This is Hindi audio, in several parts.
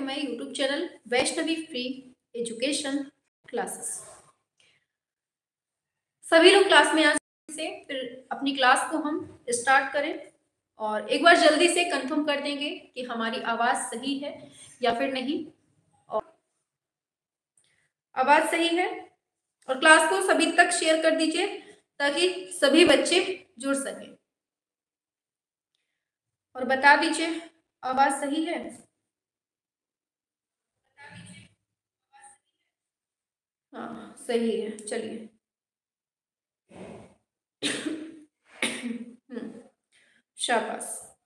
To my YouTube channel Vaishnavi free education classes. सभी लोग क्लास में आ से फिर अपनी क्लास को हम स्टार्ट करें और एक बार जल्दी से कंफर्म कर देंगे कि हमारी आवाज सही है या फिर नहीं। और आवाज सही है और क्लास को सभी तक शेयर कर दीजिए ताकि सभी बच्चे जुड़ सकें और बता दीजिए आवाज सही है। हाँ सही है, चलिए। शाबाश।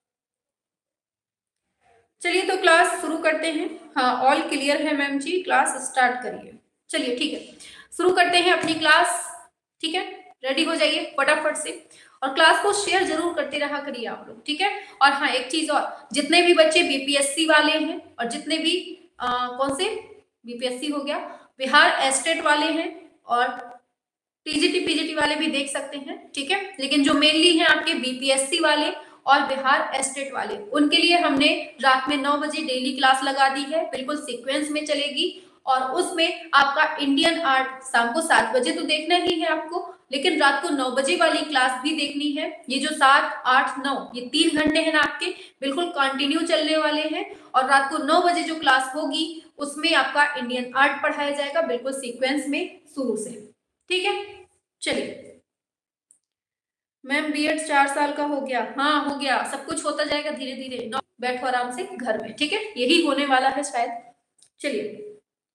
चलिए तो क्लास शुरू करते हैं। हाँ ऑल क्लियर है मैम जी, क्लास स्टार्ट करिए। चलिए ठीक है, शुरू करते हैं अपनी क्लास। ठीक है, रेडी हो जाइए फटाफट से और क्लास को शेयर जरूर करते रहा करिए आप लोग। ठीक है, और हाँ एक चीज और, जितने भी बच्चे बीपीएससी वाले हैं और जितने भी कौन से बीपीएससी हो गया, बिहार एस्टेट वाले हैं और टीजीटी पीजीटी वाले भी देख सकते हैं। ठीक है, लेकिन जो मेनली हैं आपके बीपीएससी वाले और बिहार एस्टेट वाले, उनके लिए हमने रात में 9 बजे डेली क्लास लगा दी है, बिल्कुल सीक्वेंस में चलेगी। और उसमें आपका इंडियन आर्ट शाम को 7 बजे तो देखना ही है आपको, लेकिन रात को 9 बजे वाली क्लास भी देखनी है। ये जो 7, 8, 9 ये 3 घंटे हैं ना आपके, बिल्कुल कंटिन्यू चलने वाले हैं। और रात को 9 बजे जो क्लास होगी उसमें आपका इंडियन आर्ट पढ़ाया जाएगा, बिल्कुल सीक्वेंस में शुरू से। ठीक है, चलिए। मैम बीएड 4 साल का हो गया? हाँ हो गया, सब कुछ होता जाएगा धीरे धीरे। बैठो आराम से घर में, ठीक है, यही होने वाला है शायद। चलिए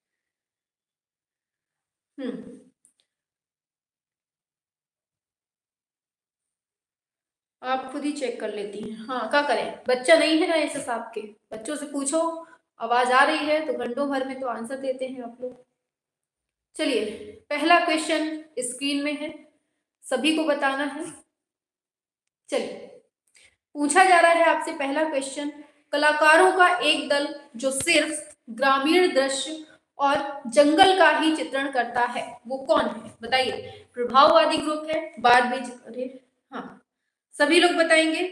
आप खुद ही चेक कर लेती हैं। हाँ क्या करें, बच्चा नहीं है ना इस हिसाब के, बच्चों से पूछो आवाज आ रही है तो घंटों भर में तो आंसर देते हैं आप लोग। चलिए पहला क्वेश्चन स्क्रीन में है, सभी को बताना है। चलिए पूछा जा रहा है आपसे पहला क्वेश्चन, कलाकारों का एक दल जो सिर्फ ग्रामीण दृश्य और जंगल का ही चित्रण करता है वो कौन है? बताइए। प्रभाववादी ग्रुप है, बाद में अरे हाँ सभी लोग बताएंगे।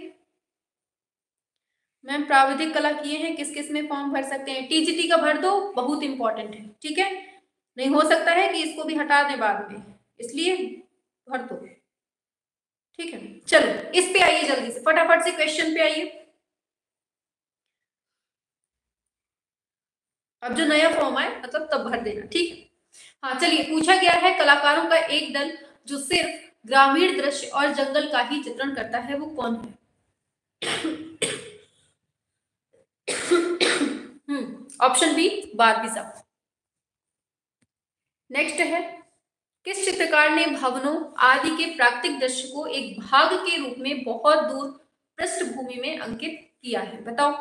मैम प्राविधिक कला किए हैं, किस किस में फॉर्म भर सकते हैं? टीजीटी का भर दो, बहुत इंपॉर्टेंट है। ठीक है, नहीं हो सकता है कि इसको भी हटा दें बाद में, इसलिए भर दो। ठीक है, चलो इस पे आइए जल्दी से, फटाफट से क्वेश्चन पे आइए। अब जो नया फॉर्म आए मतलब तब भर देना। ठीक है, हाँ चलिए पूछा गया है कलाकारों का एक दल जो सिर्फ ग्रामीण दृश्य और जंगल का ही चित्रण करता है वो कौन है? ऑप्शन बी बारबी साहब। नेक्स्ट है, किस चित्रकार ने भवनों आदि के प्राकृतिक दृश्य को एक भाग के रूप में बहुत दूर पृष्ठभूमि में अंकित किया है? बताओ।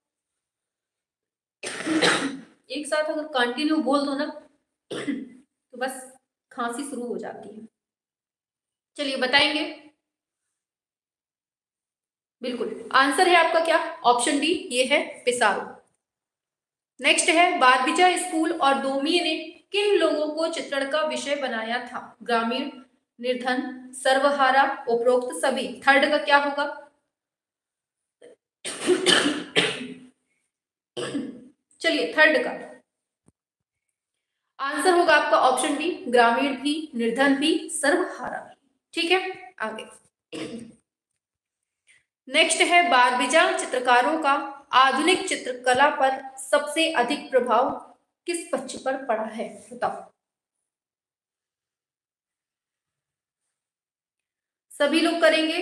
एक साथ अगर कंटिन्यू बोल दो ना तो बस खांसी शुरू हो जाती है। चलिए बताएंगे। बिल्कुल आंसर है आपका क्या? ऑप्शन डी, ये है पिसारो। नेक्स्ट है, बारबीजा स्कूल और डोमी ने किन लोगों को चित्रण का विषय बनाया था? ग्रामीण, निर्धन, सर्वहारा, उपरोक्त सभी। थर्ड का क्या होगा? चलिए थर्ड का आंसर होगा आपका ऑप्शन डी, ग्रामीण भी, निर्धन भी, सर्वहारा भी। ठीक है, आगे नेक्स्ट है, बारबीजा चित्रकारों का आधुनिक चित्रकला पर सबसे अधिक प्रभाव किस पक्ष पर पड़ा है? बताओ। सभी लोग करेंगे।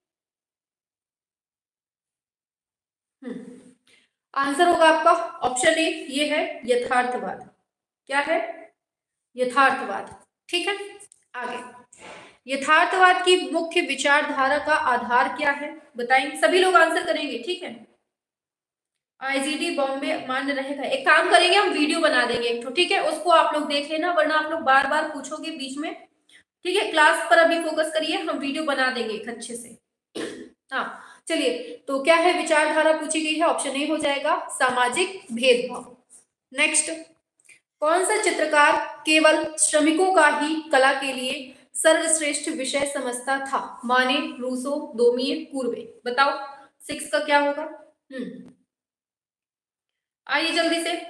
आंसर होगा आपका ऑप्शन ए, ये है यथार्थवाद। क्या है? यथार्थवाद। ठीक है, आगे यथार्थवाद की मुख्य विचारधारा का आधार क्या है? बताएंगे, सभी लोग आंसर करेंगे। ठीक है, आईजीडी बॉम्बे मान्य रहेगा। एक काम करेंगे, हम वीडियो बना देंगे एक तो, ठीक है, उसको आप लोग देख लेना, वरना आप लोग बार बार पूछोगे बीच में। ठीक है, क्लास पर अभी फोकस करिए, हम वीडियो बना देंगे एक अच्छे से। हाँ चलिए, तो क्या है विचारधारा पूछी गई है? ऑप्शन ए हो जाएगा सामाजिक भेदभाव। नेक्स्ट, कौन सा चित्रकार केवल श्रमिकों का ही कला के लिए सर्वश्रेष्ठ विषय समझता था? माने, रूसो, डोमिए, पूर्वे। बताओ 6 का क्या होगा? आइए जल्दी से।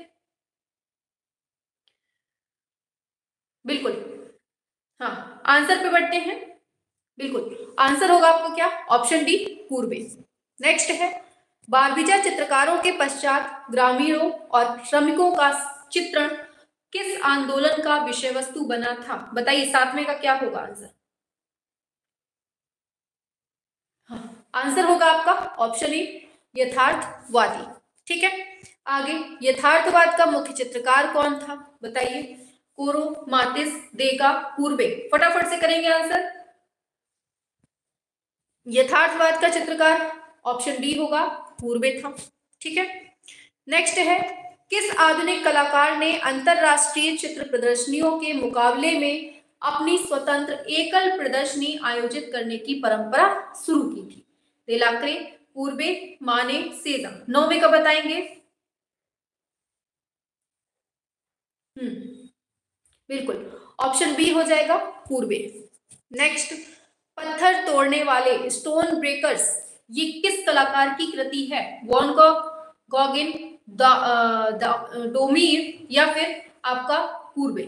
बिल्कुल। हाँ, आंसर पे बढ़ते हैं। बिल्कुल, आंसर होगा आपको क्या? ऑप्शन डी, पूर्वे। नेक्स्ट है, बारबीजा चित्रकारों के पश्चात ग्रामीणों और श्रमिकों का चित्रण किस आंदोलन का विषय वस्तु बना था? बताइए, सातवें का क्या होगा आंसर? हाँ, आंसर होगा आपका ऑप्शन ए, यथार्थवादी। ठीक है, आगे, यथार्थवाद का मुख्य चित्रकार कौन था? बताइए, कोरो, मातिस, देगा, पूर्वे। फटाफट से करेंगे आंसर। यथार्थवाद का चित्रकार ऑप्शन डी होगा, पूर्वे था। ठीक है, नेक्स्ट है, किस आधुनिक कलाकार ने अंतरराष्ट्रीय चित्र प्रदर्शनियों के मुकाबले में अपनी स्वतंत्र एकल प्रदर्शनी आयोजित करने की परंपरा शुरू की थी? देलाक्रे, पूर्वे, माने, सेजा। नौवे का बताएंगे। बिल्कुल, ऑप्शन बी हो जाएगा, पूर्वे। नेक्स्ट, पत्थर तोड़ने वाले, स्टोन ब्रेकर्स, ये किस कलाकार की कृति है? वॉन गॉग, गॉगिन, डोमीर, या फिर आपका पूर्वे?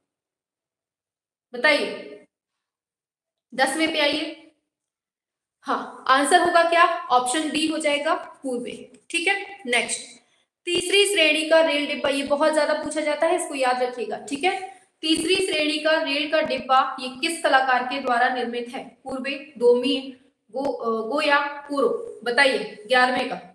बताइए, 10वें पे आइए। हाँ, आंसर होगा क्या? ऑप्शन डी हो जाएगा, पूर्वे। ठीक है, नेक्स्ट, तीसरी श्रेणी का रेल डिब्बा, ये बहुत ज्यादा पूछा जाता है, इसको याद रखिएगा। ठीक है, तीसरी श्रेणी का रेल का डिब्बा ये किस कलाकार के द्वारा निर्मित है? पूर्वे, दोमी, गोया, पूर्व। बताइए, 11वें का।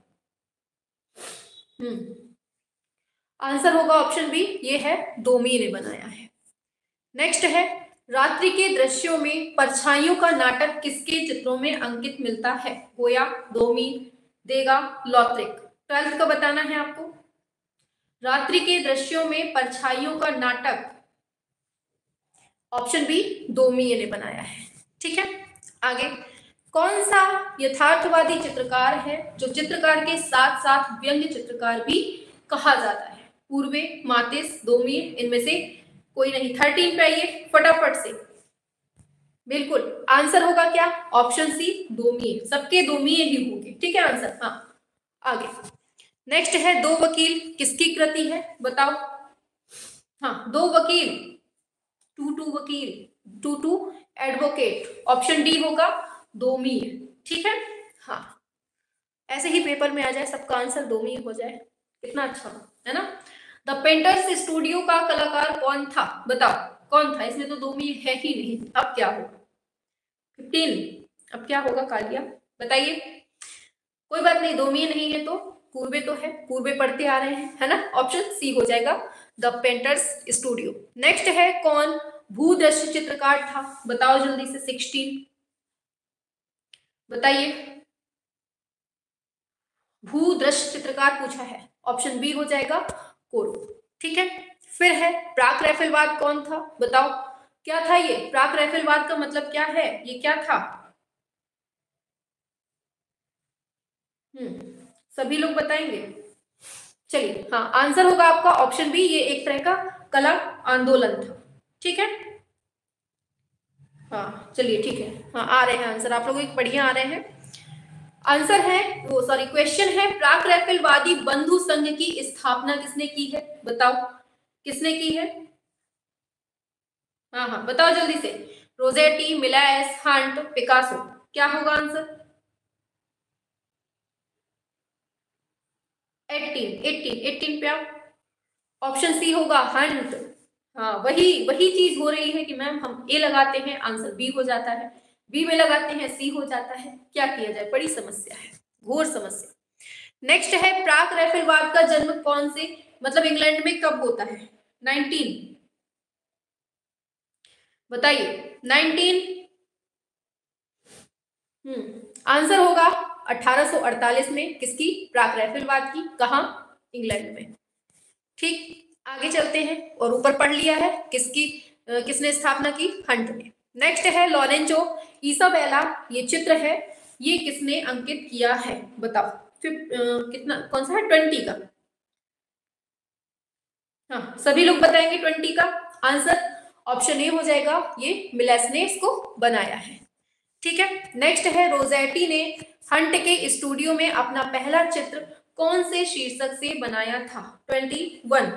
आंसर होगा ऑप्शन बी, ये है, दोमी ने बनाया है। नेक्स्ट है, रात्रि के दृश्यों में परछाइयों का नाटक किसके चित्रों में अंकित मिलता है? गोया, दोमी, देगा, लॉथरिक। 12th का बताना है आपको। रात्रि के दृश्यों में परछाइयों का नाटक, ऑप्शन बी, दोमी ने बनाया है। ठीक है, आगे, कौन सा यथार्थवादी चित्रकार है जो चित्रकार के साथ साथ व्यंग्य चित्रकार भी कहा जाता है? पूर्वे, मातिस, दोमी, इनमें से कोई नहीं। 13 पे आइए फटाफट से। बिल्कुल, आंसर होगा क्या? Option C, Daumier. सबके दोमी ही होंगे। ठीक है आंसर। हाँ, आगे, नेक्स्ट है, दो वकील किसकी कृति है? बताओ। हाँ, दो वकील, टू वकील, टू एडवोकेट। ऑप्शन डी होगा, दोमी। ठीक है, हाँ, ऐसे ही पेपर में आ जाए सबका आंसर दोमी हो जाए, कितना अच्छा है ना। द पेंटर्स स्टूडियो का कलाकार कौन था? बताओ, कौन था? इसमें तो दोमी है ही नहीं। अब क्या होगा? 15। अब क्या होगा कालिया? बताइए। कोई बात नहीं, दोमी नहीं है तो पूर्वे तो है, पूर्वे पढ़ते आ रहे हैं, है ना। ऑप्शन सी हो जाएगा, द पेंटर्स स्टूडियो। नेक्स्ट है, कौन भूदृश्य चित्रकार था? बताओ जल्दी से। 16 बताइए। भूदृश्य चित्रकार पूछा है, ऑप्शन बी हो जाएगा, कोरो। ठीक है, फिर है, प्राक रैफलवाद कौन था? बताओ, क्या था ये? प्राक रैफलवाद का मतलब क्या है? ये क्या था? सभी लोग बताएंगे। चलिए, हाँ, आंसर होगा आपका ऑप्शन बी, ये एक तरह का कला आंदोलन था। ठीक है, हाँ, चलिए ठीक है। हाँ, आ रहे हैं आंसर, आप लोग एक बढ़िया आ रहे हैं। आंसर है, वो सॉरी, क्वेश्चन है, प्राक रैफलवादी बंधु संघ की स्थापना किसने की है? बताओ, किसने की है? हाँ हाँ, बताओ जल्दी से। Rossetti, Millais, Hunt, Picasso. क्या होगा आंसर? 18 पे आप। ऑप्शन सी होगा, हंट। हाँ, वही वही चीज हो रही है कि मैम हम ए लगाते हैं आंसर बी हो जाता है, बी में लगाते हैं सी हो जाता है। क्या किया जाए, बड़ी समस्या है, घोर समस्या। नेक्स्ट है, प्राक रैफलवाद का जन्म कौन से मतलब इंग्लैंड में कब होता है? 19 बताइए। 19 आंसर होगा 1848 में। किसकी? प्राक रैफलवाद की। कहा? इंग्लैंड में। ठीक, आगे चलते हैं। और ऊपर पढ़ लिया है किसकी, किसने स्थापना की? हंट ने। नेक्स्ट है, लॉरेंजो इसाबेला, ये चित्र है, ये किसने अंकित किया है? बताओ। कितना, कौन सा है? 20 का। हाँ, सभी लोग बताएंगे 20 का आंसर। ऑप्शन ए हो जाएगा, ये मिलेस ने इसको बनाया है। ठीक है, नेक्स्ट है, रोजेटी ने हंट के स्टूडियो में अपना पहला चित्र कौन से शीर्षक से बनाया था? 21।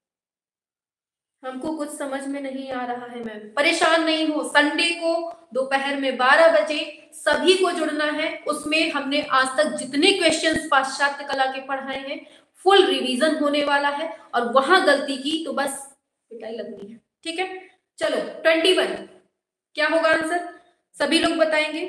हमको कुछ समझ में नहीं आ रहा है मैम। परेशान नहीं हो, संडे को दोपहर में 12 बजे सभी को जुड़ना है। उसमें हमने आज तक जितने क्वेश्चंस पाश्चात्य कला के पढ़ाए हैं फुल रिवीजन होने वाला है, और वहां गलती की तो बस पिटाई लगनी है। ठीक है, चलो 21 क्या होगा आंसर? सभी लोग बताएंगे।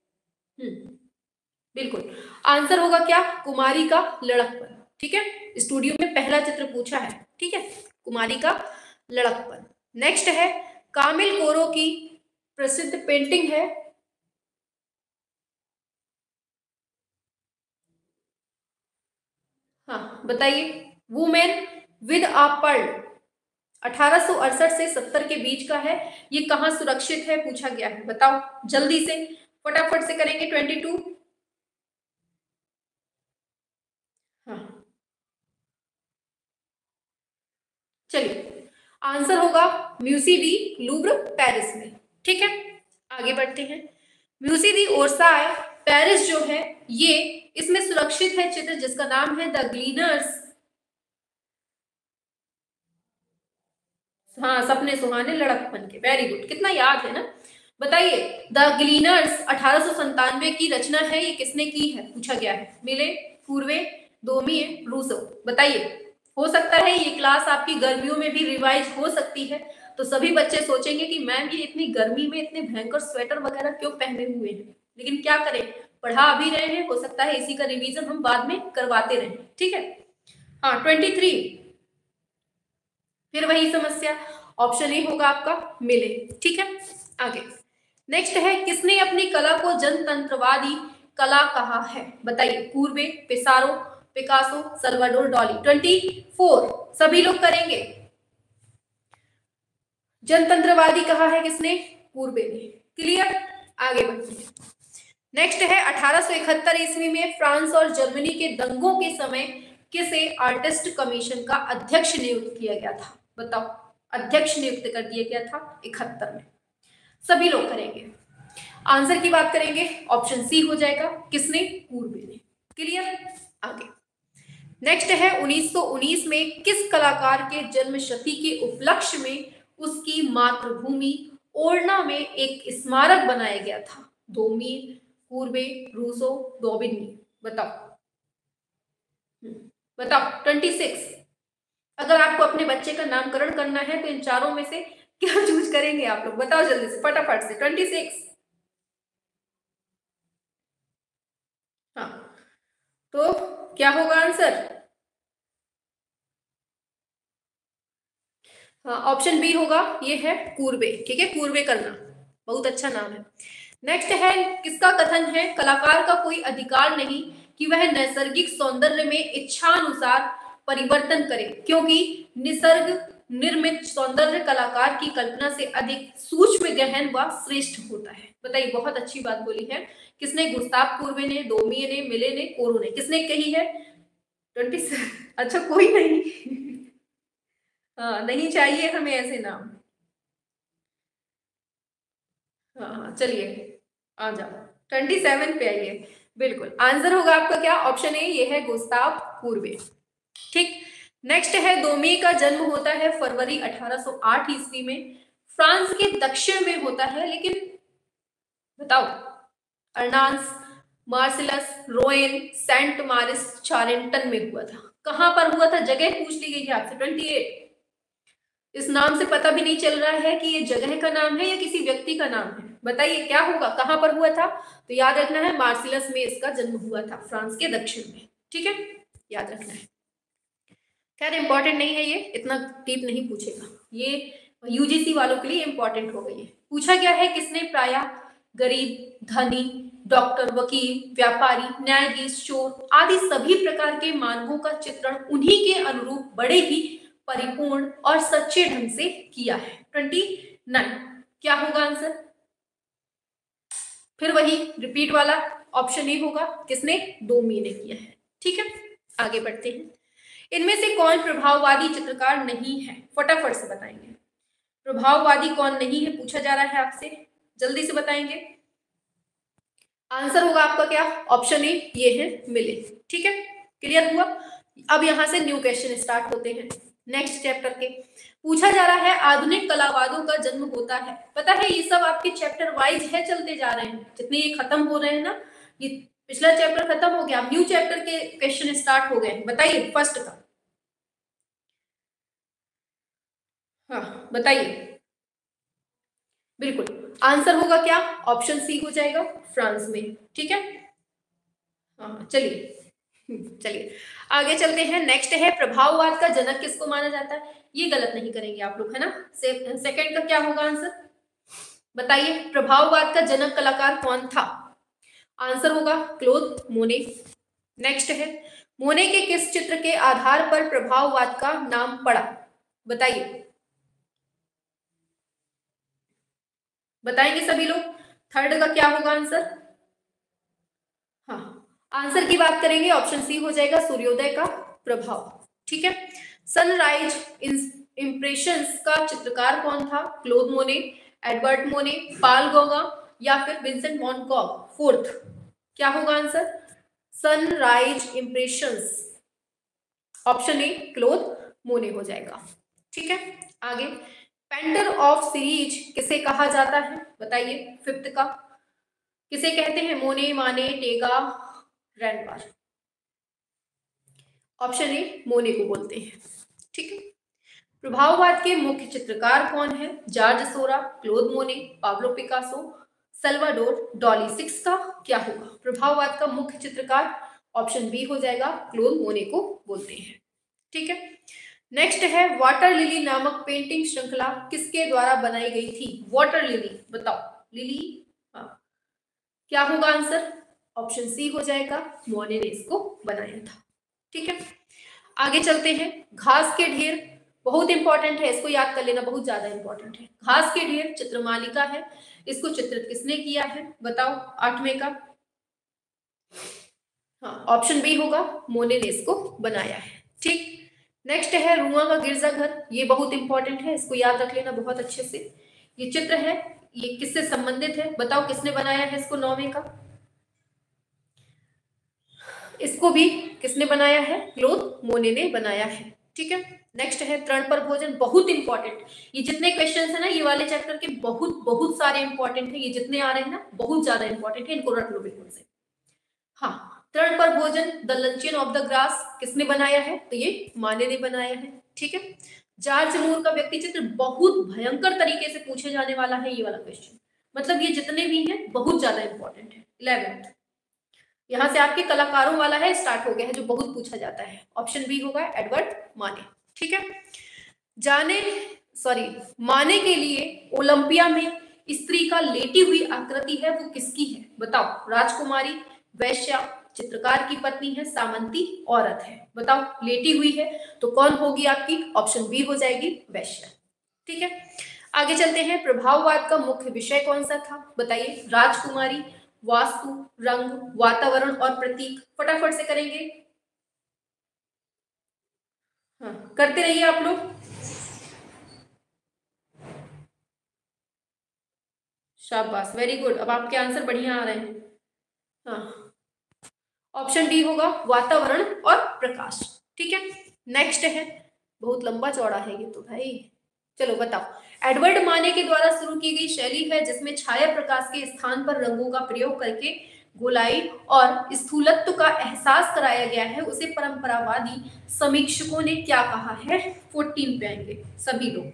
बिल्कुल आंसर होगा क्या? कुमारी का लड़कपन। ठीक है, स्टूडियो में पहला चित्र पूछा है। ठीक है, कुमारी का लड़कपन। नेक्स्ट है कामिल कोरो की प्रसिद्ध पेंटिंग है। हाँ बताइए। वुमेन विद अ पर्ल 1868 से 70 के बीच का है। ये कहाँ सुरक्षित है पूछा गया है, बताओ जल्दी से, फटाफट से करेंगे। 22। हाँ चलिए, आंसर होगा म्यूसी डी लूव्र पेरिस में। ठीक है, आगे बढ़ते हैं। म्यूसी दी ओर्साय पेरिस जो है ये, इसमें सुरक्षित है चित्र जिसका नाम है द ग्लीनर्स। हाँ, सपने सुहाने लड़कपन के, वेरी गुड, कितना याद है ना। बताइए, द ग्लीनर्स 1897 की रचना है, ये किसने की है पूछा गया है। मिले, पूर्वे, दोमिए, रूसो। बताइए, हो सकता है ये क्लास आपकी गर्मियों में भी रिवाइज हो सकती है, तो सभी बच्चे सोचेंगे कि मैम ये इतनी गर्मी में इतने भयंकर स्वेटर वगैरह क्यों पहने हुए हैं, लेकिन क्या करें, पढ़ा भी रहे हैं, हो सकता है इसी का रिवीजन हम बाद में करवाते रहें। ठीक है, हाँ 23 फिर वही समस्या, ऑप्शन ए होगा आपका मिले। ठीक है, आगे नेक्स्ट है किसने अपनी कला को जनतंत्रवादी कला कहा है? बताइए, पूर्वे, पिसारो, पिकासो, सल्वाडोर डाली। 24 सभी लोग करेंगे। जनतंत्रवादी कहा है किसने? पूर्वे ने। क्लियर, आगे बढ़ते हैं। नेक्स्ट है 1871 ईस्वी में फ्रांस और जर्मनी के दंगों के समय किसे आर्टिस्ट कमीशन का अध्यक्ष नियुक्त किया गया था? बताओ, अध्यक्ष नियुक्त कर दिया गया था 71 में। सभी लोग करेंगे। आंसर की बात करेंगे, ऑप्शन सी हो जाएगा, किसने? पूर्वे ने। क्लियर, आगे नेक्स्ट है 1919 में किस कलाकार के जन्म शती के उपलक्ष्य में उसकी मातृभूमि ओरना में एक स्मारक बनाया गया था? दोमी, पूर्वे, रूसो, दोबिन्नी। बताओ बताओ। 26 अगर आपको अपने बच्चे का नामकरण करना है तो इन चारों में से क्या चूज करेंगे आप लोग? बताओ जल्दी से, फटाफट से। 26 हाँ, तो क्या होगा आंसर? हाँ, ऑप्शन बी होगा, ये है पूर्वे। ठीक है, पूर्वे करना, बहुत अच्छा नाम है। नेक्स्ट है किसका कथन है कलाकार का कोई अधिकार नहीं कि वह नैसर्गिक सौंदर्य में इच्छानुसार परिवर्तन करे, क्योंकि निसर्ग निर्मित सौंदर्य कलाकार की कल्पना से अधिक सूक्ष्म, गहन व श्रेष्ठ होता है। बताइए, बहुत अच्छी बात बोली है। किसने? गुस्ताव पूर्वे ने, दोमिए ने, मिले ने, कोरो ने। किसने कही है? 27 अच्छा, कोई नहीं हाँ, नहीं चाहिए हमें ऐसे नाम। हाँ हाँ चलिए, आ जाओ 27 पे आइए। बिल्कुल आंसर होगा आपका क्या? ऑप्शन ए, ये है गुस्ताव पूर्वे। ठीक, नेक्स्ट है दोमी का जन्म होता है फरवरी 1808 ईस्वी में, फ्रांस के दक्षिण में होता है, लेकिन बताओ, अर्नान्स, मार्सिलस, रोएन, सेंट मारिस, चारेंटन में हुआ था। कहां पर हुआ था? जगह पूछ ली गई है आपसे। 28 इस नाम से पता भी नहीं चल रहा है कि ये जगह का नाम है या किसी व्यक्ति का नाम है। बताइए क्या होगा, कहां पर हुआ था? तो याद रखना है मार्सिलस में इसका जन्म हुआ था, फ्रांस के दक्षिण में। ठीक है, याद रखना है। खैर इंपॉर्टेंट नहीं है, ये इतना डीप नहीं पूछेगा, ये यूजीसी वालों के लिए इंपॉर्टेंट हो गई है। पूछा गया है किसने प्रायः गरीब, धनी, डॉक्टर, वकील, व्यापारी, न्यायाधीश, चोर आदि सभी प्रकार के मानवों का चित्रण उन्हीं के अनुरूप बड़े ही परिपूर्ण और सच्चे ढंग से किया है। 29 क्या होगा आंसर? फिर वही रिपीट वाला, ऑप्शन ए होगा, किसने? दोमी ने किया है। ठीक है, आगे बढ़ते हैं। इनमें से कौन प्रभाववादी चित्रकार नहीं है? फटाफट से बताएंगे। प्रभाववादी कौन नहीं है पूछा जा रहा है आपसे, जल्दी से बताएंगे। आंसर होगा आपका क्या? ऑप्शन ए, ये है मिले। ठीक है, क्लियर हुआ? अब यहाँ से न्यू क्वेश्चन स्टार्ट होते हैं नेक्स्ट चैप्टर के। पूछा जा रहा है आधुनिक कलावादों का जन्म होता है। पता है ये सब आपके चैप्टर वाइज है, चलते जा रहे हैं, जितने ये खत्म हो रहे हैं ना, ये पिछला चैप्टर खत्म हो गया, अब न्यू चैप्टर के क्वेश्चन स्टार्ट हो गए। बताइए फर्स्ट का, हाँ बताइए। बिल्कुल आंसर होगा क्या? ऑप्शन सी हो जाएगा, फ्रांस में। ठीक है, हाँ चलिए चलिए आगे चलते हैं। नेक्स्ट है प्रभाववाद का जनक किसको माना जाता है? ये गलत नहीं करेंगे आप लोग, है ना। सेकंड का क्या होगा आंसर? बताइए प्रभाववाद का जनक कलाकार कौन था? आंसर होगा क्लोद मोने। नेक्स्ट है मोने के किस चित्र के आधार पर प्रभाववाद का नाम पड़ा? बताइए, बताएंगे सभी लोग। थर्ड का क्या होगा आंसर? हाँ आंसर की बात करेंगे, ऑप्शन सी हो जाएगा सूर्योदय का प्रभाव। ठीक है, सनराइज इंप्रेशंस का चित्रकार कौन था? क्लोद मोने, एडवर्ड मोने, पाल गोगा या फिर विंसेंट वॉन गॉग। फोर्थ क्या होगा answer? Sunrise impressions, option A Claude Monet हो जाएगा। ठीक है, आगे पेंटर ऑफ सीरीज किसे कहा जाता है? बताइए फिफ्थ का, किसे कहते हैं? मोने, माने, टेगा, रैनवार। ऑप्शन ए मोने को बोलते हैं। ठीक है, प्रभाववाद के मुख्य चित्रकार कौन है? George Seurat, Claude Monet, Pablo Picasso, Salvador Dali. Six का क्या होगा? प्रभाववाद का मुख्य चित्रकार ऑप्शन बी हो जाएगा, क्लोद मोने को बोलते हैं। ठीक है, नेक्स्ट है वाटर लिली नामक पेंटिंग श्रृंखला किसके द्वारा बनाई गई थी? वाटर लिली, बताओ लिली, हाँ क्या होगा आंसर? ऑप्शन सी हो जाएगा, मोने ने इसको बनाया था। ठीक है, आगे चलते हैं। घास के ढेर बहुत इंपॉर्टेंट है, इसको याद कर लेना, बहुत ज्यादा इंपॉर्टेंट है। घास के ढेर चित्रमालिका है, इसको चित्रित किसने किया है? बताओ आठवें का, हाँ ऑप्शन बी होगा, मोने ने इसको बनाया है। ठीक, नेक्स्ट है रुआ का गिरजाघर, ये बहुत इंपॉर्टेंट है, इसको याद रख लेना बहुत अच्छे से। ये चित्र है, ये किससे संबंधित है? बताओ किसने बनाया है इसको? नौवें का, इसको भी किसने बनाया है? क्लोद मोने ने बनाया है। ठीक है, नेक्स्ट है तृण पर भोजन, बहुत इंपॉर्टेंट। ये जितने क्वेश्चंस है ना ये वाले चैप्टर के, बहुत बहुत सारे इंपॉर्टेंट है, ये जितने आ रहे हैं ना बहुत ज्यादा इंपॉर्टेंट है, इनको रख लो बिल्कुल से। हाँ, तृण पर भोजन the luncheon of the grass किसने बनाया है? तो ये माने ने बनाया है। ठीक है, जॉर्ज मूर का व्यक्ति चित्र बहुत भयंकर तरीके से पूछे जाने वाला है ये वाला क्वेश्चन, मतलब ये जितने भी हैं बहुत ज्यादा इंपॉर्टेंट है। 11th यहाँ से आपके कलाकारों वाला है, स्टार्ट हो गया है, जो बहुत पूछा जाता है। ऑप्शन बी होगा एडवर्ड माने। ठीक है, जाने सॉरी माने के लिए ओलंपिया में स्त्री का लेटी हुई आकृति है, वो किसकी है? बताओ, राजकुमारी, वैश्या, चित्रकार की पत्नी है, सामंती औरत है। बताओ लेटी हुई है तो कौन होगी आपकी? ऑप्शन बी हो जाएगी, वैश्या। ठीक है, आगे चलते हैं। प्रभाववाद का मुख्य विषय कौन सा था? बताइए, राजकुमारी, वास्तु, रंग, वातावरण और प्रतीक। फटाफट से करेंगे, हाँ करते रहिए आप लोग। शाबाश, वेरी गुड, अब आपके आंसर बढ़िया आ रहे हैं। हाँ ऑप्शन डी होगा, वातावरण और प्रकाश। ठीक है, नेक्स्ट है, बहुत लंबा चौड़ा है ये तो भाई, चलो बताओ। एडवर्ड माने के द्वारा शुरू की गई शैली है जिसमें छाया प्रकाश के स्थान पर रंगों का प्रयोग करके गोलाई और स्थूलत्व का एहसास कराया गया है, उसे परंपरावादी समीक्षकों ने क्या कहा है? 14 पे आएंगे सभी लोग।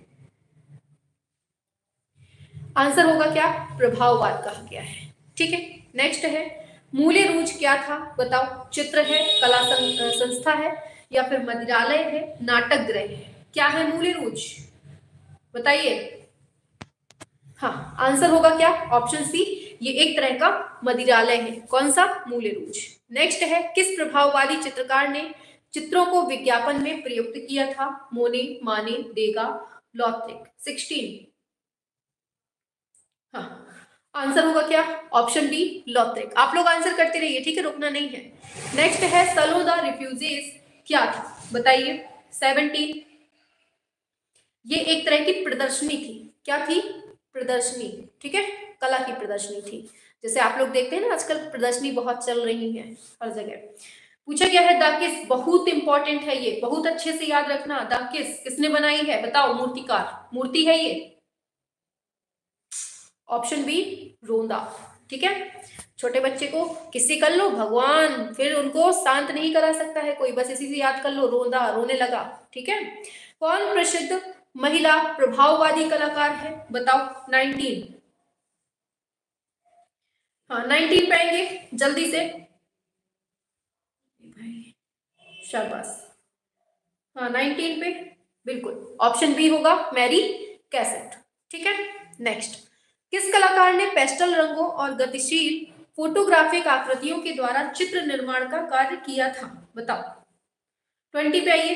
आंसर होगा क्या? प्रभाववाद कहा गया है। ठीक है, नेक्स्ट है मूल्य रूज क्या था? बताओ, चित्र है, कला संस्था है या फिर मंदिरालय है, नाटक गृह है। क्या है मूल्य रूज? बताइए। हाँ आंसर होगा क्या? ऑप्शन सी, ये एक तरह का मंदिरालय है। कौन सा? मूल्य रूज। नेक्स्ट है किस प्रभाववादी चित्रकार ने चित्रों को विज्ञापन में प्रयुक्त किया था? मोने, माने, देगा, लॉथरिक। 16, हाँ आंसर होगा क्या? Option B, Lautrec. आप लोग आंसर करते रहिए, ठीक है, रुकना नहीं है। नेक्स्ट है सलो द रिफ्यूजीज क्या था? बताइए। 17, ये एक तरह की प्रदर्शनी थी। क्या थी? प्रदर्शनी। ठीक है, कला की प्रदर्शनी थी, जैसे आप लोग देखते हैं ना आजकल प्रदर्शनी बहुत चल रही है हर जगह। पूछा गया है द किस, बहुत इंपॉर्टेंट है ये, बहुत अच्छे से याद रखना। द किस किसने बनाई है बताओ, मूर्तिकार, मूर्ति है ये। ऑप्शन बी रोंदा। ठीक है, छोटे बच्चे को किससे कर लो, भगवान, फिर उनको शांत नहीं करा सकता है कोई, बस इसी से याद कर लो, रोंदा, रोने लगा। ठीक है, कौन प्रसिद्ध महिला प्रभाववादी कलाकार है बताओ, 19। हाँ 19 पे आएंगे जल्दी से, शाबाश। हाँ 19 पे, बिल्कुल ऑप्शन बी होगा मैरी कैसेट। ठीक है, नेक्स्ट, किस कलाकार ने पेस्टल रंगों और गतिशील फोटोग्राफिक आकृतियों के द्वारा चित्र निर्माण का कार्य किया था बताओ, 20 पे आइए।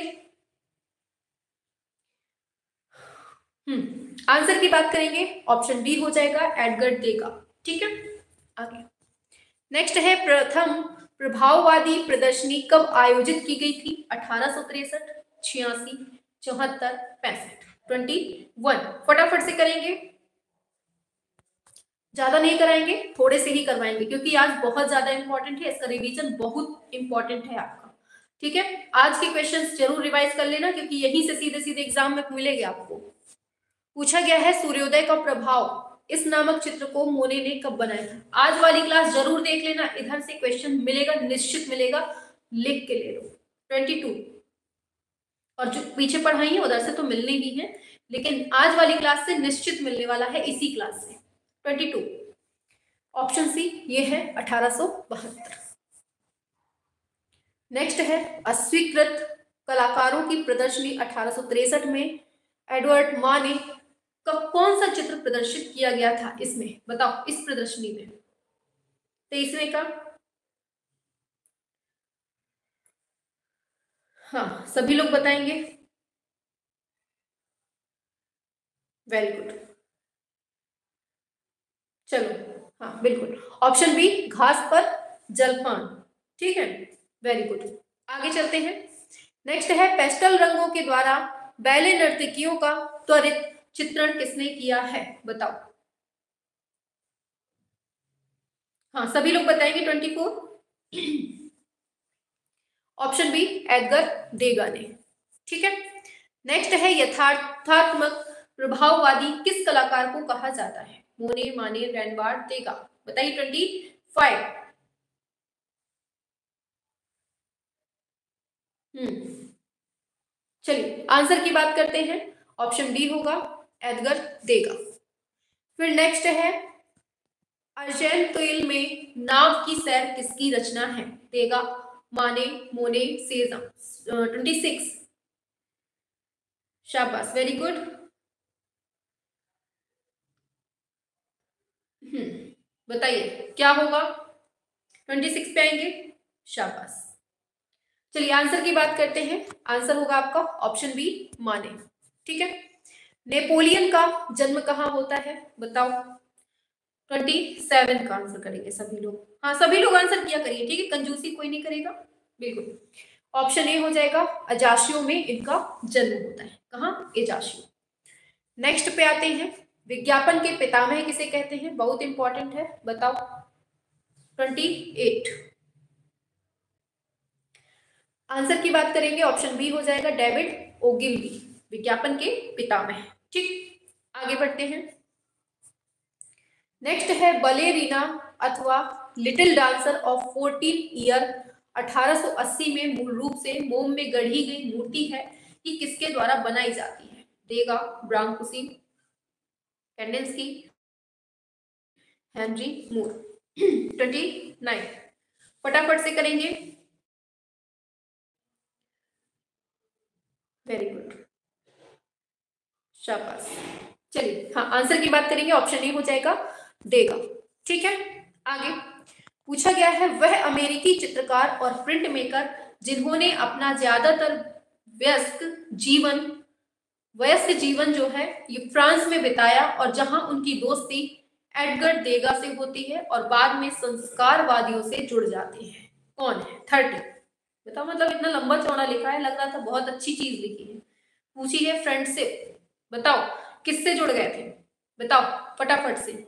आंसर की बात करेंगे, ऑप्शन बी हो जाएगा एडगर देगा। ठीक है, आगे नेक्स्ट है, प्रथम प्रभाववादी प्रदर्शनी कब आयोजित की गई थी, 1863, 86, 74, 65, 21। फटाफट से करेंगे, ज्यादा नहीं कराएंगे, थोड़े से ही करवाएंगे क्योंकि आज बहुत ज्यादा इंपॉर्टेंट है, इसका रिवीजन बहुत इंपॉर्टेंट है आपका। ठीक है, आज के क्वेश्चंस जरूर रिवाइज कर लेना क्योंकि यहीं से सीधे सीधे एग्जाम में मिलेंगे आपको। पूछा गया है सूर्योदय का प्रभाव इस नामक चित्र को मोने ने कब बनाया था, आज वाली क्लास जरूर देख लेना, इधर से क्वेश्चन मिलेगा, निश्चित मिलेगा, लिख के ले लो। 22 और जो पीछे पढ़ाई है उधर से तो मिलने ही है, लेकिन आज वाली क्लास से निश्चित मिलने वाला है, इसी क्लास से। 22 ऑप्शन सी ये है 1872। नेक्स्ट है, अस्वीकृत कलाकारों की प्रदर्शनी 1863 में एडवर्ड मा ने कब कौन सा चित्र प्रदर्शित किया गया था इसमें बताओ, इस प्रदर्शनी में 23वें का। हाँ सभी लोग बताएंगे, वेरी गुड, चलो हाँ बिल्कुल, ऑप्शन बी घास पर जलपान। ठीक है, वेरी गुड, आगे चलते हैं। नेक्स्ट है, पेस्टल रंगों के द्वारा बैले नर्तकियों का त्वरित चित्रण किसने किया है बताओ। हाँ सभी लोग बताएंगे 24। ऑप्शन बी एडगर देगा ने। ठीक है, नेक्स्ट है, यथार्थात्मक प्रभाववादी किस कलाकार को कहा जाता है, मोने, माने, रैनबार्ड, देगा, बताइए 25। चलिए आंसर की बात करते हैं, ऑप्शन बी होगा एडगर देगा। फिर नेक्स्ट है, अर्जेंट तुइल में नाव की सैर किसकी रचना है, देगा, माने, मोने, सेजा। 26, शाबाश, वेरी गुड। बताइए क्या होगा, 26 पे आएंगे, शाबाश। चलिए आंसर की बात करते हैं, आंसर होगा आपका ऑप्शन बी माने। ठीक है, नेपोलियन का जन्म कहाँ होता है बताओ, 27 का आंसर करेंगे सभी लोग, हाँ सभी लोग आंसर किया करिए, ठीक है, कंजूसी कोई नहीं करेगा, बिल्कुल। ऑप्शन ए हो जाएगा, अजाशियो में इनका जन्म होता है, कहाँ, एजाशियो। नेक्स्ट पे आते हैं, विज्ञापन के पितामह किसे कहते हैं, बहुत इंपॉर्टेंट है, बताओ, 28। आंसर की बात करेंगे, ऑप्शन बी हो जाएगा डेविड ओगिलवी, विज्ञापन के पितामह। ठीक, आगे बढ़ते हैं। नेक्स्ट है, बलेरीना अथवा लिटिल डांसर ऑफ 14 ईयर 1880 में मूल रूप से मोम में गढ़ी गई मूर्ति है, कि किसके द्वारा बनाई जाती है, देगा, ब्रांकुसी, कैंडेंस्की, हेनरी मूर। 29 फटाफट से करेंगे, वेरी गुड, शाबाश। चलिए हाँ आंसर की बात करेंगे, ऑप्शन ए हो जाएगा देगा। ठीक है, आगे पूछा गया है, वह अमेरिकी चित्रकार और प्रिंट मेकर जिन्होंने अपना ज्यादातर व्यस्क जीवन जो है ये फ्रांस में बिताया, और जहां उनकी दोस्ती एडगर देगा से होती है और बाद में संस्कारवादियों से जुड़ जाते हैं, कौन है, 30। बताओ, मतलब इतना लंबा चौड़ा लिखा है, लग रहा था बहुत अच्छी चीज लिखी है। पूछी है फ्रेंडशिप, बताओ किससे जुड़ गए थे, बताओ फटाफट से।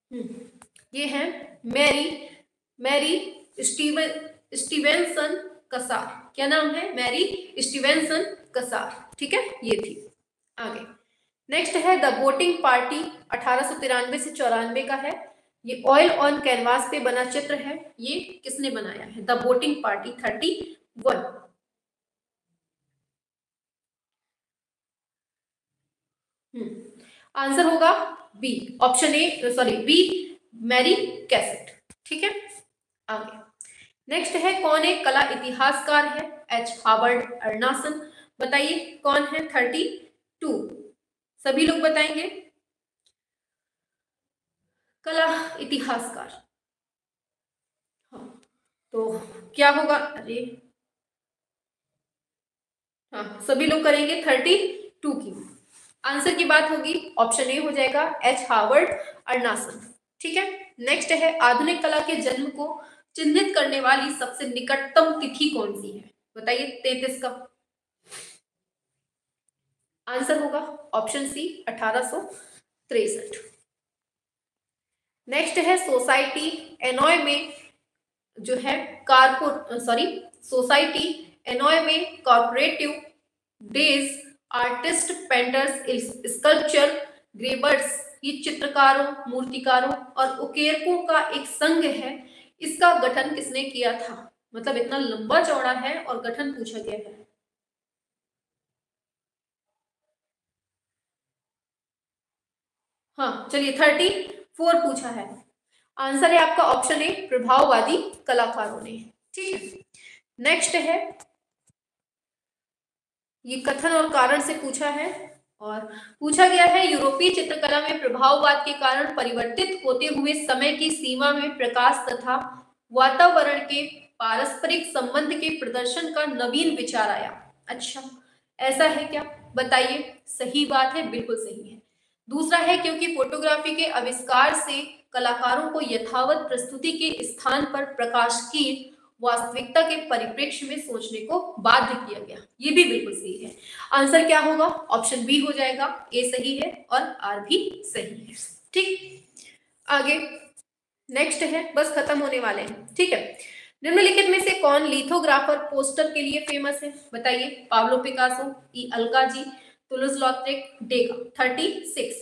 ये है Mary Mary Steven Stevenson Cassatt. क्या नाम है? Mary Stevenson Cassatt. ठीक है, ये थी। आगे नेक्स्ट है द वोटिंग पार्टी, 1893 से 94 का है। ये ऑयल ऑन कैनवास पे बना चित्र है। ये किसने बनाया है? The boating party 31। आंसर होगा B, option A, sorry B, Mary Cassatt. ठीक है, आगे नेक्स्ट है कौन एक कला इतिहासकार है? H Harvard Arnason. बताइए कौन है? 32। सभी लोग बताएंगे। कला इतिहासकार। हाँ, तो क्या होगा? अरे हाँ, सभी लोग करेंगे 32 की। आंसर की बात होगी, ऑप्शन ए हो जाएगा एच हावर्ड अर्नासन। ठीक है, नेक्स्ट है आधुनिक कला के जन्म को चिन्हित करने वाली सबसे निकटतम तिथि कौन सी है? बताइए 33 का आंसर होगा ऑप्शन सी 1863। नेक्स्ट है सोसाइटी एनॉय में जो है सोसाइटी एनॉय में corporative days artist painters sculpture gravers, ये चित्रकारों मूर्तिकारों और उकेरकों का एक संघ है। इसका गठन किसने किया था? मतलब इतना लंबा चौड़ा है और गठन पूछा गया है। हाँ चलिए 34 पूछा है। आंसर है आपका ऑप्शन ए, प्रभाववादी कलाकारों ने। ठीक है, नेक्स्ट है ये कथन और कारण से पूछा है और पूछा गया है यूरोपीय चित्रकला में प्रभाववाद के कारण परिवर्तित होते हुए समय की सीमा में प्रकाश तथा वातावरण के पारस्परिक संबंध के प्रदर्शन का नवीन विचार आया। अच्छा, ऐसा है क्या? बताइए। सही बात है, बिल्कुल सही है। दूसरा है क्योंकि फोटोग्राफी के आविष्कार से कलाकारों को यथावत प्रस्तुति के स्थान पर प्रकाश की वास्तविकता के परिप्रेक्ष्य में सोचने को बाध्य किया गया। ये भी बिल्कुल सही है। आंसर क्या होगा? ऑप्शन बी हो जाएगा, ए सही है और आर भी सही है। ठीक, आगे नेक्स्ट है, बस खत्म होने वाले हैं। ठीक है, निम्नलिखित में से कौन लिथोग्राफर पोस्टर के लिए फेमस है? बताइए। Pablo Picasso, E Alkazi, Toulouse Lautrec, Degas. 36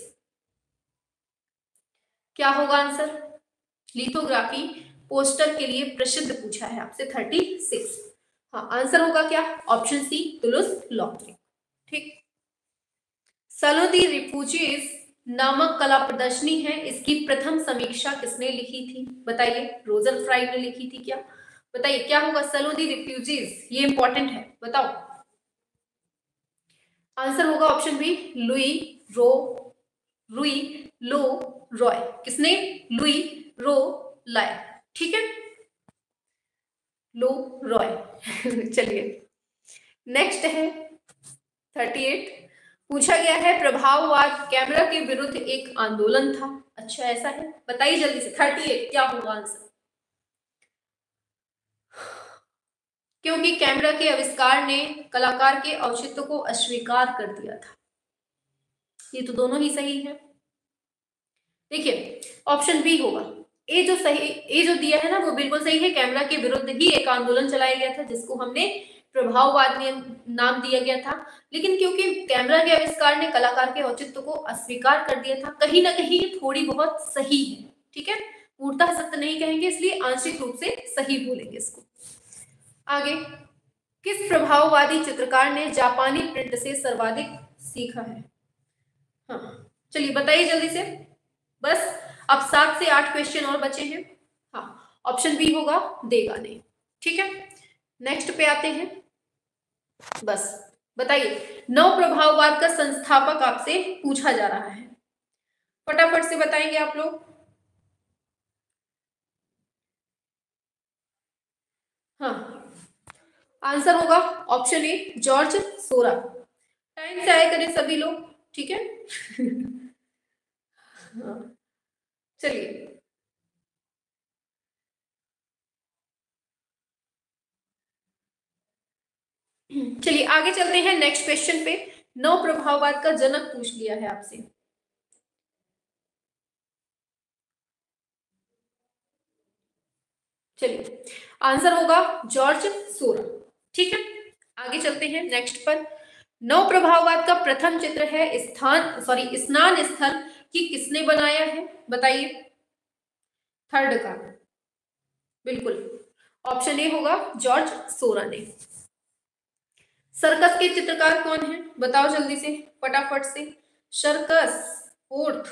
क्या होगा आंसर? लिथोग्राफी पोस्टर के लिए प्रसिद्ध पूछा है आपसे 36। हाँ, आंसर होगा क्या? Option C, Toulouse Lautrec. ठीक, सलो दी रिफ्यूजीज नामक कला प्रदर्शनी है, इसकी प्रथम समीक्षा किसने लिखी थी? बताइए। रोजर फ्राइड ने लिखी थी क्या? बताइए क्या होगा? सलो दी रिफ्यूजीज, ये इंपॉर्टेंट है, बताओ। आंसर होगा ऑप्शन बी, लुई रो रुई लो रॉय। किसने? लुई रो लाय। ठीक है, लो रॉय। चलिए नेक्स्ट है 38। पूछा गया है प्रभाववाद कैमरा के विरुद्ध एक आंदोलन था। अच्छा, ऐसा है? बताइए जल्दी से। 38 क्या होगा आंसर? क्योंकि कैमरा के आविष्कार ने कलाकार के औचित्य को अस्वीकार कर दिया था। ये तो दोनों ही सही है। देखिए, ऑप्शन बी होगा। ए जो सही, ए जो दिया है ना वो बिल्कुल सही है। कैमरा के विरुद्ध ही एक आंदोलन चलाया गया था जिसको हमने प्रभाववाद ने नाम दिया गया था। लेकिन क्योंकि कैमरा के आविष्कार ने कलाकार के औचित्य को अस्वीकार कर दिया था, कहीं ना कहीं थोड़ी बहुत सही है। ठीक है, पूर्णतः सत्य नहीं कहेंगे, इसलिए आंशिक रूप से सही बोलेंगे इसको। आगे, किस प्रभाववादी चित्रकार ने जापानी प्रिंट से सर्वाधिक सीखा है? हाँ चलिए बताइए जल्दी से। बस अब 7 से 8 क्वेश्चन और बचे हैं। हाँ, ऑप्शन बी होगा, देगा नहीं। ठीक है, नेक्स्ट पे आते हैं। बस बताइए, नव प्रभाववाद का संस्थापक आपसे पूछा जा रहा है, फटाफट से बताएंगे आप लोग। हाँ, आंसर होगा option A, George Seurat. Time से आए करें सभी लोग। ठीक है। हाँ, चलिए चलिए आगे चलते हैं नेक्स्ट क्वेश्चन पे। नव प्रभाववाद का जनक पूछ लिया है आपसे। चलिए आंसर होगा जॉर्ज सोरा। ठीक है, आगे चलते हैं नेक्स्ट पर। नव प्रभाववाद का प्रथम चित्र है स्नान स्थल की किसने बनाया है, बताइए। थर्ड का बिल्कुल ऑप्शन ए होगा जॉर्ज सोरा ने। सर्कस के चित्रकार कौन है, बताओ जल्दी से फटाफट से। सर्कस फोर्थ,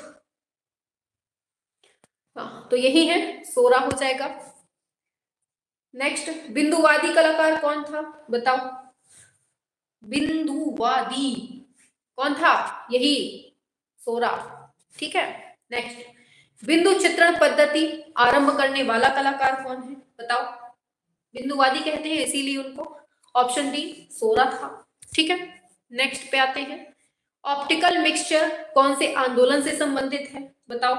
हाँ तो यही है, सोरा हो जाएगा। नेक्स्ट, बिंदुवादी कलाकार कौन था, बताओ। बिंदुवादी कौन था, यही सोरा। ठीक है, नेक्स्ट, बिंदु चित्रण पद्धति आरंभ करने वाला कलाकार कौन है, बताओ। बिंदुवादी कहते हैं इसीलिए उनको, ऑप्शन डी सोरा था। ठीक है, नेक्स्ट पे आते हैं। ऑप्टिकल मिक्सचर कौन से आंदोलन से संबंधित है, बताओ।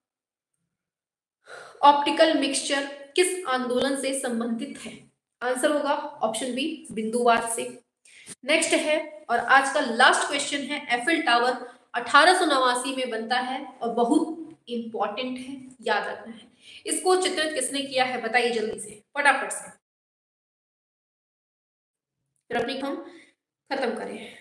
ऑप्टिकल मिक्सचर किस आंदोलन से संबंधित है, आंसर होगा ऑप्शन बी बिंदुवाद से। नेक्स्ट है और आज का लास्ट क्वेश्चन है, एफिल टावर 1889 में बनता है और बहुत इंपॉर्टेंट है, याद रखना है। इसको चित्रित किसने किया है, बताइए जल्दी से फटाफट से, फिर अपनी हम खत्म करें।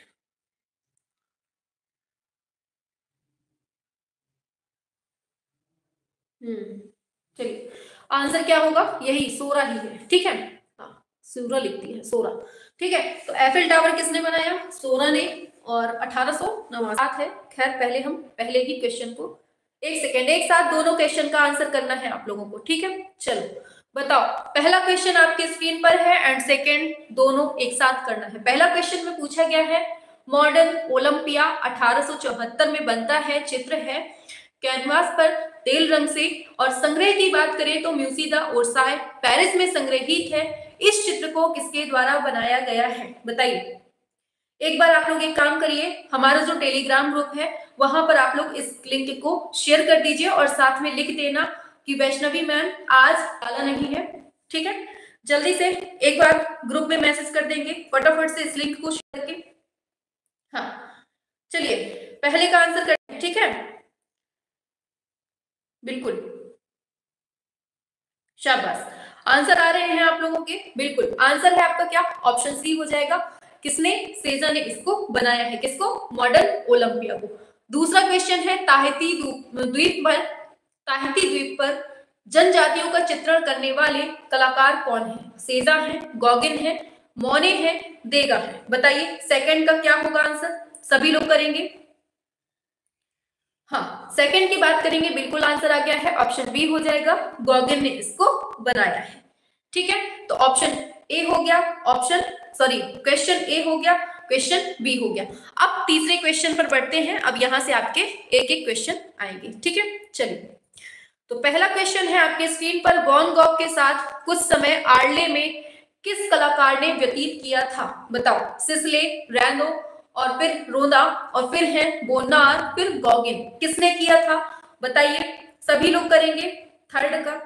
चलिए आंसर क्या होगा, यही सोरा ही है। ठीक है, हाँ सोरा लिखती है सोरा। ठीक है, तो एफिल टावर किसने बनाया, सोरा ने, और 1889 है। खैर पहले हम पहले ही क्वेश्चन को, एक सेकेंड, एक साथ दोनों क्वेश्चन का आंसर करना है आप लोगों को। ठीक है, चलो बताओ। पहला क्वेश्चन आपके स्क्रीन पर है एंड सेकेंड दोनों एक साथ करना है। पहला क्वेश्चन में पूछा गया है, मॉडर्न ओलंपिया 1874 में बनता है, चित्र है कैनवास पर तेल रंग से, और संग्रह की बात करें तो म्यूसी द ओर्साय पेरिस में संग्रहित है। इस चित्र को किसके द्वारा बनाया गया है, बताइए। एक बार आप लोग एक काम करिए, हमारा जो टेलीग्राम ग्रुप है वहां पर आप लोग इस लिंक को शेयर कर दीजिए और साथ में लिख देना कि वैष्णवी मैम आज डाला नहीं है। ठीक है, जल्दी से एक बार ग्रुप में मैसेज कर देंगे फटाफट से इस लिंक को शेयर करके। हाँ चलिए पहले का आंसर करें। ठीक है, बिल्कुल शाबाश, आंसर आ रहे हैं आप लोगों के। बिल्कुल आंसर है आपका क्या, ऑप्शन सी हो जाएगा। किसने, सेजा ने इसको बनाया है, किसको, मॉडर्न ओलंपिया को। दूसरा क्वेश्चन है, ताहिती द्वीप पर जनजातियों का चित्रण करने वाले कलाकार कौन है, सेजा है, गॉगिन है, मोने है, देगा है, बताइए सेकंड का क्या होगा आंसर, सभी लोग करेंगे। हाँ सेकंड की बात करेंगे, बिल्कुल आंसर आ गया है, ऑप्शन बी हो जाएगा, गॉगिन ने इसको बनाया है। ठीक है, तो ऑप्शन ए हो गया, क्वेश्चन ए हो गया, क्वेश्चन बी हो गया। अब तीसरे क्वेश्चन पर बढ़ते हैं। अब यहां से आपके एक एक क्वेश्चन आएंगे। ठीक है, चलिए तो पहला क्वेश्चन है आपके स्क्रीन पर, वैन गॉग के साथ कुछ समय आर्ले में किस कलाकार ने व्यतीत किया था, बताओ। सिसले, रैनो, और फिर रोदा, और फिर है बोनार, फिर गॉगिन, किसने किया था, बताइए सभी लोग करेंगे। थर्ड का,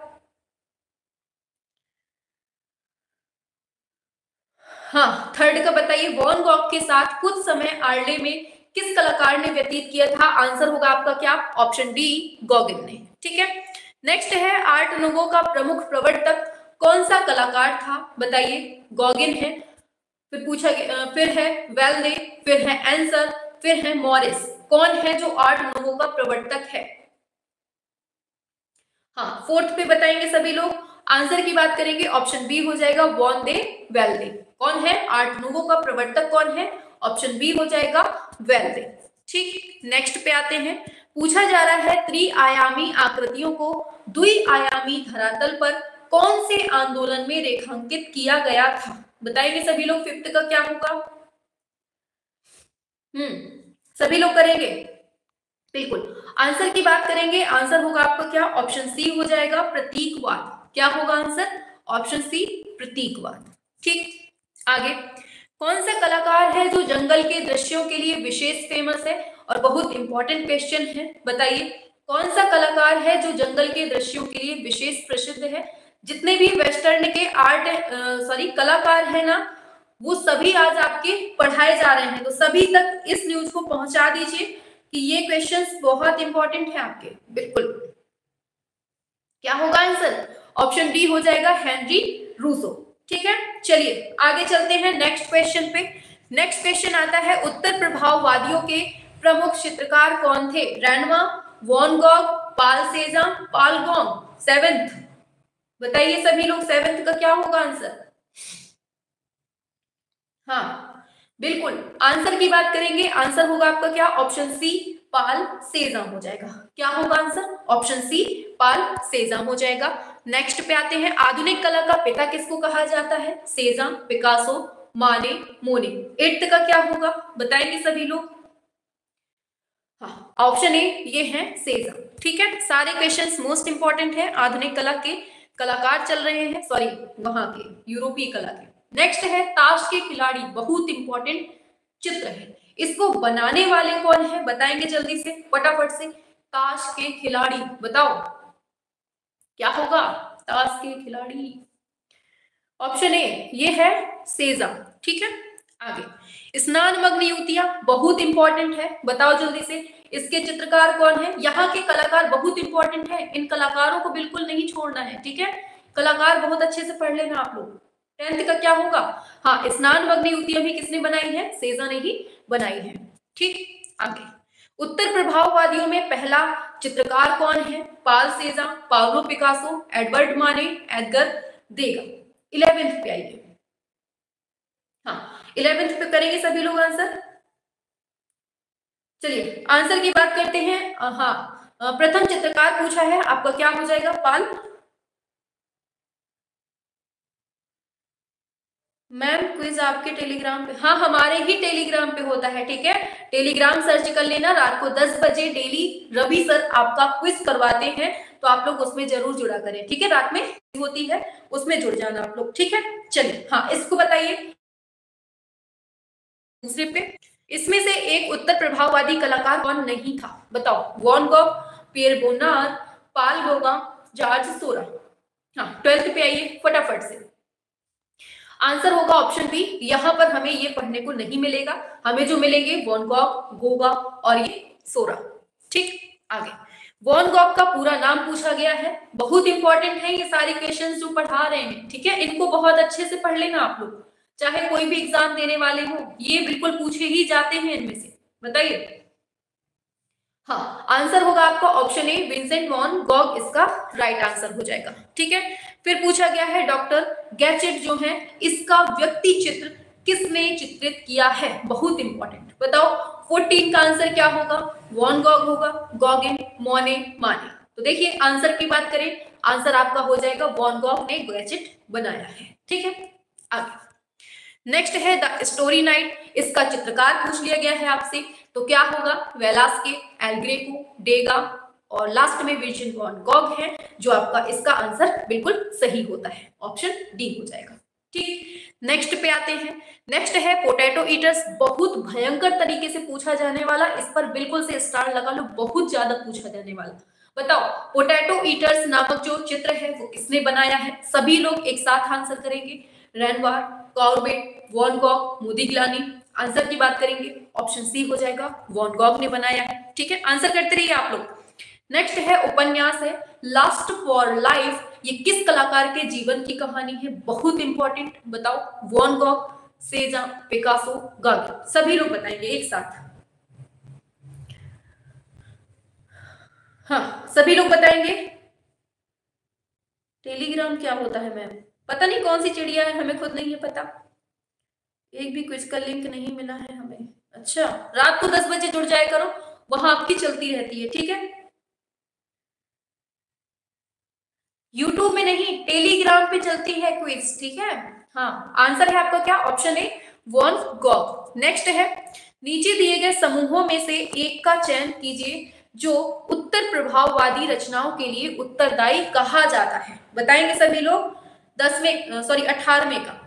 हाँ थर्ड का बताइए, वैन गॉग के साथ कुछ समय आर्ले में किस कलाकार ने व्यतीत किया था, आंसर होगा आपका क्या, ऑप्शन डी गॉगिन ने। ठीक है, नेक्स्ट है, आर्ट नोवो का प्रमुख प्रवर्तक कौन सा कलाकार था, बताइए। गॉगिन है, फिर पूछा गया, फिर है वेल्डे, फिर है एंसर, फिर है मॉरिस, कौन है जो आर्ट नोवो का प्रवर्तक है। हाँ फोर्थ पे बताएंगे सभी लोग। आंसर की बात करेंगे, ऑप्शन बी हो जाएगा, वॉन दे वेल्डे। कौन है आर्ट नोवो का प्रवर्तक, कौन है, ऑप्शन बी हो जाएगा वेल्डे। ठीक, नेक्स्ट पे आते हैं। पूछा जा रहा है, त्रिआयामी आकृतियों को द्विआयामी धरातल पर कौन से आंदोलन में रेखांकित किया गया था, बताएंगे सभी लोग। फिफ्थ का क्या होगा, सभी लोग करेंगे, बिल्कुल आंसर की बात करेंगे, आंसर होगा आपका क्या, ऑप्शन सी हो जाएगा, प्रतीकवाद। क्या होगा आंसर, ऑप्शन सी प्रतीकवाद। ठीक, आगे, कौन सा कलाकार है जो जंगल के दृश्यों के लिए विशेष फेमस है, और बहुत इंपॉर्टेंट क्वेश्चन है, बताइए कौन सा कलाकार है जो जंगल के दृश्यों के लिए विशेष प्रसिद्ध है। जितने भी वेस्टर्न के कलाकार है ना, वो सभी आज आपके पढ़ाए जा रहे हैं, तो सभी तक इस न्यूज को पहुंचा दीजिए कि ये क्वेश्चंस बहुत इंपॉर्टेंट है आपके। बिल्कुल क्या होगा आंसर, ऑप्शन डी हो जाएगा हेनरी रूसो। ठीक है, चलिए आगे चलते हैं नेक्स्ट क्वेश्चन पे। नेक्स्ट क्वेश्चन आता है उत्तर प्रभाववादियों के प्रमुख चित्रकार कौन थे? Renoir, Van Gogh, Paul Cezanne, Paul Gogh. Seventh बताइए सभी लोग, सेवेंथ का क्या होगा आंसर? हाँ बिल्कुल, आंसर की बात करेंगे, आंसर होगा आपका क्या? ऑप्शन सी पाल सेजाम हो जाएगा। क्या होगा आंसर? ऑप्शन सी पाल सेजाम हो जाएगा। नेक्स्ट पे आते हैं, आधुनिक कला का पिता किसको कहा जाता है? सेजाम, पिकासो, माने, मोने। एट्थ का क्या होगा बताएंगे सभी लोग? हाँ ऑप्शन ए ये है सेजाम। ठीक है, सारे क्वेश्चंस मोस्ट इंपॉर्टेंट है, आधुनिक कला के कलाकार चल रहे हैं, सॉरी वहां के यूरोपीय कला के। नेक्स्ट है ताश के खिलाड़ी, बहुत इंपॉर्टेंट चित्र है, इसको बनाने वाले कौन है बताएंगे जल्दी से फटाफट से। ताश के खिलाड़ी बताओ क्या होगा? ताश के खिलाड़ी, ऑप्शन ए ये है सेजाम। ठीक है, आगे स्नानमग्न युवतियां, बहुत इंपॉर्टेंट है, बताओ जल्दी से इसके चित्रकार कौन है? यहाँ के कलाकार बहुत इंपॉर्टेंट है, इन कलाकारों को बिल्कुल नहीं छोड़ना है। ठीक है, कलाकार बहुत अच्छे से पढ़ लेना आप लोग। टेंथ का क्या होगा? हाँ स्नानमग्न युवतियां भी किसने बनाई है? सेजा ने ही बनाई है। ठीक, आगे उत्तर प्रभाववादियों में पहला चित्रकार कौन है? Paul Cezanne, Pablo Picasso, Edouard Manet, Edgar Degas. 11th पे आइए। हाँ 11th पे करेंगे सभी लोग आंसर। चलिए आंसर की बात करते हैं। हाँ प्रथम चित्रकार पूछा है आपका, क्या हो जाएगा? पाल। मैम क्विज आपके टेलीग्राम पे? हाँ हमारे ही टेलीग्राम पे होता है। ठीक है, टेलीग्राम सर्च कर लेना, रात को 10 बजे डेली रवि सर आपका क्विज करवाते हैं, तो आप लोग उसमें जरूर जुड़ा करें। ठीक है, रात में होती है उसमें जुड़ जाना आप लोग। ठीक है, चलिए हाँ इसको बताइए दूसरे पे। इसमें से एक उत्तर प्रभाववादी कलाकार कौन नहीं था बताओ? Van Gogh, Pierre Bonnard, Paul Gauguin, George Seurat. हाँ 12th पे आइए फटाफट से। आंसर होगा ऑप्शन बी। यहां पर हमें ये पढ़ने को नहीं मिलेगा, हमें जो मिलेंगे वॉन गॉग, गोगा और ये सोरा। ठीक, आगे वॉन गॉग का पूरा नाम पूछा गया है, बहुत इंपॉर्टेंट है ये सारे क्वेश्चंस जो पढ़ा रहे हैं। ठीक है, इनको बहुत अच्छे से पढ़ लेना आप लोग, चाहे कोई भी एग्जाम देने वाले हो, ये बिल्कुल पूछे ही जाते हैं इनमें से। बताइए। हाँ आंसर होगा आपका option A Vincent Van Gogh, इसका राइट आंसर हो जाएगा। ठीक है, फिर पूछा गया है डॉक्टर गैचेट जो है इसका व्यक्ति चित्र किसने चित्रित किया है? बहुत इंपॉर्टेंट, बताओ 14 का आंसर क्या होगा? वॉन गॉग होगा, गॉगिन, मोने, माने। तो देखिए आंसर की बात करें, आंसर आपका हो जाएगा वॉन गॉग ने गैचेट बनाया है। ठीक है, आगे नेक्स्ट है द स्टोरी नाइट, इसका चित्रकार पूछ लिया गया है आपसे, तो क्या होगा? वेलास्के, एल ग्रेको, डेगा और लास्ट में विंसेंट वैन गॉग है, जो आपका इसका आंसर बिल्कुल सही होता है, ऑप्शन डी हो जाएगा। ठीक, नेक्स्ट पे आते हैं। नेक्स्ट है पोटैटो ईटर्स, बहुत भयंकर तरीके से पूछा जाने वाला, इस पर बिल्कुल से स्टार लगा लो, बहुत ज्यादा पूछा जाने वाला। बताओ पोटैटो ईटर्स नामक जो चित्र है वो किसने बनाया है? सभी लोग एक साथ आंसर करेंगे। Renoir, Courbet, Van Gogh, Modigliani. Answer की बात करेंगे, ऑप्शन सी हो जाएगा, वॉन गॉग ने बनाया है। ठीक है, आंसर करते रहिए आप लोग। नेक्स्ट है उपन्यास है लास्ट फॉर लाइफ, ये किस कलाकार के जीवन की कहानी है? बहुत इंपॉर्टेंट, बताओ Van Gogh, Cezanne, Picasso, Gauguin. सभी लोग बताएंगे एक साथ। हाँ सभी लोग बताएंगे। टेलीग्राम क्या होता है मैम? पता नहीं कौन सी चिड़िया है, हमें खुद नहीं है पता, एक भी क्विज का लिंक नहीं मिला है हमें। अच्छा रात को 10 बजे जुड़ जाया करो, वहां आपकी चलती रहती है। ठीक है, यूट्यूब में नहीं टेलीग्राम पे चलती है क्विज। ठीक है, हाँ आंसर है आपका क्या? Option A Van Gogh. Next है नीचे दिए गए समूहों में से एक का चयन कीजिए जो उत्तर प्रभाववादी रचनाओं के लिए उत्तरदायी कहा जाता है। बताएंगे सभी लोग। 18वें का।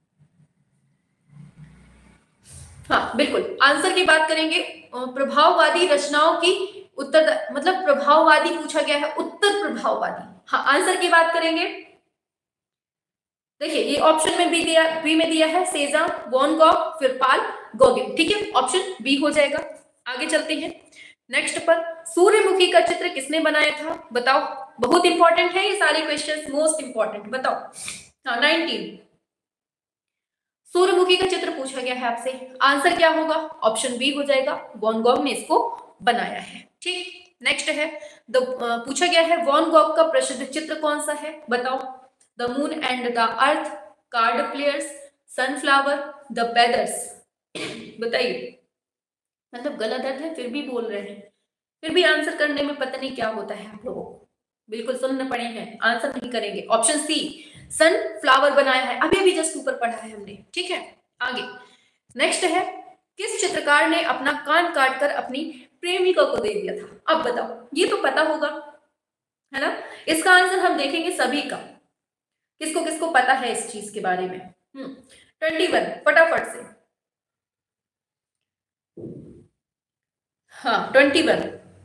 हाँ बिल्कुल, आंसर की बात करेंगे, प्रभाववादी रचनाओं की उत्तर मतलब प्रभाववादी पूछा गया है, उत्तर प्रभाववादी। हाँ आंसर की बात करेंगे, देखिए ये ऑप्शन में बी दिया, बी में दिया है सेजा, वॉन गॉग, फिर पाल गॉगिन। ठीक है, ऑप्शन बी हो जाएगा। आगे चलते हैं। नेक्स्ट पर सूर्यमुखी का चित्र किसने बनाया था, बताओ। बहुत इंपॉर्टेंट है ये सारे क्वेश्चंस, मोस्ट इंपॉर्टेंट, बताओ। हाँ 19, सूर्यमुखी का चित्र पूछा गया है आपसे, आंसर क्या होगा, ऑप्शन बी हो जाएगा, वॉन गॉग ने इसको बनाया है। ठीक, नेक्स्ट है पूछा गया है वॉन गॉग का प्रसिद्ध चित्र कौन सा है, बताओ। The moon and the earth, card players, sunflower, the bathers, बताइए। मतलब गलत अर्थ है फिर भी बोल रहे हैं, फिर भी आंसर करने में पता नहीं क्या होता है आप लोगों को, बिल्कुल सुनने पड़े हैं, आंसर नहीं करेंगे। ऑप्शन सी सनफ्लावर बनाया है, अभी अभी जस्ट ऊपर पढ़ा है हमने। ठीक है, आगे नेक्स्ट है किस चित्रकार ने अपना कान काटकर अपनी प्रेमिका को दे दिया था, अब बताओ। ये तो पता होगा है ना, इसका आंसर हम देखेंगे सभी का, किसको किसको पता है इस चीज के बारे में। 21 फटाफट से, हाँ 21,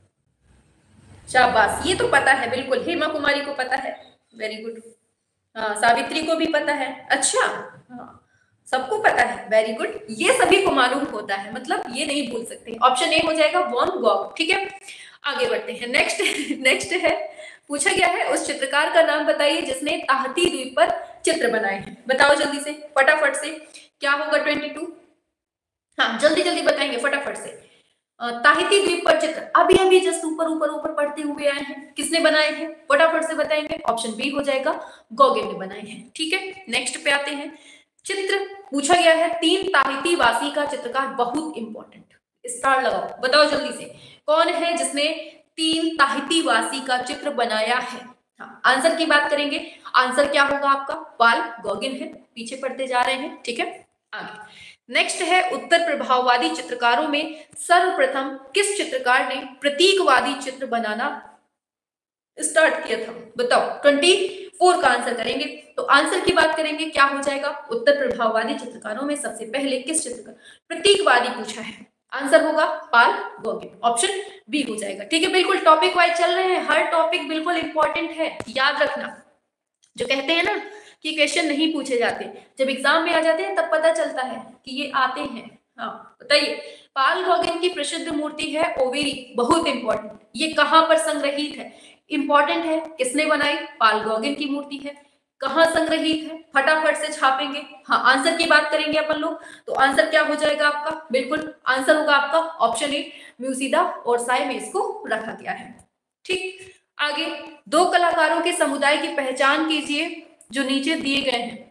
शाबाश, ये तो पता है बिल्कुल, हेमा कुमारी को पता है, वेरी गुड। हाँ सावित्री को भी पता है, अच्छा हाँ सबको पता है, वेरी गुड, ये सभी को मालूम होता है, मतलब ये नहीं भूल सकते। ऑप्शन ए हो जाएगा वॉन गॉग। ठीक है, आगे बढ़ते हैं। नेक्स्ट नेक्स्ट है पूछा गया है उस चित्रकार का नाम बताइए जिसने ताहती द्वीप पर चित्र बनाए हैं, बताओ जल्दी से फटाफट से, क्या होगा 22, हाँ जल्दी जल्दी बताएंगे फटाफट से। ताहिती द्वीप पर चित्र अभी अभी जस्ट ऊपर ऊपर ऊपर पढ़ते हुए आए हैं, किसने बनाए हैं फटाफट से बताएंगे, ऑप्शन बी हो जाएगा, गॉगेन ने बनाए हैं। ठीक है, नेक्स्ट पे आते हैं। चित्र पूछा गया है तीन ताहिती वासी का चित्रकार, बहुत इंपॉर्टेंट, स्टार लगाओ, बताओ जल्दी से कौन है जिसने तीन ताहिती वासी का चित्र बनाया है। हाँ आंसर की बात करेंगे, आंसर क्या होगा आपका, पाल गॉगिन है, पीछे पढ़ते जा रहे हैं। ठीक है, आगे नेक्स्ट है उत्तर प्रभाववादी चित्रकारों में सर्वप्रथम किस चित्रकार ने प्रतीकवादी चित्र बनाना स्टार्ट किया था, बताओ। 24 का आंसर करेंगे, तो आंसर की बात करेंगे क्या हो जाएगा, उत्तर प्रभाववादी चित्रकारों में सबसे पहले किस चित्रकार प्रतीकवादी पूछा है, आंसर होगा पाल गॉगिन, ऑप्शन बी हो जाएगा। ठीक है, बिल्कुल टॉपिक वाइज चल रहे हैं, हर टॉपिक बिल्कुल इंपॉर्टेंट है, याद रखना। जो कहते हैं ना कि क्वेश्चन नहीं पूछे जाते, जब एग्जाम में आ जाते हैं तब पता चलता है कि ये आते हैं। हाँ बताइए, पाल गॉगिन की प्रसिद्ध मूर्ति है ओवेरी, बहुत इंपॉर्टेंट, ये कहां पर संग्रहित है, इंपॉर्टेंट है, किसने बनाई, पाल गॉगिन की मूर्ति है, कहां संग्रहित है, फटाफट से छापेंगे। हाँ आंसर की बात करेंगे अपन लोग, तो आंसर क्या हो जाएगा आपका, बिल्कुल आंसर होगा आपका ऑप्शन ए, म्यूजिदा और साय में इसको रखा गया है। ठीक, आगे दो कलाकारों के समुदाय की पहचान कीजिए जो नीचे दिए गए हैं,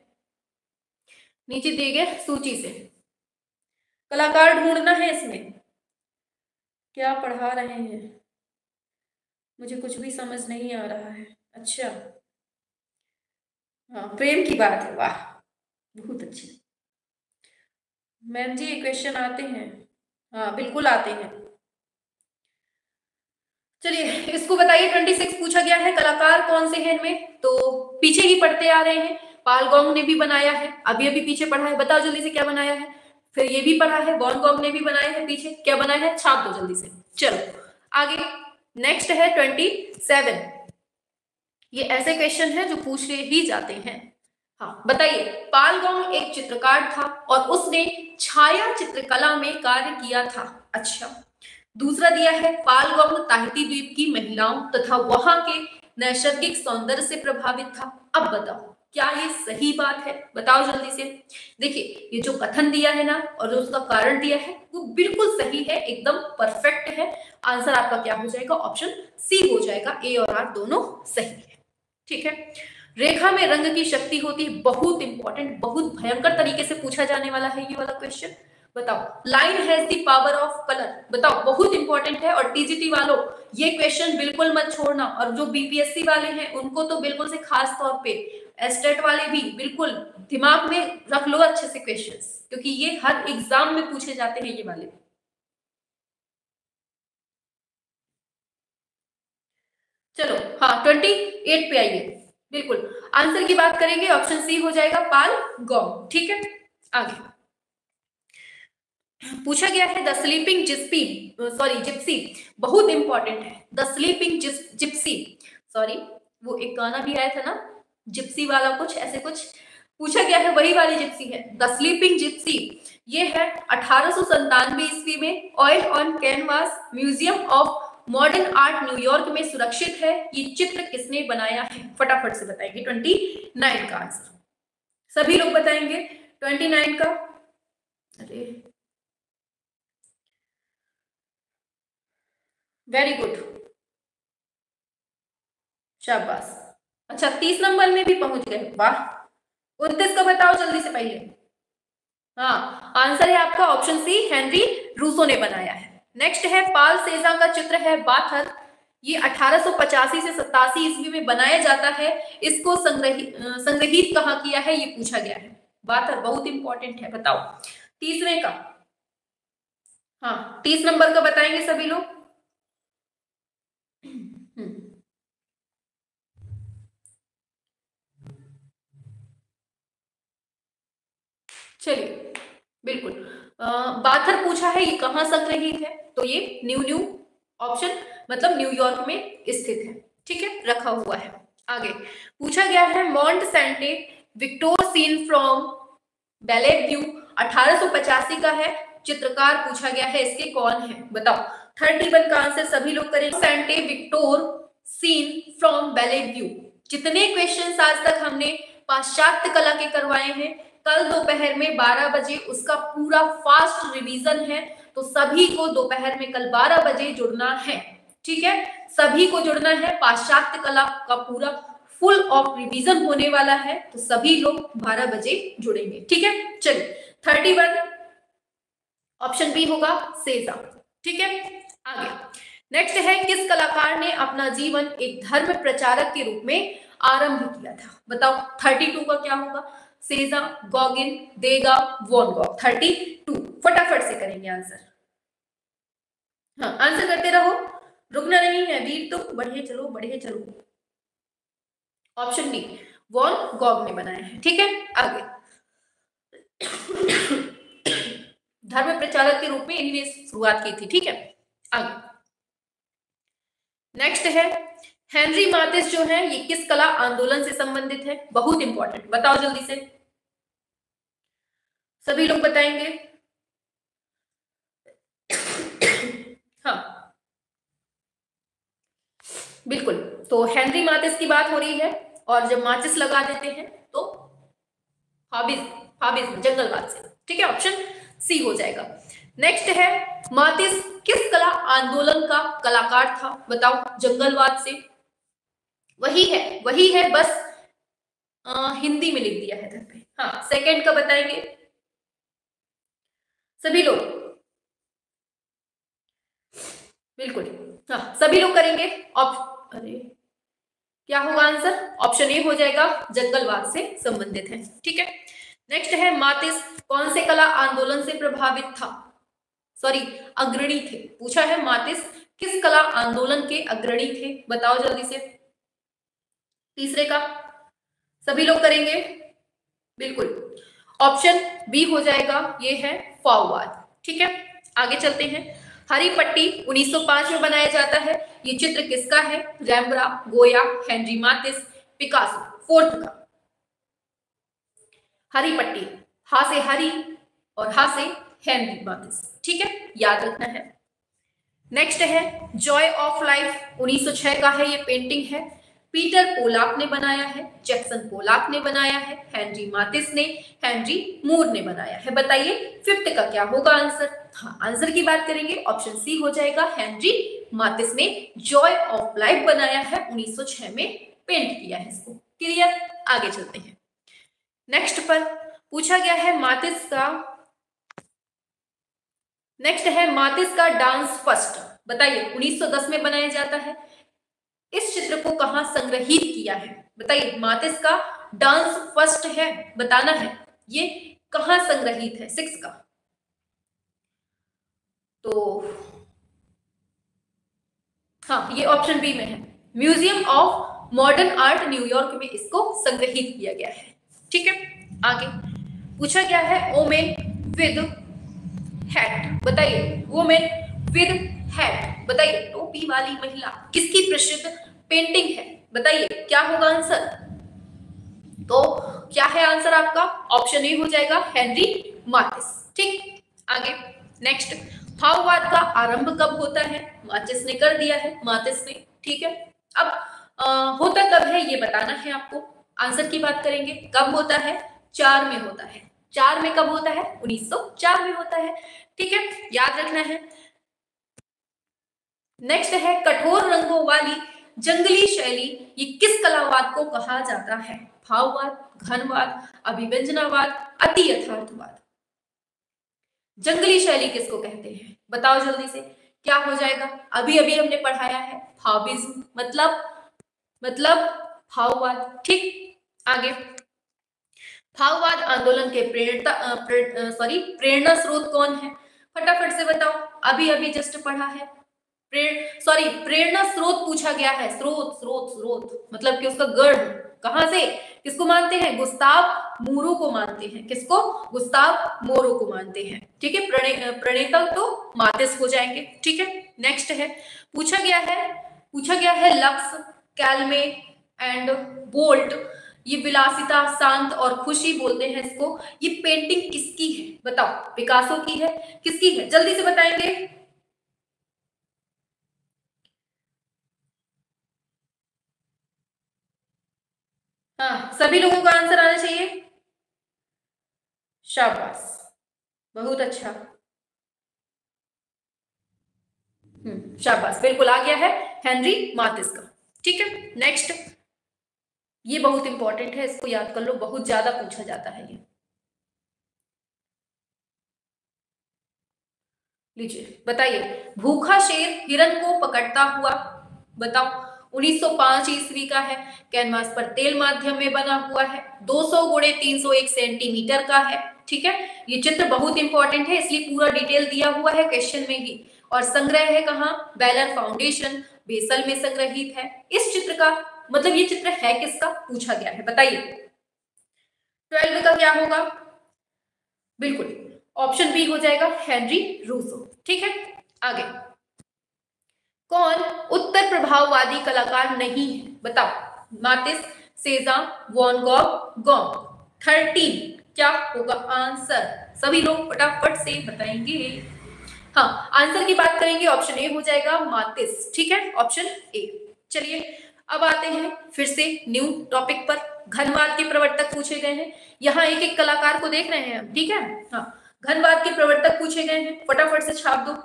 नीचे दिए गए सूची से कलाकार ढूंढना है। इसमें क्या पढ़ा रहे हैं, मुझे कुछ भी समझ नहीं आ रहा है। अच्छा हाँ प्रेम की बात है, वाह बहुत अच्छी मैम जी, ये क्वेश्चन आते हैं, हाँ बिल्कुल आते हैं। चलिए इसको बताइए, 26 पूछा गया है कलाकार कौन से हैं इनमें, तो पीछे ही पढ़ते आ रहे हैं, पाल गॉग ने भी बनाया है, अभी अभी पीछे पढ़ा है, बताओ जल्दी से क्या बनाया है, फिर ये भी पढ़ा है, वॉन गॉग ने भी बनाया है, पीछे क्या बनाया है, छाप दो जल्दी से। चलो आगे नेक्स्ट है 27, ये ऐसे क्वेश्चन है जो पूछ ही जाते हैं। हाँ बताइए, पाल गॉग एक चित्रकार था और उसने छाया चित्रकला में कार्य किया था। अच्छा, दूसरा दिया है पाल गॉग ताहिती द्वीप की महिलाओं तथा वहां के नैसर्गिक सौंदर्य से प्रभावित था। अब बताओ क्या ये सही बात है, बताओ जल्दी से। देखिए ये जो कथन दिया है ना और जो उसका कारण दिया है वो बिल्कुल सही है, एकदम परफेक्ट है। आंसर आपका क्या हो जाएगा, ऑप्शन सी हो जाएगा, ए और आर दोनों सही है। ठीक है, रेखा में रंग की शक्ति होती है, बहुत इंपॉर्टेंट, बहुत भयंकर तरीके से पूछा जाने वाला है ये वाला क्वेश्चन। बताओ, line has the power of colour, बताओ, बहुत इंपॉर्टेंट है। और टीजीटी वालों ये क्वेश्चन बिल्कुल मत छोड़ना, और जो बीपीएससी वाले हैं उनको तो बिल्कुल से खास तौर पे, एस्टेट वाले भी बिल्कुल दिमाग में रख लो अच्छे से क्वेश्चंस, क्योंकि ये हर एग्जाम में पूछे जाते हैं ये वाले। चलो हाँ 28 पे आइए, बिल्कुल आंसर की बात करेंगे, ऑप्शन सी हो जाएगा पाल गॉग। ठीक है, आगे पूछा गया है द स्लीपिंग जिप्सी, बहुत इंपॉर्टेंट है, द स्लीपिंग जिप्सी, सॉरी वो एक गाना भी आया था ना जिप्सी वाला, कुछ ऐसे कुछ, पूछा गया है वही वाली जिप्सी है, द स्लीपिंग जिप्सी। ये है 1897 ईस्वी में oil on canvas, Museum of Modern Art New York में सुरक्षित है। ये चित्र किसने बनाया है? फटाफट से बताएंगे 29 का आंसर। सभी लोग बताएंगे 29 का। अरे वेरी गुड, शाबाश। अच्छा 30 नंबर में भी पहुंच गए, वाह। 29 का बताओ जल्दी से पहले। हाँ, आंसर है आपका ऑप्शन सी, हेनरी रूसो ने बनाया है। नेक्स्ट है पाल सेजा का चित्र है बाथर। ये 1885 से 87 ईस्वी में बनाया जाता है। इसको संग्रहित कहाँ किया है ये पूछा गया है। बाथर बहुत इंपॉर्टेंट है, बताओ। तीसरे का, हाँ 30 नंबर का बताएंगे सभी लोग। चलिए बिल्कुल, बाथर पूछा है ये कहाँ संग्रहित है, तो ये न्यू ऑप्शन मतलब न्यूयॉर्क में स्थित है, ठीक है, रखा हुआ है। आगे पूछा गया है Mont Sainte Victoire seen from Bellevue, 1885 का है। चित्रकार पूछा गया है, इसके कौन है बताओ। 31 का आंसर सभी लोग करेंगे। Sainte Victoire seen from Bellevue. जितने क्वेश्चंस आज तक हमने पाश्चात्य कला के करवाए हैं, कल दोपहर में 12 बजे उसका पूरा फास्ट रिवीजन है, तो सभी को दोपहर में कल 12 बजे जुड़ना है, ठीक है, सभी को जुड़ना है। पाश्चात्य कला का पूरा फुल ऑफ रिवीजन होने वाला है, तो सभी लोग 12 बजे जुड़ेंगे, ठीक है। चलिए 31 ऑप्शन बी होगा सेजा, ठीक है। आगे नेक्स्ट है किस कलाकार ने अपना जीवन एक धर्म प्रचारक के रूप में आरंभ किया था, बताओ। 32 का क्या होगा? Cezanne, Gauguin, Degas, Van Gogh. 32 फटाफट से करेंगे आंसर। हाँ आंसर करते रहो, रुकना नहीं है वीर, तो बढ़े चलो बढ़े चलो। ऑप्शन बी वॉन गॉग ने बनाया है, ठीक है। आगे धर्म प्रचारक के रूप में इन्होंने शुरुआत की थी, ठीक है। आगे नेक्स्ट है हेनरी माथिस जो है ये किस कला आंदोलन से संबंधित है? बहुत इंपॉर्टेंट, बताओ जल्दी से, सभी लोग बताएंगे। हाँ बिल्कुल, तो हेनरी माथिस की बात हो रही है, और जब माचिस लगा देते हैं तो हाबिज जंगलवाद से, ठीक है, ऑप्शन सी हो जाएगा। नेक्स्ट है माथिस किस कला आंदोलन का कलाकार था, बताओ। जंगलवाद से, वही है बस हिंदी में लिख दिया है इधर पे। हाँ सेकंड का बताएंगे सभी लोग, बिल्कुल, हाँ सभी लोग करेंगे। अरे क्या होगा आंसर? ऑप्शन ए हो जाएगा, जंगलवाद से संबंधित है, ठीक है। नेक्स्ट है माथिस कौन से कला आंदोलन से प्रभावित था, सॉरी अग्रणी थे। पूछा है माथिस किस कला आंदोलन के अग्रणी थे, बताओ जल्दी से। तीसरे का सभी लोग करेंगे, बिल्कुल, ऑप्शन बी हो जाएगा, ये है फाओवाद, ठीक है। आगे चलते हैं। हरी पट्टी 1905 में बनाया जाता है। ये चित्र किसका है? रैम्ब्रांड, गोया, हेनरी माथिस, पिकासो। फोर्थ का हरी पट्टी, हा से हरी और हा से हेनरी माथिस, ठीक है, याद रखना है। नेक्स्ट है जॉय ऑफ लाइफ 1906 का है, ये पेंटिंग है। पीटर पोलाक ने बनाया है, जैक्सन पोलाक ने बनाया है, हेनरी माथिस ने, हेनरी मूर ने बनाया है। बताइए फिफ्थ का क्या होगा आंसर? हाँ आंसर की बात करेंगे, ऑप्शन सी हो जाएगा, हेनरी माथिस ने जॉय ऑफ लाइफ बनाया है, 1906 में पेंट किया है इसको। क्लियर? आगे चलते हैं। नेक्स्ट पर पूछा गया है माथिस का, नेक्स्ट है माथिस का डांस फर्स्ट, बताइए 1910 में बनाया जाता है। इस चित्र को कहां संग्रहित किया है, बताइए। माथिस का डांस फर्स्ट है, बताना है ये कहां संग्रहित है, 6 का। तो हाँ ये ऑप्शन बी में है, Museum of Modern Art New York में इसको संग्रहित किया गया है, ठीक है। आगे पूछा गया है वोमेन विद हैट, बताइए वोमेन विद हैट, बताइए टोपी वाली महिला किसकी प्रसिद्ध पेंटिंग है, बताइए क्या होगा आंसर। तो क्या है आंसर आपका? ऑप्शन ए हो जाएगा हेनरी माचिस। ठीक, आगे नेक्स्ट, भाववाद का आरंभ कब होता है? माचिस ने कर दिया है, माचिस ने। ठीक है, अब होता कब है ये बताना है आपको। आंसर की बात करेंगे, कब होता है? 4 में होता है। 4 में कब होता है? 1904 में होता है। ठीक है, याद रखना है। नेक्स्ट है, कठोर रंगों वाली जंगली शैली, ये किस कलावाद को कहा जाता है? भाववाद, घनवाद, अभिव्यंजनावाद, अति यथार्थवाद। जंगली शैली किसको कहते हैं? बताओ जल्दी से, क्या हो जाएगा? अभी अभी हमने पढ़ाया है, भाविज्म मतलब भाववाद। ठीक, आगे, भाववाद आंदोलन के प्रेरणा स्रोत कौन है? फटाफट से बताओ, अभी अभी जस्ट पढ़ा है। प्रेरणा स्रोत पूछा गया है। स्रोत स्रोत स्रोत मतलब कि उसका गढ़ कहां से? किसको मानते हैं? गुस्ताव मोरो को मानते हैं। किसको? गुस्ताव मोरो को मानते हैं। ठीक है, प्रणेता तो माचिस हो जाएंगे। ठीक है, नेक्स्ट है, पूछा गया है लक्स, कैल्मे एंड बोल्ट, ये विलासिता, शांत और खुशी बोलते हैं इसको, ये पेंटिंग किसकी है? बताओ, पिकासो की है? किसकी है? जल्दी से बताएंगे। हाँ, सभी लोगों का आंसर आना चाहिए। शाबाश, बहुत अच्छा। शाबाश, बिल्कुल आ गया है, हेनरी माचिस का। ठीक है, नेक्स्ट, ये बहुत इंपॉर्टेंट है, इसको याद कर लो, बहुत ज्यादा पूछा जाता है ये। लीजिए बताइए, भूखा शेर हिरन को पकड़ता हुआ, बताओ। 1905 ईस्वी का है, कैनवास पर तेल माध्यम में बना हुआ है, 200 गुणे 301 सेंटीमीटर का है। ठीक है, ये चित्र बहुत इंपॉर्टेंट है, इसलिए पूरा डिटेल दिया हुआ है क्वेश्चन में ही। और संग्रह है कहाँ? बेलर फाउंडेशन बेसल में संग्रहित है। इस चित्र का मतलब ये चित्र है किसका? पूछा गया है, बताइए। 12 का क्या होगा? बिल्कुल ऑप्शन बी हो जाएगा, हेनरी रूसो। ठीक है, आगे, कौन उत्तर प्रभाववादी कलाकार नहीं है? बताओ, माचिस, सेज़ान, वैन गॉग, गॉम। 13 क्या होगा आंसर? सभी लोग फटाफट से बताएंगे। हाँ, आंसर की बात करेंगे, ऑप्शन ए हो जाएगा, माचिस। ठीक है, ऑप्शन ए। चलिए अब आते हैं फिर से न्यू टॉपिक पर। घनवाद के प्रवर्तक पूछे गए हैं। यहाँ एक एक कलाकार को देख रहे हैं हम। ठीक है, हाँ, घनवाद के प्रवर्तक पूछे गए हैं, फटाफट से छाप दो।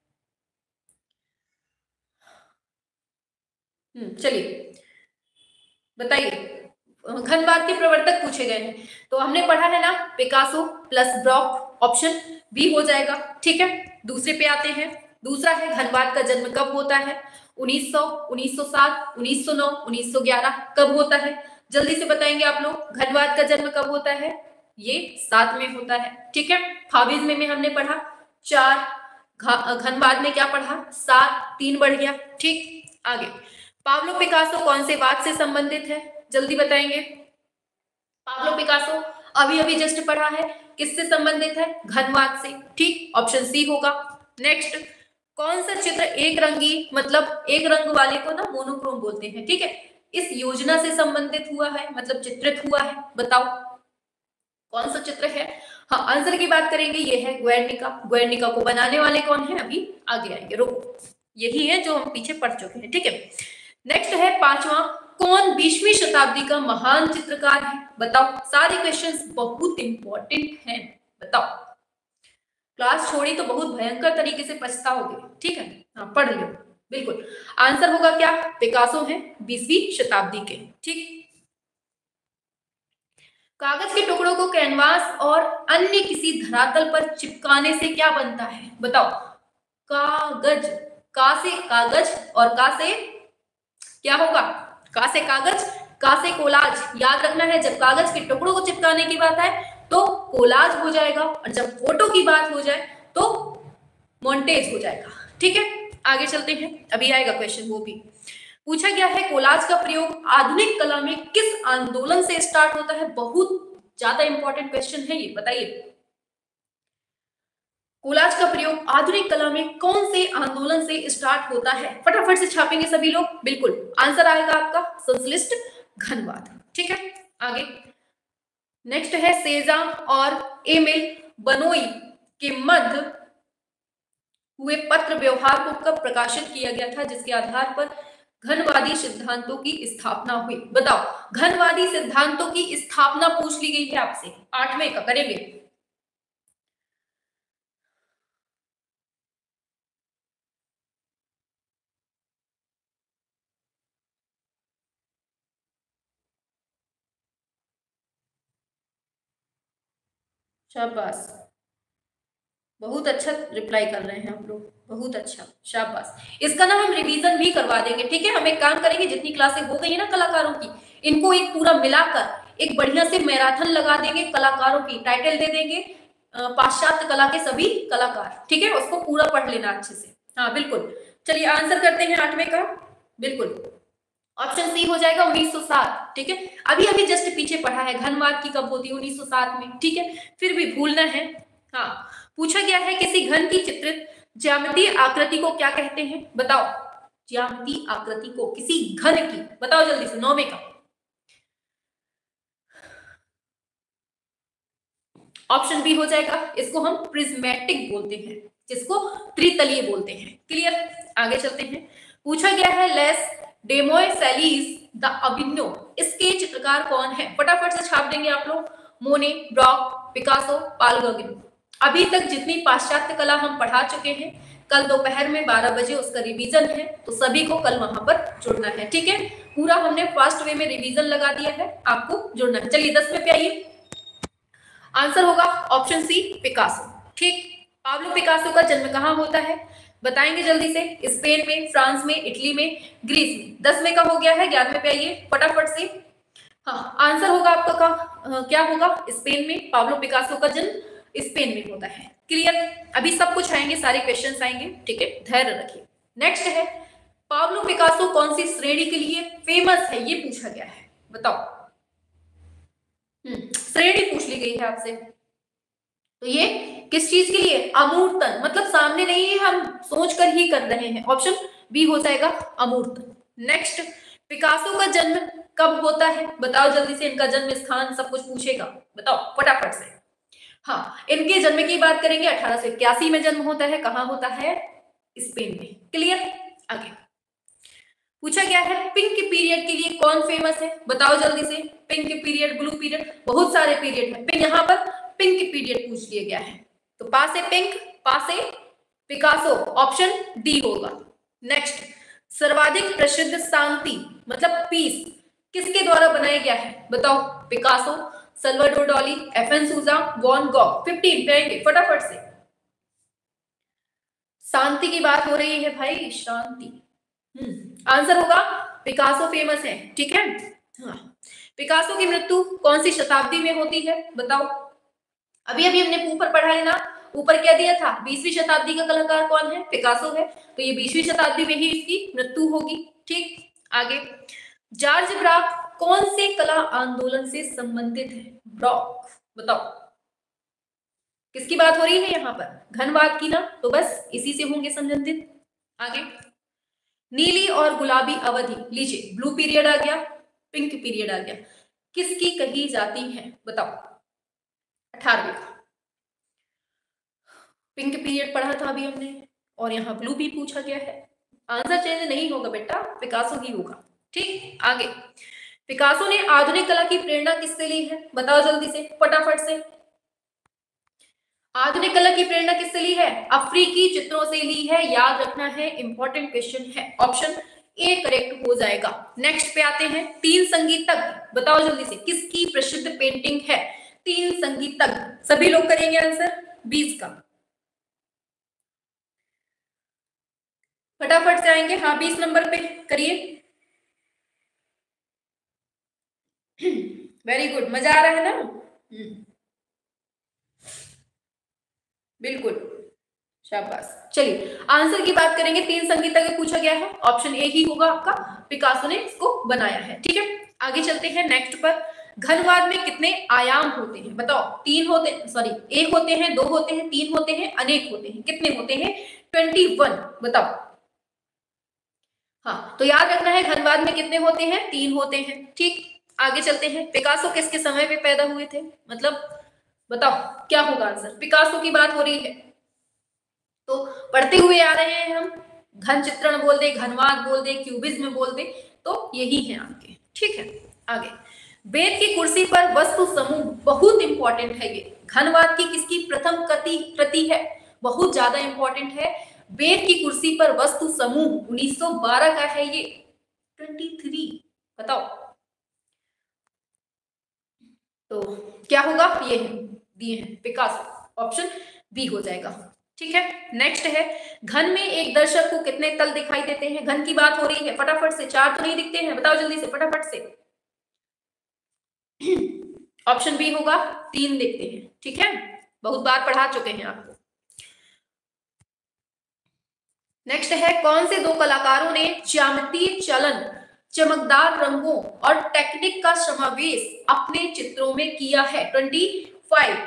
चलिए बताइए, घनवाद के प्रवर्तक पूछे गए हैं, तो हमने पढ़ा है ना, Picasso plus Braque, option B हो जाएगा। ठीक है, दूसरे पे आते हैं। दूसरा है, घनवाद का जन्म कब होता है? 1900, 1907, 1909, 1911, कब होता है? जल्दी से बताएंगे आप लोग, घनवाद का जन्म कब होता है? ये 7 में होता है। ठीक है, फाविज्म में हमने पढ़ा 4, घनवाद में क्या पढ़ा? 7, 3 बढ़ गया। ठीक, आगे, पाब्लो पिकासो कौन से वाद से संबंधित है? जल्दी बताएंगे। पाब्लो पिकासो अभी अभी जस्ट पढ़ा है, किससे संबंधित है? घनवाद से। ठीक, ऑप्शन सी होगा। नेक्स्ट, कौन सा चित्र एक रंगी मतलब एक रंग वाले को ना मोनोक्रोम बोलते हैं, ठीक है, इस योजना से संबंधित हुआ है, मतलब चित्रित हुआ है? बताओ कौन सा चित्र है? हाँ, आंसर की बात करेंगे, ये है गुएर्निका। गुएर्निका को बनाने वाले कौन है? अभी आगे आएंगे, रुको, यही है जो हम पीछे पढ़ चुके हैं। ठीक है, नेक्स्ट है 5वां, कौन 20वीं शताब्दी का महान चित्रकार है? बताओ, सारे क्वेश्चंस बहुत इंपॉर्टेंट हैं, बताओ। क्लास छोड़ी तो बहुत भयंकर तरीके से पछताओगे। ठीक है, हाँ, पढ़ लो, बिल्कुल आंसर होगा क्या? पिकासो है 20वीं शताब्दी के। ठीक, कागज के टुकड़ों को कैनवास और अन्य किसी धरातल पर चिपकाने से क्या बनता है? बताओ, कागज, का से कागज और का से क्या होगा? का से कागज, का से कोलाज। याद रखना है, जब कागज के टुकड़ों को चिपकाने की बात है तो कोलाज हो जाएगा, और जब फोटो की बात हो जाए तो मॉन्टेज हो जाएगा। ठीक है, आगे चलते हैं, अभी आएगा क्वेश्चन वो भी। पूछा गया है, कोलाज का प्रयोग आधुनिक कला में किस आंदोलन से स्टार्ट होता है? बहुत ज्यादा इंपॉर्टेंट क्वेश्चन है ये, बताइए। कोलाज का प्रयोग आधुनिक कला में कौन से आंदोलन से स्टार्ट होता है? फटाफट से छापेंगे सभी लोग, बिल्कुल आंसर आएगा आपका सोशलिस्ट घनवाद। ठीक है, आगे, नेक्स्ट है सेजाम और एमिल बनोई के मध्य हुए पत्र व्यवहार को कब प्रकाशित किया गया था, जिसके आधार पर घनवादी सिद्धांतों की स्थापना हुई? बताओ, घनवादी सिद्धांतों की स्थापना पूछ ली गई है आपसे, 8वें का करेंगे। शाबाश, बहुत अच्छा रिप्लाई कर रहे हैं आप लोग, बहुत अच्छा, शाबाश। इसका ना हम रिवीजन भी करवा देंगे, ठीक है। हम एक काम करेंगे, जितनी क्लासें हो गई है ना कलाकारों की, इनको एक पूरा मिलाकर एक बढ़िया से मैराथन लगा देंगे, कलाकारों की टाइटल दे देंगे, पाश्चात्य कला के सभी कलाकार, ठीक है। उसको पूरा पढ़ लेना अच्छे से। हाँ बिल्कुल, चलिए आंसर करते हैं 8वें का। बिल्कुल, ऑप्शन सी हो जाएगा 1907, ठीक है। अभी अभी जस्ट पीछे पढ़ा है, घनवाद की कब होती है, 1907 में, ठीक है। फिर भी भूलना है। हाँ, पूछा गया है किसी घन की चित्रित ज्यामितीय आकृति को क्या कहते हैं? बताओ, ज्यामितीय आकृति को किसी घन की, बताओ जल्दी से, 9वें का। ऑप्शन बी हो जाएगा, इसको हम प्रिज्मेटिक बोलते हैं, जिसको त्रितलीय बोलते हैं। क्लियर, आगे चलते हैं। पूछा गया है लेस डेमोइसेलिस द अबिनो, इसके चित्रकार कौन है? फटाफट से छाप देंगे आप लोग। मोने, ब्रॉक, पिकासो, पाल गॉगिन। अभी तक जितनी पाश्चात्य कला हम पढ़ा चुके हैं, कल दोपहर में 12 बजे उसका रिवीजन है, तो सभी को कल वहां पर जुड़ना है, ठीक है। पूरा हमने फास्ट वे में रिवीजन लगा दिया है, आपको जुड़ना है। चलिए 10वें पे आइए। आंसर होगा ऑप्शन सी, पिकासो, ठीक। पाब्लो पिकासो का जन्म कहाँ होता है? बताएंगे जल्दी से। स्पेन में, फ्रांस में, इटली में, ग्रीस में। 10वें का हो गया है, 11वें पे आइए फटाफट से। हाँ, आंसर होगा आपका क्या होगा? स्पेन में। पाब्लो पिकासो का जन्म स्पेन में होता है। क्लियर, अभी सब कुछ आएंगे, सारे क्वेश्चंस आएंगे, ठीक है, धैर्य रखिए। नेक्स्ट है, पाब्लो पिकासो कौन सी श्रेणी के लिए फेमस है, ये पूछा गया है, बताओ। श्रेणी पूछ ली गई है आपसे, तो ये किस चीज के लिए? अमूर्तन, मतलब सामने नहीं है, हम सोच कर ही कर रहे हैं। ऑप्शन बी हो जाएगा अमूर्तन। नेक्स्ट, पिकासो का जन्म कब होता है? बताओ जल्दी से, इनका जन्म स्थान सब कुछ पूछेगा, बताओ फटाफट से। हाँ, इनके जन्म की बात करेंगे, 1881 में जन्म होता है। कहाँ होता है? स्पेन में। क्लियर, आगे पूछा गया है पिंक पीरियड के लिए कौन फेमस है? बताओ जल्दी से। पिंक पीरियड, ब्लू पीरियड, बहुत सारे पीरियड है, यहाँ पर पिंक पीरियड पूछ लिया गया है, तो पास है पिंक, पास है पिकासो, ऑप्शन डी होगा। नेक्स्ट, सर्वाधिक प्रसिद्ध शांति मतलब पीस किसके द्वारा बनाया गया है? बताओ, पिकासो, सल्वाडोर डॉली, एफएन सूजा, वॉन गॉग। 15 कहेंगे फटाफट से। शांति की बात हो रही है भाई, शांति। आंसर होगा पिकासो फेमस है, ठीक है। हाँ, पिकासो की मृत्यु कौन सी शताब्दी में होती है? बताओ, अभी अभी हमने ऊपर पढ़ा है ना, ऊपर क्या दिया था? 20वीं शताब्दी का कलाकार कौन है? पिकासो है, तो ये 20वीं शताब्दी में ही इसकी मृत्यु होगी, ठीक। आगे, जॉर्ज ब्राक कौन से कला आंदोलन से संबंधित है? ब्राक, बताओ, किसकी बात हो रही है यहाँ पर? घनवाद की ना, तो बस इसी से होंगे संबंधित। आगे, नीली और गुलाबी अवधि, लीजिए, ब्लू पीरियड आ गया, पिंक पीरियड आ गया, किसकी कही जाती है? बताओ, 18वें का। पिंक पीरियड पढ़ा था अभी हमने, और यहाँ ब्लू भी पूछा गया है। आंसर चेंज नहीं होगा बेटा, पिकासो ही होगा, ठीक। आगे, पिकासो ने आधुनिक कला की प्रेरणा किससे ली है? बताओ जल्दी से, फटाफट से। आधुनिक कला की प्रेरणा किससे ली है? अफ्रीकी चित्रों से ली है, याद रखना है, इंपॉर्टेंट क्वेश्चन है। ऑप्शन ए करेक्ट हो जाएगा। नेक्स्ट पे आते हैं, तीन संगीतज्ञ, बताओ जल्दी से, किसकी प्रसिद्ध पेंटिंग है? तीन संगीतज्ञ, सभी लोग करेंगे आंसर 20 का, फटाफट से आएंगे। हाँ, 20 नंबर पे करिए। वेरी गुड, मजा आ रहा है ना? बिल्कुल, शाबाश। चलिए आंसर की बात करेंगे, तीन संगीतज्ञ पूछा गया है, ऑप्शन ए ही होगा आपका, पिकासो ने इसको बनाया है, ठीक है। आगे चलते हैं नेक्स्ट पर। घनवाद में कितने आयाम होते हैं? बताओ, तीन होते, सॉरी, एक होते हैं, दो होते हैं, तीन होते हैं, अनेक होते हैं, कितने होते हैं? 21, बताओ। हाँ, तो याद रखना है, घनवाद में कितने होते हैं? तीन होते हैं, ठीक। आगे चलते हैं। पिकासो किसके समय पे पैदा हुए थे, मतलब बताओ क्या होगा आंसर। पिकासो की बात हो रही है तो पढ़ते हुए आ रहे हैं हम। घन चित्रण बोल दे, घनवाद बोल दे, क्यूबिज्म बोल दे, तो यही है आपके। ठीक है, आगे। वेद की कुर्सी पर वस्तु समूह, बहुत इंपॉर्टेंट है ये। घनवाद की किसकी प्रथम कृति है, बहुत ज्यादा इंपॉर्टेंट है। वेद की कुर्सी पर वस्तु समूह 1912 का है ये। 23, बताओ तो क्या होगा, ये दिए हैं पिकासो, ऑप्शन बी हो जाएगा। ठीक है, नेक्स्ट है। घन में एक दर्शक को कितने तल दिखाई देते हैं, घन की बात हो रही है, फटाफट से। चार तो नहीं दिखते हैं, बताओ जल्दी से फटाफट से। ऑप्शन बी होगा, 3 दिखते हैं। ठीक है, बहुत बार पढ़ा चुके हैं आपको। नेक्स्ट है, कौन से दो कलाकारों ने ज्यामितीय चलन, चमकदार रंगों और टेक्निक का समावेश अपने चित्रों में किया है। 25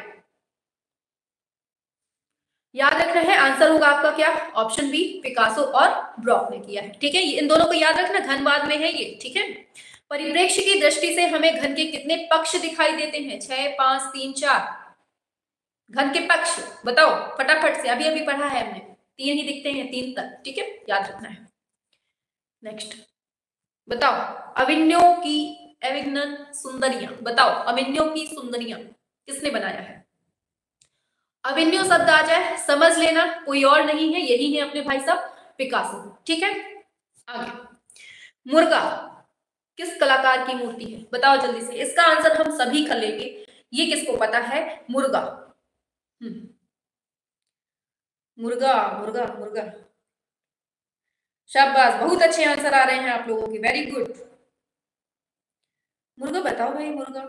याद रखना है, आंसर होगा आपका क्या, ऑप्शन बी, पिकासो और ब्रॉक ने किया है। ठीक है, इन दोनों को याद रखना, घनवाद में है ये। ठीक है, परिप्रेक्ष्य की दृष्टि से हमें घन के कितने पक्ष दिखाई देते हैं, 6, 5, 3, 4। घन के पक्ष बताओ फटाफट से, अभी अभी पढ़ा है हमने, 3 ही दिखते हैं, 3 तक। ठीक है, याद रखना है। नेक्स्ट बताओ, अविन्यों की एविग्नन सुंदरियां, बताओ अविन्यों की सुंदरियां किसने बनाया है। अविन्यो शब्द आ जाए समझ लेना, कोई और नहीं है, यही है अपने भाई साहब पिकासो। ठीक है, आगे। मुर्गा किस कलाकार की मूर्ति है, बताओ जल्दी से, इसका आंसर हम सभी कर लेंगे। ये किसको पता है, मुर्गा। मुर्गा मुर्गा मुर्गा, शाबाश, बहुत अच्छे आंसर आ रहे हैं आप लोगों के, वेरी गुड। मुर्गा बताओ भाई, मुर्गा।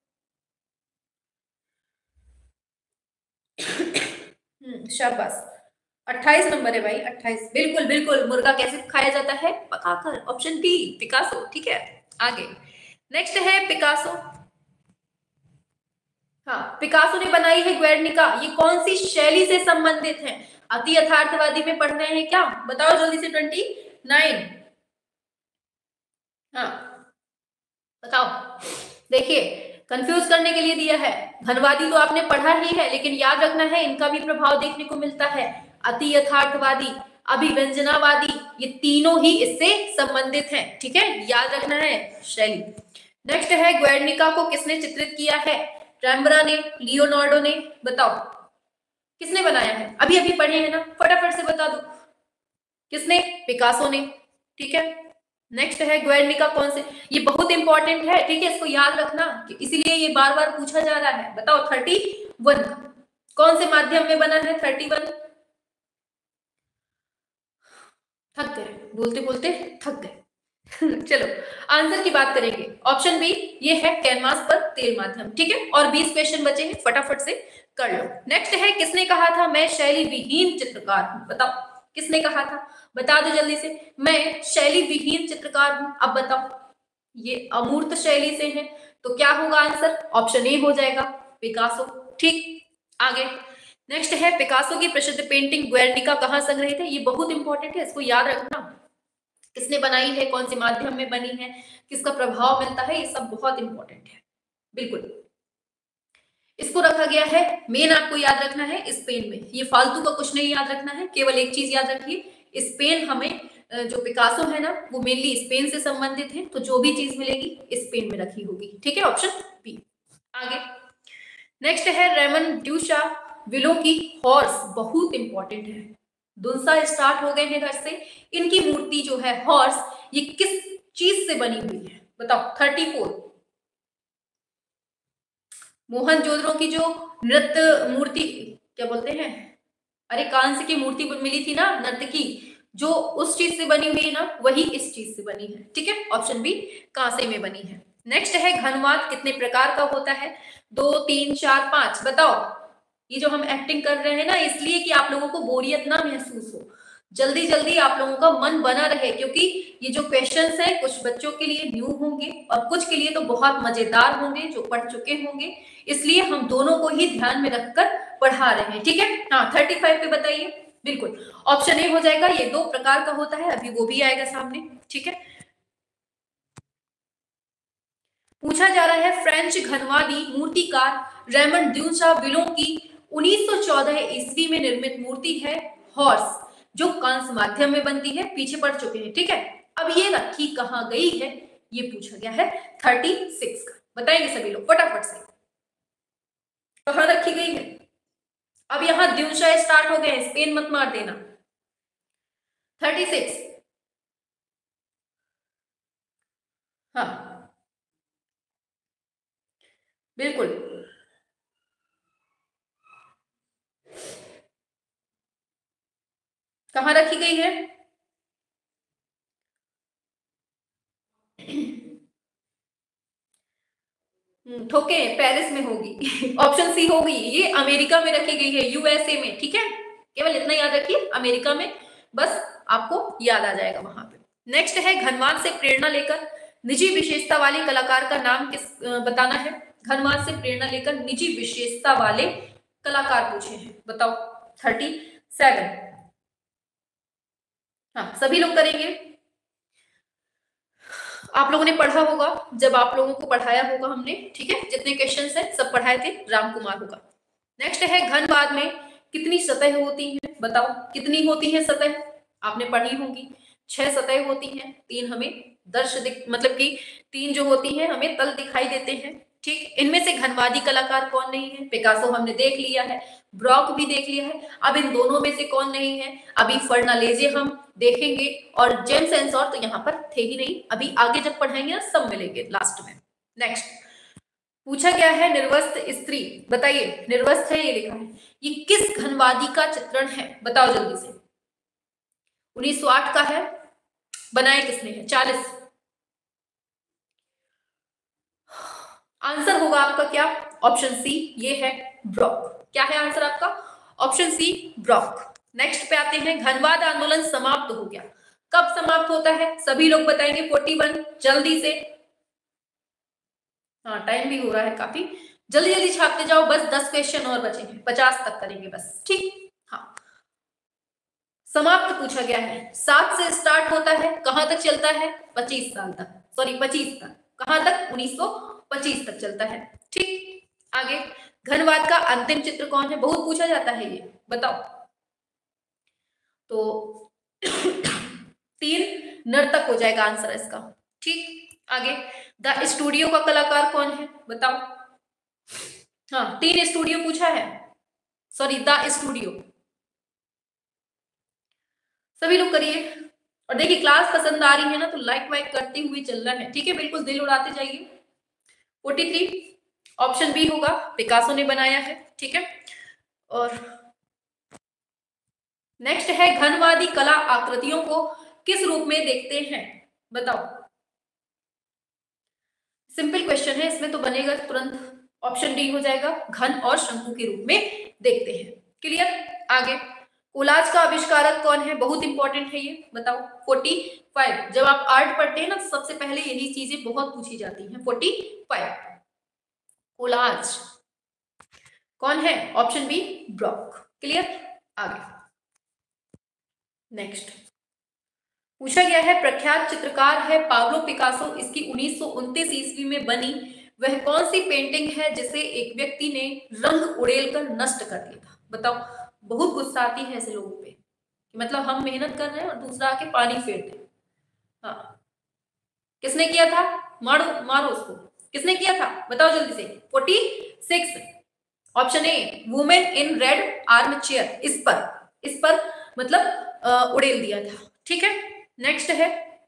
शाबाश, 28 नंबर है भाई, 28, बिल्कुल बिल्कुल। मुर्गा कैसे खाया जाता है, पकाकर, ऑप्शन बी, पिकासो। ठीक है, आगे। नेक्स्ट है पिकासो, हाँ, पिकासो ने बनाई है ग्वेर्निका, ये कौन सी शैली से संबंधित है, अति यथार्थवादी में पढ़ रहे हैं क्या, बताओ जल्दी से। 29, हाँ बताओ। देखिए, कंफ्यूज करने के लिए दिया है। धनवादी तो आपने पढ़ा ही है, लेकिन याद रखना है इनका भी प्रभाव देखने को मिलता है। अति यथार्थवादी, अभिव्यंजनावादी, ये तीनों ही इससे संबंधित हैं। ठीक है, याद रखना है शैली। नेक्स्ट है, ग्वेर्निका को किसने चित्रित किया है, रैम्ब्रा ने, लियोनार्डो ने, बताओ किसने बनाया है, अभी अभी पढ़े हैं ना, फटाफट से बता दो। किसने, पिकासो ने। ठीक है, नेक्स्ट है, ग्वेर्निका कौन से, ये बहुत इंपॉर्टेंट है। ठीक है, इसको याद रखना, इसीलिए ये बार बार पूछा जा रहा है। बताओ 31 कौन से माध्यम में बना है, 31। थक गए, बोलते बोलते थक गए। चलो आंसर की बात करेंगे, ऑप्शन बी, ये है कैनवास पर तेल माध्यम। ठीक है, और 20 क्वेश्चन बचे हैं, फटाफट से कर लो। नेक्स्ट है, किसने कहा था मैं शैली विहीन चित्रकार हूं, बताओ किसने कहा था, बता दो जल्दी से, मैं शैली विहीन चित्रकार हूं। अब बताओ, ये अमूर्त शैली से है, तो क्या होगा आंसर, ऑप्शन ए हो जाएगा, पिकासो। ठीक, आगे। नेक्स्ट है, पिकासो की प्रसिद्ध पेंटिंग ग्वेर्निका कहां संग्रहित है, ये बहुत इंपॉर्टेंट है, इसको याद रखना। किसने बनाई है, कौन से माध्यम में बनी है, किसका प्रभाव मिलता है, ये सब बहुत इंपॉर्टेंट है, बिल्कुल। इसको रखा गया है, मेन आपको याद रखना है स्पेन में, ये फालतू का कुछ नहीं याद रखना है, केवल एक चीज याद रखिए, स्पेन हमें, जो पिकासो है ना वो मेनली स्पेन से संबंधित है, तो जो भी चीज मिलेगी स्पेन में रखी होगी। ठीक है, ऑप्शन बी, आगे। नेक्स्ट है, रेमन ड्यूशा विलो की हॉर्स, बहुत इंपॉर्टेंट है, दुनसा स्टार्ट हो गए हैं इधर से। इनकी मूर्ति जो है हॉर्स, ये किस चीज से बनी हुई है, बताओ। 34 मोहनजोदड़ो की जो नृत्य मूर्ति, क्या बोलते हैं, अरे कांस्य की मूर्ति मिली थी ना नर्तकी, जो उस चीज से बनी हुई है ना, वही इस चीज से बनी है। ठीक है, ऑप्शन बी, कांसे में बनी है। नेक्स्ट है, घनवाद कितने प्रकार का होता है, 2, 3, 4, 5, बताओ। ये जो हम एक्टिंग कर रहे हैं ना, इसलिए कि आप लोगों को बोरियत ना महसूस हो, जल्दी जल्दी आप लोगों का मन बना रहे, क्योंकि ये जो क्वेश्चंस हैं कुछ बच्चों के लिए न्यू होंगे और कुछ के लिए तो बहुत मजेदार होंगे जो पढ़ चुके होंगे, इसलिए हम दोनों को ही ध्यान में रखकर पढ़ा रहे हैं। ठीक है, हाँ 35 पे बताइए, बिल्कुल ऑप्शन ए हो जाएगा, ये 2 प्रकार का होता है, अभी वो भी आएगा सामने। ठीक है, पूछा जा रहा है फ्रेंच घनवादी मूर्तिकार रेमंड ड्यूचा विलों की 1914 ईस्वी में निर्मित मूर्ति है हॉर्स, जो कांस्य माध्यम में बनती है, पीछे पड़ चुके हैं। ठीक है, अब ये रखी कहां गई है, ये पूछा गया है 36 का। बताएंगे सभी लोग फटाफट से, कहां रखी गई है। अब यहां द्यूशा स्टार्ट हो गए, स्पेन मत मार देना। 36, हाँ बिल्कुल, कहां रखी गई है। ठोके, पेरिस में होगी। ऑप्शन सी होगी, ये अमेरिका में रखी गई है, यूएसए में। ठीक है, केवल इतना याद रखिए, अमेरिका में, बस आपको याद आ जाएगा वहां पे। नेक्स्ट है घनवान से प्रेरणा लेकर निजी विशेषता वाले कलाकार का नाम किस बताना है। घनवान से प्रेरणा लेकर निजी विशेषता वाले कलाकार पूछे हैं, बताओ। 37, हाँ सभी लोग करेंगे। आप लोगों ने पढ़ा होगा, जब आप लोगों को पढ़ाया होगा हमने, ठीक है, जितने क्वेश्चन है सब पढ़ाए थे, राम कुमार होगा। नेक्स्ट है घनवाद में कितनी सतह होती हैं, बताओ कितनी होती हैं सतह, आपने पढ़ी होंगी। 6 सतह होती हैं, 3 हमें दर्श दिख मतलब कि 3 जो होती हैं हमें तल दिखाई देते हैं। ठीक, इनमें से घनवादी कलाकार कौन नहीं है। पिकासो हमने देख लिया है, ब्रॉक भी देख लिया है। अब इन दोनों में से कौन नहीं है, अभी फर्नालेजे हम देखेंगे, और जेम्स सेंसर तो यहाँ पर थे ही नहीं, अभी आगे जब पढ़ाएंगे ना सब मिलेंगे लास्ट में। नेक्स्ट पूछा गया है निर्वस्त्र स्त्री, बताइए निर्वस्त्र है ये लिखा है, ये किस घनवादी का चित्रण है, बताओ जल्दी से। 1908 का है, बनाया किसने है। 40, आंसर होगा आपका क्या, ऑप्शन सी, ये है ब्रॉक। क्या है आंसर आपका, ऑप्शन सी ब्रॉक। नेक्स्ट पे आते हैं, घनवाद आंदोलन समाप्त हो गया, कब समाप्त होता है, सभी लोग बताएंगे। 41, जल्दी से, हाँ टाइम भी हो रहा है काफी, जल्दी जल्दी छापते जाओ, बस 10 क्वेश्चन और बचे हैं, 50 तक करेंगे बस। ठीक, हाँ समाप्त पूछा गया है, 7 से स्टार्ट होता है, कहां तक चलता है, 25 साल तक, सॉरी 25 तक, कहां तक, 1925 तक चलता है। ठीक, आगे घनवाद का अंतिम चित्र कौन है, बहुत पूछा जाता है ये, बताओ। तो 3 नर्तक हो जाएगा आंसर इसका। ठीक, आगे द स्टूडियो का कलाकार कौन है, बताओ। हाँ 3 स्टूडियो पूछा है, सॉरी द स्टूडियो, सभी लोग करिए। और देखिए क्लास पसंद आ रही है ना तो लाइक वाइक करते हुए चलना है, ठीक है, बिल्कुल दिल उड़ाते जाइए। 43, ऑप्शन बी होगा, पिकासो ने बनाया है। ठीक है, और नेक्स्ट है घनवादी कला आकृतियों को किस रूप में देखते हैं, बताओ। सिंपल क्वेश्चन है, इसमें तो बनेगा तुरंत, ऑप्शन डी हो जाएगा, घन और शंकु के रूप में देखते हैं। क्लियर, आगे कोलाज का आविष्कारक कौन है, बहुत इंपॉर्टेंट है ये, बताओ। 45, जब आप आर्ट पढ़ते हैं ना तो सबसे पहले यही चीजें बहुत पूछी जाती हैं। 45, कोलाज कौन है, ऑप्शन बी ब्रॉक। क्लियर, आगे नेक्स्ट पूछा गया है, प्रख्यात चित्रकार है पाब्लो पिकासो, इसकी 1929 ईस्वी में बनी वह कौन सी पेंटिंग है जिसे एक व्यक्ति ने रंग उड़ेल कर नष्ट कर दिया था, बताओ। बहुत गुस्सा आती है ऐसे लोगों पे कि मतलब हम मेहनत कर रहे हैं और दूसरा आके पानी फेर दे। हाँ किसने किया था, मारो मारो उसको, किसने किया था बताओ जल्दी से। 46, option A women in red armchair, इस पर मतलब उड़ेल दिया था। ठीक है, नेक्स्ट है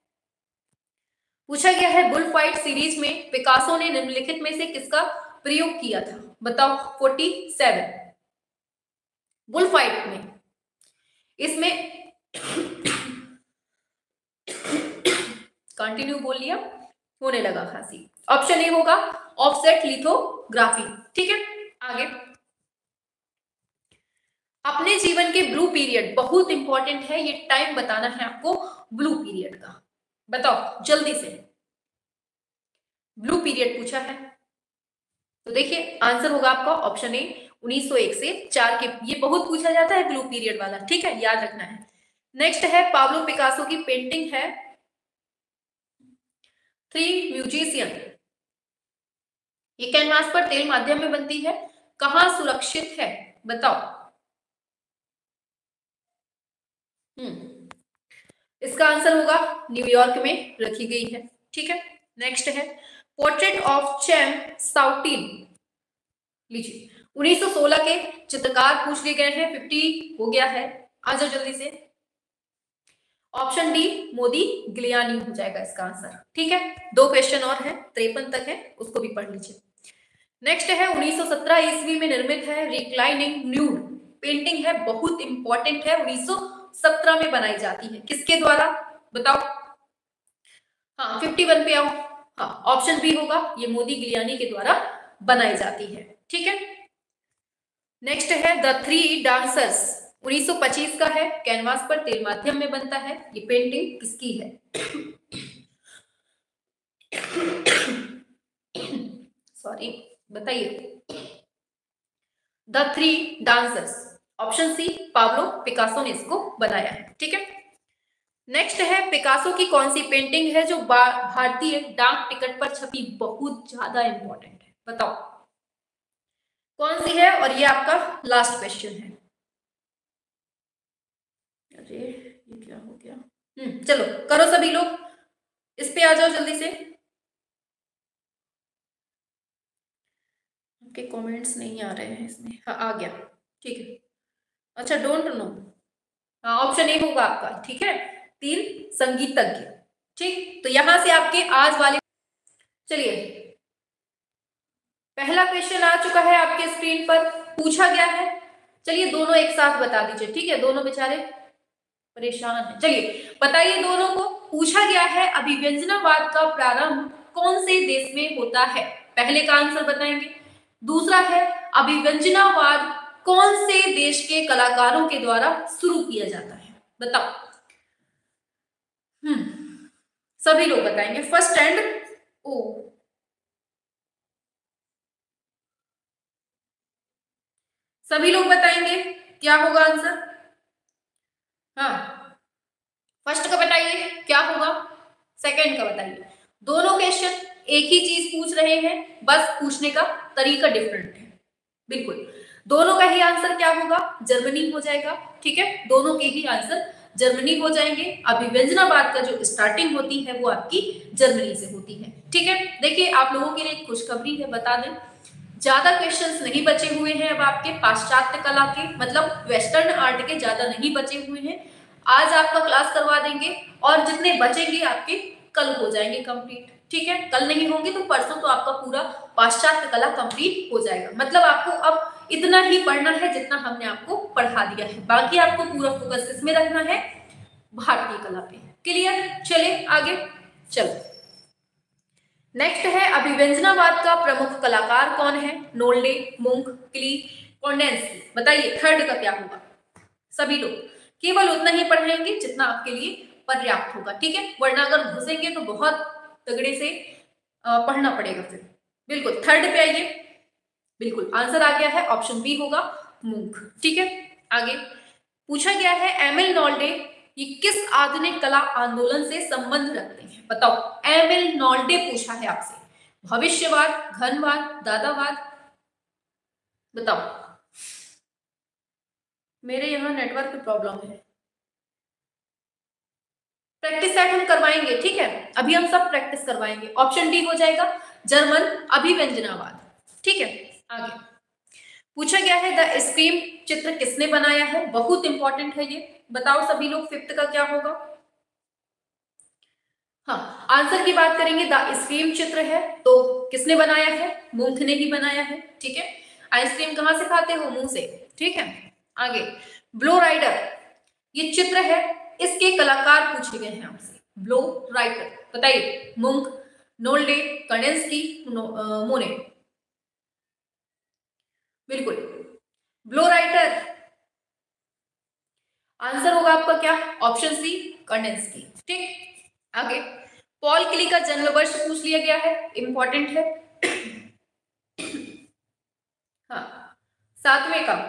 पूछा गया है, बुल फाइट सीरीज में पिकासो ने निम्नलिखित में से किसका प्रयोग किया था, बताओ। 47, बुल फाइट में, इसमें कंटिन्यू बोल लिया, होने लगा खांसी। ऑप्शन ए होगा ऑफसेट लिथोग्राफी। ठीक है, आगे अपने जीवन के ब्लू पीरियड, बहुत इंपॉर्टेंट है ये, टाइम बताना है आपको ब्लू पीरियड का, बताओ जल्दी से। ब्लू पीरियड पूछा है तो देखिए आंसर होगा आपका ऑप्शन ए 1901 से 4 के, ये बहुत पूछा जाता है ब्लू पीरियड वाला, ठीक है, याद रखना है। नेक्स्ट है पाब्लो पिकासो की पेंटिंग है थ्री म्यूजिशियन, ये कैनवास पर तेल माध्यम में बनती है, कहाँ सुरक्षित है बताओ। इसका आंसर होगा न्यूयॉर्क में रखी गई है। ठीक है, नेक्स्ट है पोर्ट्रेट ऑफ चैम साउटीन। लीजिए 1916 के चित्रकार पूछ लिए गए हैं, 50 हो गया है, आ जाओ जल्दी से। ऑप्शन डी मोदी गिलियानी हो जाएगा इसका आंसर। ठीक है, 2 क्वेश्चन और है, 53 तक है, उसको भी पढ़ लीजिए। नेक्स्ट है 1917 ईस्वी में निर्मित है रिक्लाइनिंग न्यूड पेंटिंग है, बहुत इंपॉर्टेंट है, 1917 में बनाई जाती है, किसके द्वारा बताओ। हाँ 51 पे आओ। हाँ ऑप्शन बी होगा, ये मोदी गिलियानी के द्वारा बनाई जाती है। ठीक है, नेक्स्ट है द थ्री डांसर्स, 1925 का है, कैनवास पर तेल माध्यम में बनता है, ये पेंटिंग किसकी है। सॉरी, बताइए। The three dancers, option C Pablo Picasso ने इसको बनाया है। ठीक है, नेक्स्ट है पिकासो की कौन सी पेंटिंग है जो भारतीय डाक टिकट पर छपी, बहुत ज्यादा इंपॉर्टेंट है, बताओ कौन सी है, और ये आपका लास्ट क्वेश्चन है। अरे ये क्या हो गया। चलो करो सभी लोग, इस पे आ जाओ जल्दी से। आपके कमेंट्स नहीं आ रहे हैं इसमें, हाँ आ गया। ठीक है, अच्छा डोंट नो, हाँ ऑप्शन ए होगा आपका। ठीक है, 3 संगीतज्ञ। ठीक, तो यहां से आपके आज वाले, चलिए पहला क्वेश्चन आ चुका है आपके स्क्रीन पर, पूछा गया है। चलिए दोनों एक साथ बता दीजिए, ठीक है, दोनों बेचारे परेशान है। चलिए बताइए, दोनों को पूछा गया है अभिव्यंजनावाद का प्रारंभ कौन से देश में होता है, पहले का आंसर बताएंगे। दूसरा है अभिव्यंजनावाद कौन से देश के कलाकारों के द्वारा शुरू किया जाता है, बताओ। सभी लोग बताएंगे, फर्स्ट एंड ओ, सभी लोग बताएंगे क्या होगा आंसर। हाँ फर्स्ट का बताइए क्या होगा, सेकंड का बताइए। दोनों क्वेश्चन एक ही चीज पूछ रहे हैं, बस पूछने का तरीका डिफरेंट है। बिल्कुल दोनों का ही आंसर क्या होगा, जर्मनी हो जाएगा। ठीक है, दोनों के ही आंसर जर्मनी हो जाएंगे। अभिव्यंजनावाद का जो स्टार्टिंग होती है वो आपकी जर्मनी से होती है। ठीक है, देखिए आप लोगों के लिए एक खुशखबरी है, बता दें ज्यादा क्वेश्चंस नहीं बचे हुए हैं अब आपके पाश्चात्य कला के, मतलब वेस्टर्न आर्ट के ज्यादा नहीं बचे हुए हैं। आज आपका क्लास करवा देंगे और जितने बचेंगे आपके कल हो जाएंगे कंप्लीट। ठीक है, कल नहीं होंगे तो परसों तो आपका पूरा पाश्चात्य कला कंप्लीट हो जाएगा। मतलब आपको अब इतना ही पढ़ना है जितना हमने आपको पढ़ा दिया है, बाकी आपको पूरा फोकस इसमें रखना है, भारतीय कला पे। क्लियर, चले आगे चलो। नेक्स्ट है अभिव्यंजनावाद का प्रमुख कलाकार कौन है, नोल्डे, मुंक, क्ली, कॉन्डेंस्की। बताइए थर्ड का क्या होगा। सभी लोग केवल उतना ही पढ़ेंगे जितना आपके लिए पर्याप्त होगा। ठीक है, वरना अगर घुसेंगे तो बहुत तगड़े से पढ़ना पड़ेगा फिर। बिल्कुल थर्ड पे आइए, बिल्कुल आंसर आ गया है, ऑप्शन बी होगा मुंक। ठीक है, आगे पूछा गया है एमिल नॉल्डे ये किस आधुनिक कला आंदोलन से संबंध रखते हैं, बताओ। एमिल नॉल्डे पूछा है आपसे, भविष्यवाद, घनवाद, दादावाद, बताओ। मेरे यहाँ नेटवर्क प्रॉब्लम है, प्रैक्टिस सेट हम करवाएंगे। ठीक है, अभी हम सब प्रैक्टिस करवाएंगे। ऑप्शन डी हो जाएगा जर्मन अभिव्यंजनावाद। ठीक है, आगे पूछा गया है द स्क्रीम चित्र किसने बनाया है, बहुत इंपॉर्टेंट है ये, बताओ सभी लोग फिफ्थ का क्या होगा। हाँ आंसर की बात करेंगे, द स्क्रीम चित्र है तो किसने बनाया है, मुंथ ने ही बनाया है। ठीक है, आइसक्रीम कहां से खाते हो, मुंह से। ठीक है, आगे ब्लो राइडर ये चित्र है, इसके कलाकार पूछे गए हैं आपसे। ब्लो राइटर बताइए, मुंक, नोल्डे, कंडेंस्की, मोने। बिल्कुल ब्लो राइटर, आंसर होगा आपका क्या, ऑप्शन सी कंडेंस्की। ठीक, आगे पॉल क्ली का जन्म वर्ष पूछ लिया गया है, इंपॉर्टेंट है। हाँ 7वें का,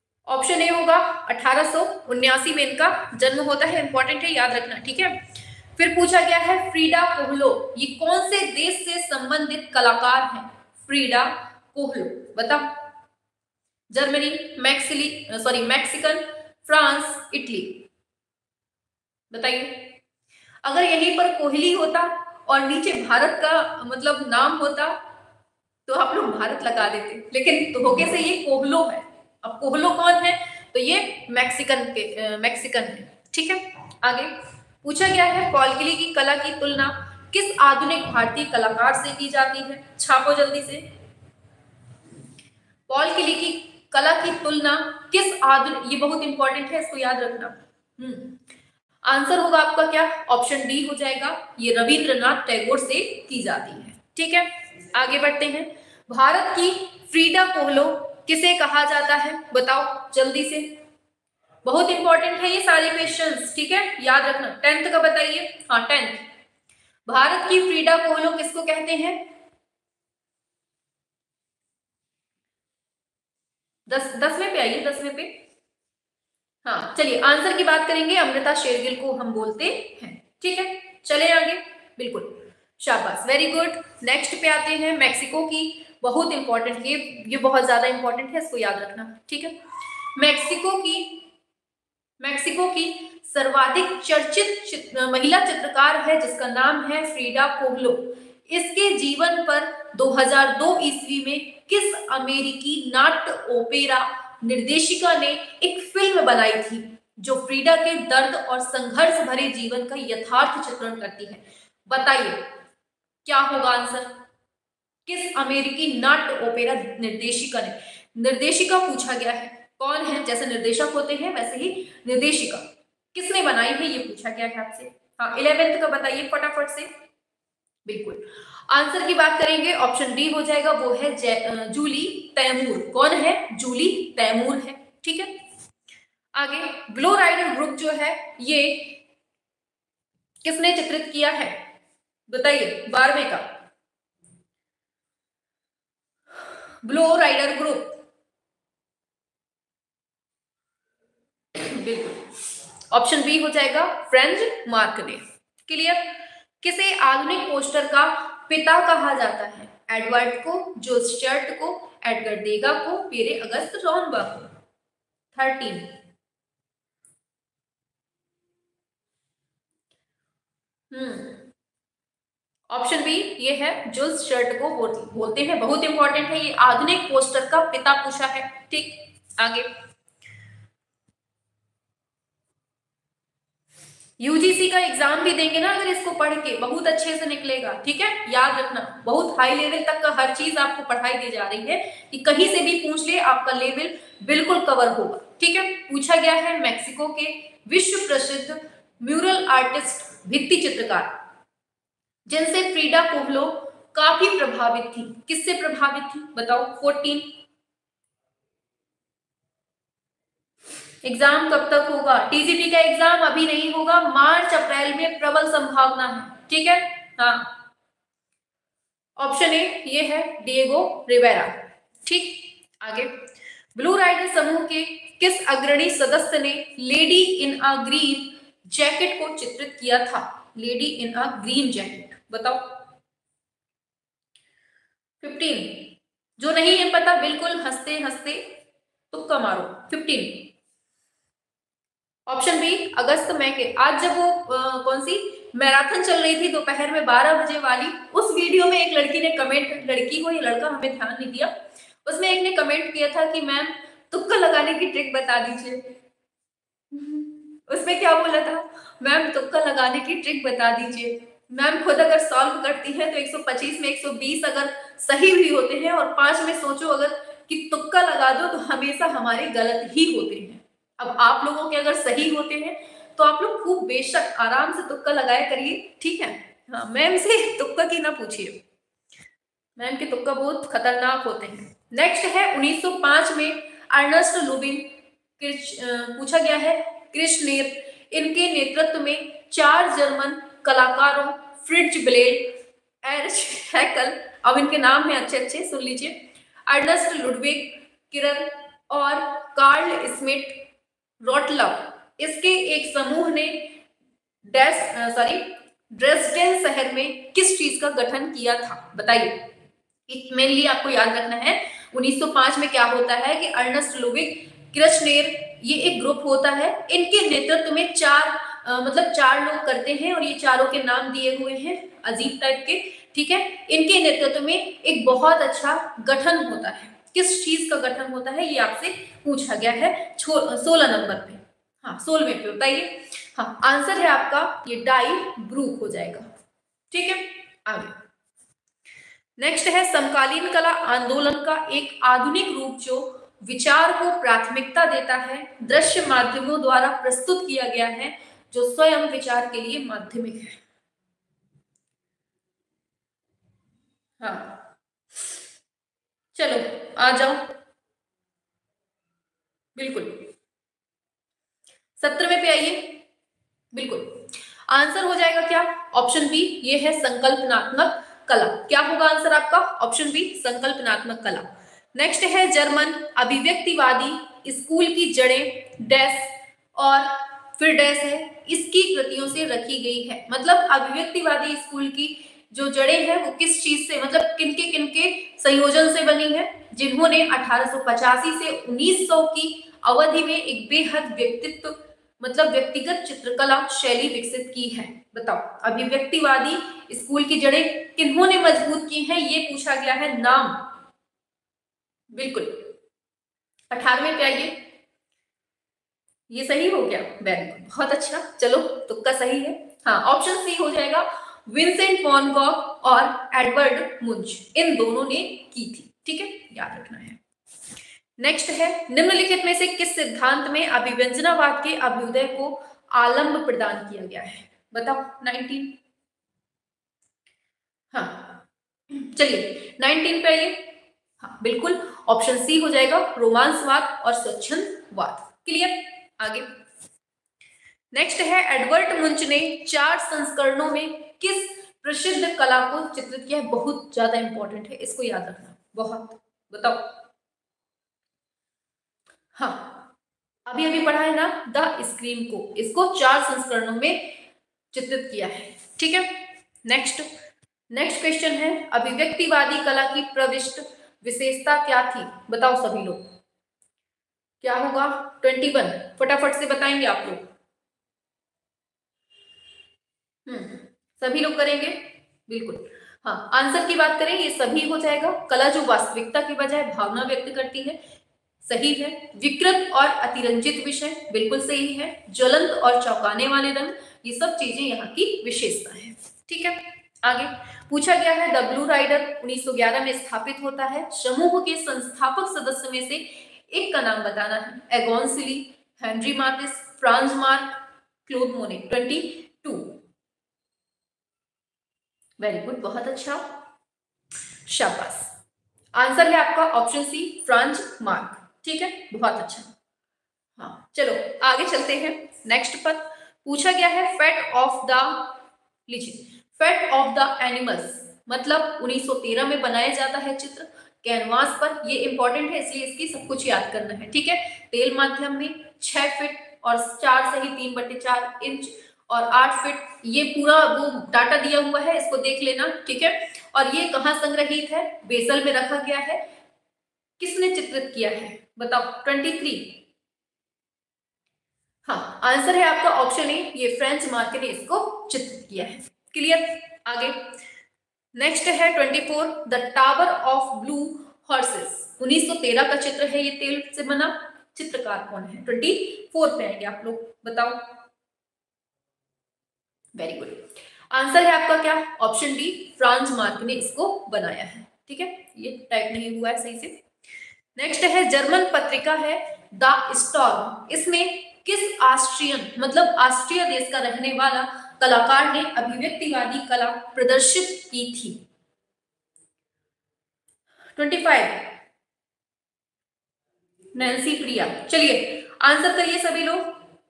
ऑप्शन ए होगा 1879 में इनका जन्म होता है, इंपॉर्टेंट है, याद रखना। ठीक है, फिर पूछा गया है फ्रीडा कोहलो, ये कौन से देश से संबंधित कलाकार हैं? फ्रीडा कोहलो बताओ। जर्मनी, मैक्सिकन, फ्रांस, इटली, बताइए। अगर यहीं पर कोहली होता और नीचे भारत का मतलब नाम होता तो आप लोग भारत लगा देते, लेकिन धोखे से ये कोहलो है। अब कोहलो कौन है? तो ये मैक्सिकन है। ठीक है, आगे पूछा गया है पॉलकिली की कला की तुलना किस आधुनिक भारतीय कलाकार से की जाती है? छापो जल्दी से। पॉलकिली की कला की तुलना किस आधुनिक, ये बहुत इंपॉर्टेंट है, इसको याद रखना। आंसर होगा आपका क्या? ऑप्शन डी हो जाएगा, ये रविंद्रनाथ टैगोर से की जाती है। ठीक है, आगे बढ़ते हैं। भारत की फ्रीडा कोहलो किसे कहा जाता है? बताओ जल्दी से, बहुत इंपॉर्टेंट है ये सारे क्वेश्चंस। ठीक है, याद रखना। 10th का बताइए। हाँ 10th, भारत की फ्रीडा कोहलो किसको कहते हैं? 10वें पे आइए, 10वें पे। हाँ चलिए, आंसर की बात करेंगे, अमृता शेरगिल को हम बोलते हैं। ठीक है, चले आगे। बिल्कुल, शाबाश, वेरी गुड। नेक्स्ट पे आते हैं मैक्सिको की, बहुत इंपॉर्टेंट, ये बहुत ज्यादा इंपॉर्टेंट है, इसको याद रखना। ठीक है, मैक्सिको की सर्वाधिक चर्चित महिला चित्रकार है जिसका नाम है फ्रीडा कोहलो। इसके जीवन पर 2002 ईस्वी में किस अमेरिकी नाट्य ओपेरा निर्देशिका ने एक फिल्म बनाई थी जो फ्रीडा के दर्द और संघर्ष भरे जीवन का यथार्थ चित्रण करती है? बताइए क्या होगा आंसर? किस अमेरिकी नाट्य ओपेरा निर्देशिका ने, निर्देशिका पूछा गया है, कौन है? जैसे निर्देशक होते हैं वैसे ही निर्देशिका किसने बनाई है ये पूछा गया है आपसे। हाँ 11th का बताइए फटाफट से। बिल्कुल, आंसर की बात करेंगे, ऑप्शन डी हो जाएगा, वो है जूली तैमूर। कौन है? जूली तैमूर है। ठीक है, आगे ब्लो राइडर ग्रुप जो है ये किसने चित्रित किया है? बताइए, 12वें का ब्लो राइडर ग्रुप। बिल्कुल, ऑप्शन बी हो जाएगा, फ्रेंच मार्क ने। क्लियर? किसे आधुनिक पोस्टर का पिता कहा जाता है? एडवर्ड को, जोस स्टर्ट को, एडगर देगा को, पियरे अगस्त रॉनबा को। 13, ऑप्शन बी ये है, जोस स्टर्ट को बोलते हैं, बहुत इंपॉर्टेंट है, ये आधुनिक पोस्टर का पिता पूछा है। ठीक, आगे यूजीसी का एग्जाम भी देंगे ना अगर इसको पढ़ के, बहुत अच्छे से निकलेगा। ठीक है, याद रखना, बहुत हाई लेवल तक का हर चीज आपको पढ़ाई दी जा रही है कि कहीं से भी पूछ ले आपका लेवल बिल्कुल कवर होगा। ठीक है, पूछा गया है मैक्सिको के विश्व प्रसिद्ध म्यूरल आर्टिस्ट, भित्ति चित्रकार जिनसे फ्रीडा कोहलो काफी प्रभावित थी, किससे प्रभावित थी? बताओ। 14, एग्जाम कब तक होगा? टीजीटी का एग्जाम अभी नहीं होगा, मार्च अप्रैल में प्रबल संभावना है। ठीक है, हाँ ऑप्शन ए ये है, डिएगो रिवेरा। ठीक, आगे ब्लू राइडर समूह के किस अग्रणी सदस्य ने lady in a green jacket को चित्रित किया था? Lady in a green jacket, बताओ। 15, जो नहीं है पता बिल्कुल हंसते हंसते तुक्का मारो। 15, ऑप्शन बी अगस्त मैके। आज जब वो कौन सी मैराथन चल रही थी दोपहर में 12 बजे वाली, उस वीडियो में एक लड़की ने कमेंट, लड़की हो या लड़का हमें ध्यान नहीं दिया, उसमें एक ने कमेंट किया था कि मैम तुक्का लगाने की ट्रिक बता दीजिए। उसमें क्या बोला था? मैम तुक्का लगाने की ट्रिक बता दीजिए। मैम खुद अगर सॉल्व करती है तो 125 में 120 अगर सही भी होते हैं और 5 में सोचो अगर कि तुक्का लगा दो तो हमेशा हमारे गलत ही होते हैं। अब आप लोगों के अगर सही होते हैं तो आप लोग खूब बेशक आराम से तुक्का लगाया करिए। ठीक है, हाँ मैम से तुक्का की ना पूछिए, मैम के तुक्का बहुत खतरनाक होते हैं। नेक्स्ट है 1905 में अर्नस्ट लुबिन पूछा गया है कृष्णेर, इनके नेतृत्व में 4 जर्मन कलाकारों फ्रिट्ज ब्लेड, एर्च हैकल, अब इनके नाम है अच्छे अच्छे सुन लीजिए, अर्नस्ट लुडविग किरण और कार्ल स्मिट रोटलव, इसके एक समूह ने ड्रेसडेन शहर में किस चीज का गठन किया था, बताइए। मेनली आपको याद रखना है 1905 में क्या होता है कि अर्नस्ट लुडविग किर्चनेर, ये एक ग्रुप होता है, इनके नेतृत्व में चार लोग करते हैं और ये चारों के नाम दिए हुए हैं अजीब टाइप के, ठीक है। इनके नेतृत्व में एक बहुत अच्छा गठन होता है, किस चीज का गठन होता है ये आपसे पूछा गया है 16 नंबर पे, हाँ 16वें पे, बताइए। हाँ आंसर है आपका ये डाई ब्रूक हो जाएगा, ठीक है। आगे नेक्स्ट है समकालीन कला आंदोलन का एक आधुनिक रूप जो विचार को प्राथमिकता देता है, दृश्य माध्यमों द्वारा प्रस्तुत किया गया है, जो स्वयं विचार के लिए माध्यमिक है। हाँ चलो आ जाओ, बिल्कुल 17वें पे आइए, बिल्कुल आंसर हो जाएगा क्या, ऑप्शन बी, ये है संकल्पनात्मक कला। क्या होगा आंसर आपका, ऑप्शन बी संकल्पनात्मक कला। नेक्स्ट है जर्मन अभिव्यक्तिवादी स्कूल की जड़ें डैश और फिर डैश है, इसकी कृतियों से रखी गई है, मतलब अभिव्यक्तिवादी स्कूल की जो जड़ें हैं वो किस चीज से, मतलब किनके किनके संयोजन से बनी है, जिन्होंने 1885 से 1900 की अवधि में एक बेहद व्यक्तित्व मतलब व्यक्तिगत चित्रकला शैली विकसित की है। बताओ अभिव्यक्तिवादी स्कूल की जड़ें किन्होंने मजबूत की हैं, ये पूछा गया है नाम, बिल्कुल 18वें पे आइए, ये सही हो गया, वेरी गुड, बहुत अच्छा, चलो तुक्का सही है। हाँ ऑप्शन सी हो जाएगा, विंसेंट वैन गॉग और एडवर्ड मुंच, इन दोनों ने की थी, ठीक है, याद रखना है। नेक्स्ट है निम्नलिखित में से किस सिद्धांत में अभिव्यंजनावाद के अभ्युदय को आलंब प्रदान किया गया है, बताओ 19, हाँ चलिए 19 पे आइए, हाँ बिल्कुल ऑप्शन सी हो जाएगा, रोमांसवाद और स्वच्छंदवाद, क्लियर। आगे नेक्स्ट है एडवर्ड मुंच ने 4 संस्करणों में किस प्रसिद्ध कला को चित्रित किया है, बहुत ज्यादा इंपॉर्टेंट है, इसको याद रखना बहुत, बताओ। हाँ अभी अभी पढ़ा है ना द स्क्रीम को, इसको 4 संस्करणों में चित्रित किया है, ठीक है। नेक्स्ट क्वेश्चन है अभिव्यक्तिवादी कला की प्रविष्ट विशेषता क्या थी, बताओ सभी लोग, क्या होगा 21, फटाफट से बताएंगे आप लोग। सभी लोग करेंगे, बिल्कुल। हाँ आंसर की बात करें ये सभी हो जाएगा, कला जो वास्तविकता की बजाय भावना व्यक्त करती है, सही है। विकृत और अतिरंजित विषय, बिल्कुल सही है। ज्वलंत और चौंकाने वाले रंग, ये सब चीजें यहाँ की विशेषता है, ठीक है। आगे पूछा गया है द ब्लू राइडर 1911 में स्थापित होता है, समूह के संस्थापक सदस्य में से एक का नाम बताना है, Egon Schiele, Henri Matisse, Franz Marc, Claude Monet, 22, very good, बहुत अच्छा, शाबाश। आंसर है आपका ऑप्शन सी फ्रांज मार्क, ठीक है, बहुत अच्छा। हाँ चलो आगे चलते हैं, नेक्स्ट पर पूछा गया है फेट ऑफ द, लीजिए फेट ऑफ द एनिमल्स, मतलब 1913 में बनाया जाता है चित्र कैनवास पर, ये इंपॉर्टेंट है इसलिए इसकी सब कुछ याद करना है, ठीक है। तेल माध्यम में 6 फीट और 4 सही 3/4 इंच और 8 फीट, ये पूरा वो डाटा दिया हुआ है, इसको देख लेना, ठीक है। और ये कहाँ संग्रहित है, बेसल में रखा गया है, किसने चित्रित किया है, बताओ 23, हाँ आंसर है आपका ऑप्शन ए, ये फ्रेंच मार्क ने इसको चित्रित किया है, क्लियर। आगे नेक्स्ट है 24 the tower of blue horses, 1913 का चित्र है, ये तेल से बना, चित्रकार कौन है, 24 पे आएंगे आप लोग, बताओ। वेरी गुड, आंसर है आपका क्या, ऑप्शन डी, फ्रांज मार्क ने इसको बनाया है, ठीक है, ये टाइप नहीं हुआ है सही से। नेक्स्ट है जर्मन पत्रिका है द स्टॉर्म, इसमें किस ऑस्ट्रियन मतलब ऑस्ट्रिया देश का रहने वाला कलाकार ने अभिव्यक्तिवादी कला प्रदर्शित की थी, 25, नैन्सी प्रिया, चलिए आंसर करिए सभी लोग,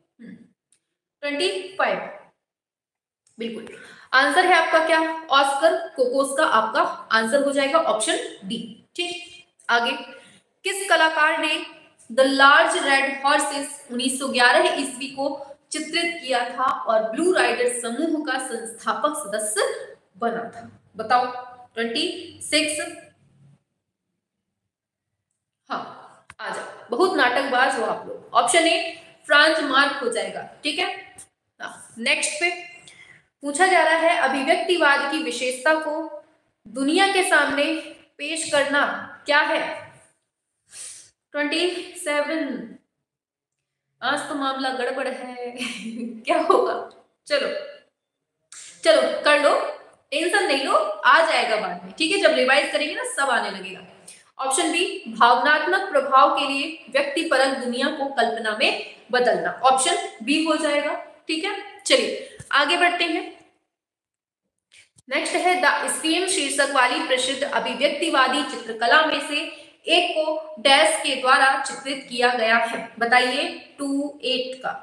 25, बिल्कुल आंसर है आपका क्या, ऑस्कर कोकोस्का, आपका आंसर हो जाएगा ऑप्शन डी, ठीक। आगे किस कलाकार ने द लार्ज रेड हॉर्सेस 1911 ईस्वी को चित्रित किया था और ब्लू राइडर समूह का संस्थापक सदस्य बना था? बताओ। 26। हाँ, आ जाओ, बहुत नाटकबाज हो आप लोग। ऑप्शन ए फ्रांज मार्क हो जाएगा, ठीक है। नेक्स्ट पे पूछा जा रहा है, अभिव्यक्तिवाद की विशेषता को दुनिया के सामने पेश करना क्या है? 27। आज तो मामला गड़बड़ है। क्या होगा? चलो चलो कर लो, टेंशन नहीं लो, आ जाएगा बाद में, ठीक है। जब रिवाइज करेंगे ना सब आने लगेगा। ऑप्शन बी, भावनात्मक प्रभाव के लिए व्यक्तिपरक दुनिया को कल्पना में बदलना। ऑप्शन बी हो जाएगा, ठीक है। चलिए आगे बढ़ते हैं। नेक्स्ट है, द स्क्रीम शीर्षक वाली प्रसिद्ध अभिव्यक्तिवादी चित्रकला में से एक को डैश के द्वारा चित्रित किया गया है? बताइए। 28 का।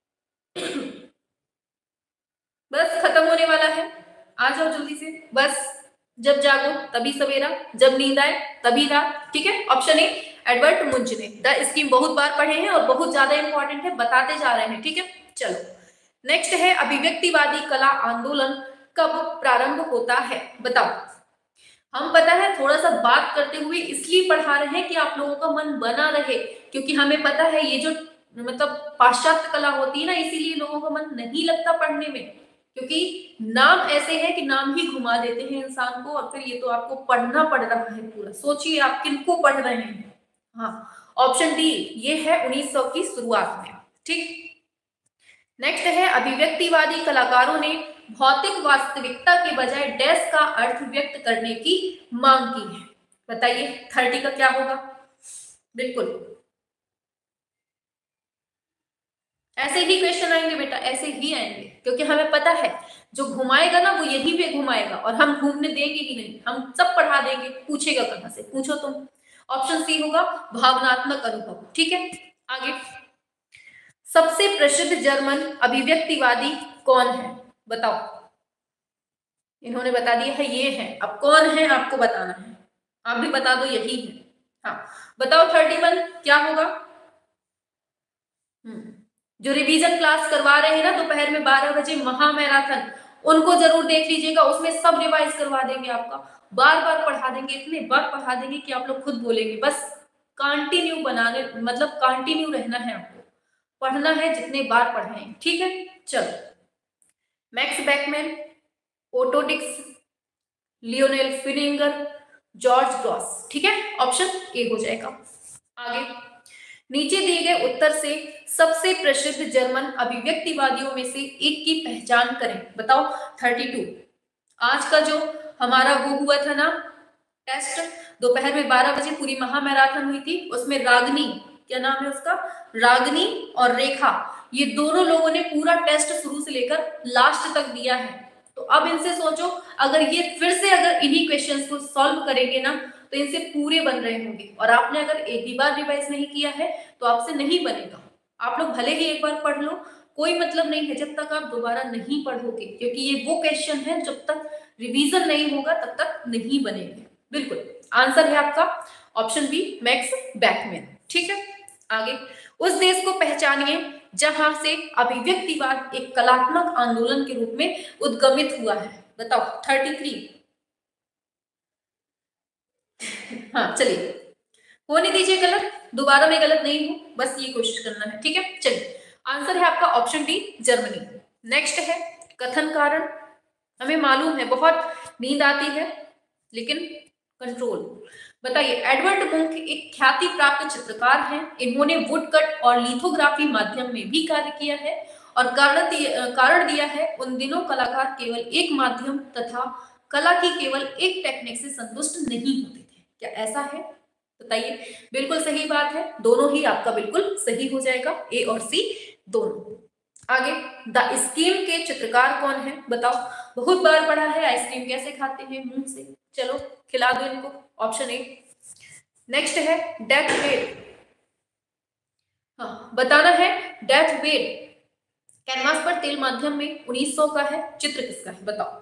बस खत्म होने वाला है, आ जाओ जल्दी से। बस जब जागो तभी सवेरा, जब नींद आए तभी रात, ठीक है। ऑप्शन ए, एडवर्ड मुंज ने द स्कीम बहुत बार पढ़े हैं और बहुत ज्यादा इंपॉर्टेंट है, बताते जा रहे हैं, ठीक है। चलो नेक्स्ट है, अभिव्यक्तिवादी कला आंदोलन कब प्रारंभ होता है? बताओ। हम पता है थोड़ा सा बात करते हुए इसलिए पढ़ा रहे हैं कि आप लोगों का मन बना रहे, क्योंकि हमें पता है ये जो मतलब पाश्चात्य कला होती है ना, इसीलिए लोगों का मन नहीं लगता पढ़ने में, क्योंकि नाम ऐसे है कि नाम ही घुमा देते हैं इंसान को, और फिर ये तो आपको पढ़ना पड़ रहा है पूरा। सोचिए आप किनको पढ़ रहे हैं। हाँ, ऑप्शन डी ये है 1900 की शुरुआत में, ठीक। नेक्स्ट है, अभिव्यक्तिवादी कलाकारों ने भौतिक वास्तविकता के बजाय डैश का अर्थ व्यक्त करने की मांग की है। बताइए 30 का क्या होगा? बिल्कुल ऐसे ही क्वेश्चन आएंगे बेटा, ऐसे ही आएंगे, क्योंकि हमें पता है जो घुमाएगा ना वो यही पे घुमाएगा, और हम घूमने देंगे ही नहीं, हम सब पढ़ा देंगे। पूछेगा कहां से? पूछो तुम। ऑप्शन सी होगा भावनात्मक अनुभव, ठीक है। आगे, सबसे प्रसिद्ध जर्मन अभिव्यक्तिवादी कौन है? बताओ। इन्होंने बता दिया है ये है, अब कौन है आपको बताना है, आप भी बता दो यही है। हाँ बताओ 31 क्या होगा? जो रिवीजन क्लास करवा रहे हैं ना दोपहर में 12 बजे महा मैराथन, उनको जरूर देख लीजिएगा, उसमें सब रिवाइज करवा देंगे आपका, बार बार पढ़ा देंगे, इतने बार पढ़ा देंगे कि आप लोग खुद बोलेंगे। बस कंटिन्यू बनाने, मतलब कंटिन्यू रहना है आपको, पढ़ना है जितने बार पढ़ाएं, ठीक है। चलो, Max Beckmann, Otto Dix, Lyonel Feininger, George Grosz, ठीक है। ऑप्शन ए हो जाएगा। आगे, नीचे दिए गए उत्तर से सबसे प्रसिद्ध जर्मन अभिव्यक्तिवादियों में से एक की पहचान करें। बताओ 32। आज का जो हमारा वो हुआ था ना टेस्ट, दोपहर में 12 बजे पूरी महा मैराथन हुई थी, उसमें रागनी, क्या नाम है उसका, रागनी और रेखा, ये दोनों लोगों ने पूरा टेस्ट शुरू से लेकर लास्ट तक दिया है। तो अब इनसे सोचो, अगर ये फिर से अगर इन्हीं क्वेश्चंस को सॉल्व करेंगे ना तो इनसे पूरे बन रहे होंगे, और आपने अगर एक भी बार रिवाइज नहीं किया है तो आपसे नहीं बनेगा। आप लोग भले ही एक बार पढ़ लो, कोई मतलब नहीं है जब तक आप दोबारा नहीं पढ़ोगे, क्योंकि ये वो क्वेश्चन है जब तक रिवीजन नहीं होगा तब तक नहीं बनेंगे। बिल्कुल आंसर है आपका ऑप्शन बी, मैक्स बैकमैन, ठीक है। आगे, उस देश को पहचानिए जहां से अभिव्यक्तिवाद एक कलात्मक आंदोलन के रूप में उद्गमित हुआ है। बताओ 33। हाँ चलिए, होने दीजिए गलत, दोबारा में गलत नहीं हो, बस ये कोशिश करना है, ठीक है। चलिए, आंसर है आपका ऑप्शन डी, जर्मनी। नेक्स्ट है, कथन कारण। हमें मालूम है बहुत नींद आती है, लेकिन कंट्रोल। बताइए, एडवर्ड मुंक एक ख्याति प्राप्त चित्रकार हैं, इन्होंने वुडकट और लिथोग्राफी माध्यम में भी कार्य किया है, और कारण दिया है, उन दिनों कलाकार केवल एक माध्यम तथा कला की केवल एक टेक्निक से संतुष्ट नहीं होते थे। क्या ऐसा है? बताइए। बिल्कुल सही बात है, दोनों ही आपका बिल्कुल सही हो जाएगा, ए और सी दोनों। आगे, द स्कीम के चित्रकार कौन है? बताओ। बहुत बार पढ़ा है, आइसक्रीम कैसे खाते हैं? मुंह से। चलो खिला दो इनको, ऑप्शन ए। नेक्स्ट है, डेथ वेट। हाँ बताना है, डेथ वेट कैनवास पर तेल माध्यम में 1900 का है, चित्र किसका है? बताओ।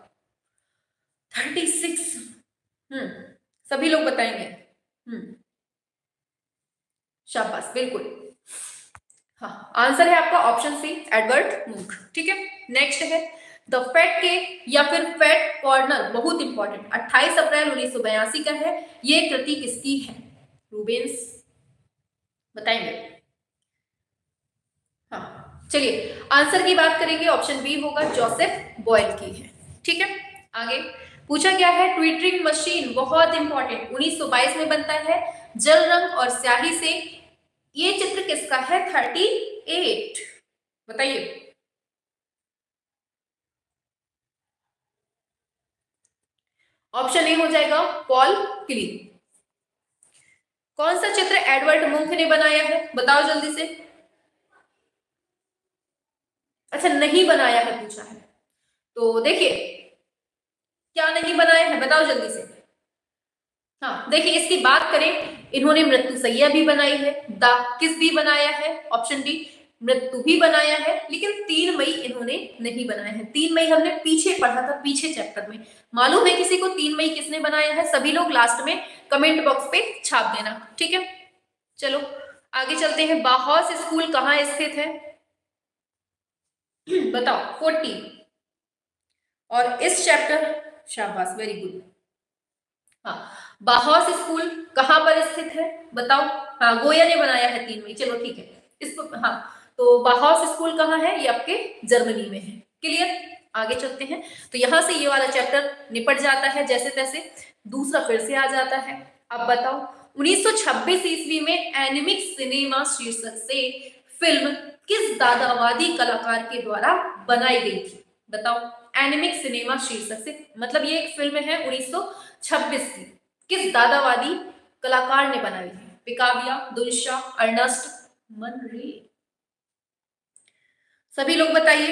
36। सभी लोग बताएंगे। शाबाश, बिल्कुल हाँ, आंसर है आपका ऑप्शन सी, एडवर्ड मुंक। ठीक है, नेक्स्ट है द फैट केक या फिर फैट कॉर्नर, बहुत इंपॉर्टेंट, 28 अप्रैल 1982 का है। ये कृति किसकी है? रूबेंस बताएंगे? हाँ, चलिए आंसर की बात करेंगे, ऑप्शन बी होगा, जोसेफ बॉयल की है। ठीक है, आगे पूछा गया है ट्विटरिंग मशीन, बहुत इंपॉर्टेंट, 1922 में बनता है, जल रंग और स्याही से। ये चित्र किसका है? 38, बताइए। ऑप्शन ए हो जाएगा पॉल क्ली। कौन सा चित्र एडवर्ड मुंक ने बनाया है? बताओ जल्दी से। अच्छा, नहीं बनाया है पूछा है, तो देखिए क्या नहीं बनाया है, बताओ जल्दी से। हाँ देखिए, इसकी बात करें, इन्होंने मृत्युशैया भी बनाई है, द किस भी बनाया है, ऑप्शन डी मृत्यु भी बनाया है, लेकिन 3 मई इन्होंने नहीं बनाया है। 3 मई हमने पीछे पढ़ा था, पीछे चैप्टर में। मालूम है किसी को 3 मई किसने बनाया है? सभी लोग लास्ट में कमेंट बॉक्स पे छाप देना, ठीक है। चलो आगे चलते हैं। बाहौस स्कूल कहाँ स्थित है? बताओ, 40। और इस चैप्टर, शाबाश, वेरी गुड। हाँ, बाहौस स्कूल कहाँ पर स्थित है? बताओ। हाँ, गोया ने बनाया है 3 मई, चलो ठीक है। इस हाँ, तो बाहौस स्कूल कहाँ है? ये आपके जर्मनी में है। क्लियर, आगे चलते हैं। तो यहां से ये वाला चैप्टर निपट जाता है जैसे तैसे, दूसरा फिर से आ जाता है। अब बताओ, 1926 ईस्वी में एनिमिक सिनेमा शीर्षक से फिल्म किस दादावादी कलाकार के द्वारा बनाई गई थी? बताओ, एनिमिक सिनेमा शीर्षक से, मतलब ये एक फिल्म है 1926 की, किस दादावादी कलाकार ने बनाई है? पिकाविया, दुल्शा, अर्नस्ट, मन रे, सभी लोग बताइए।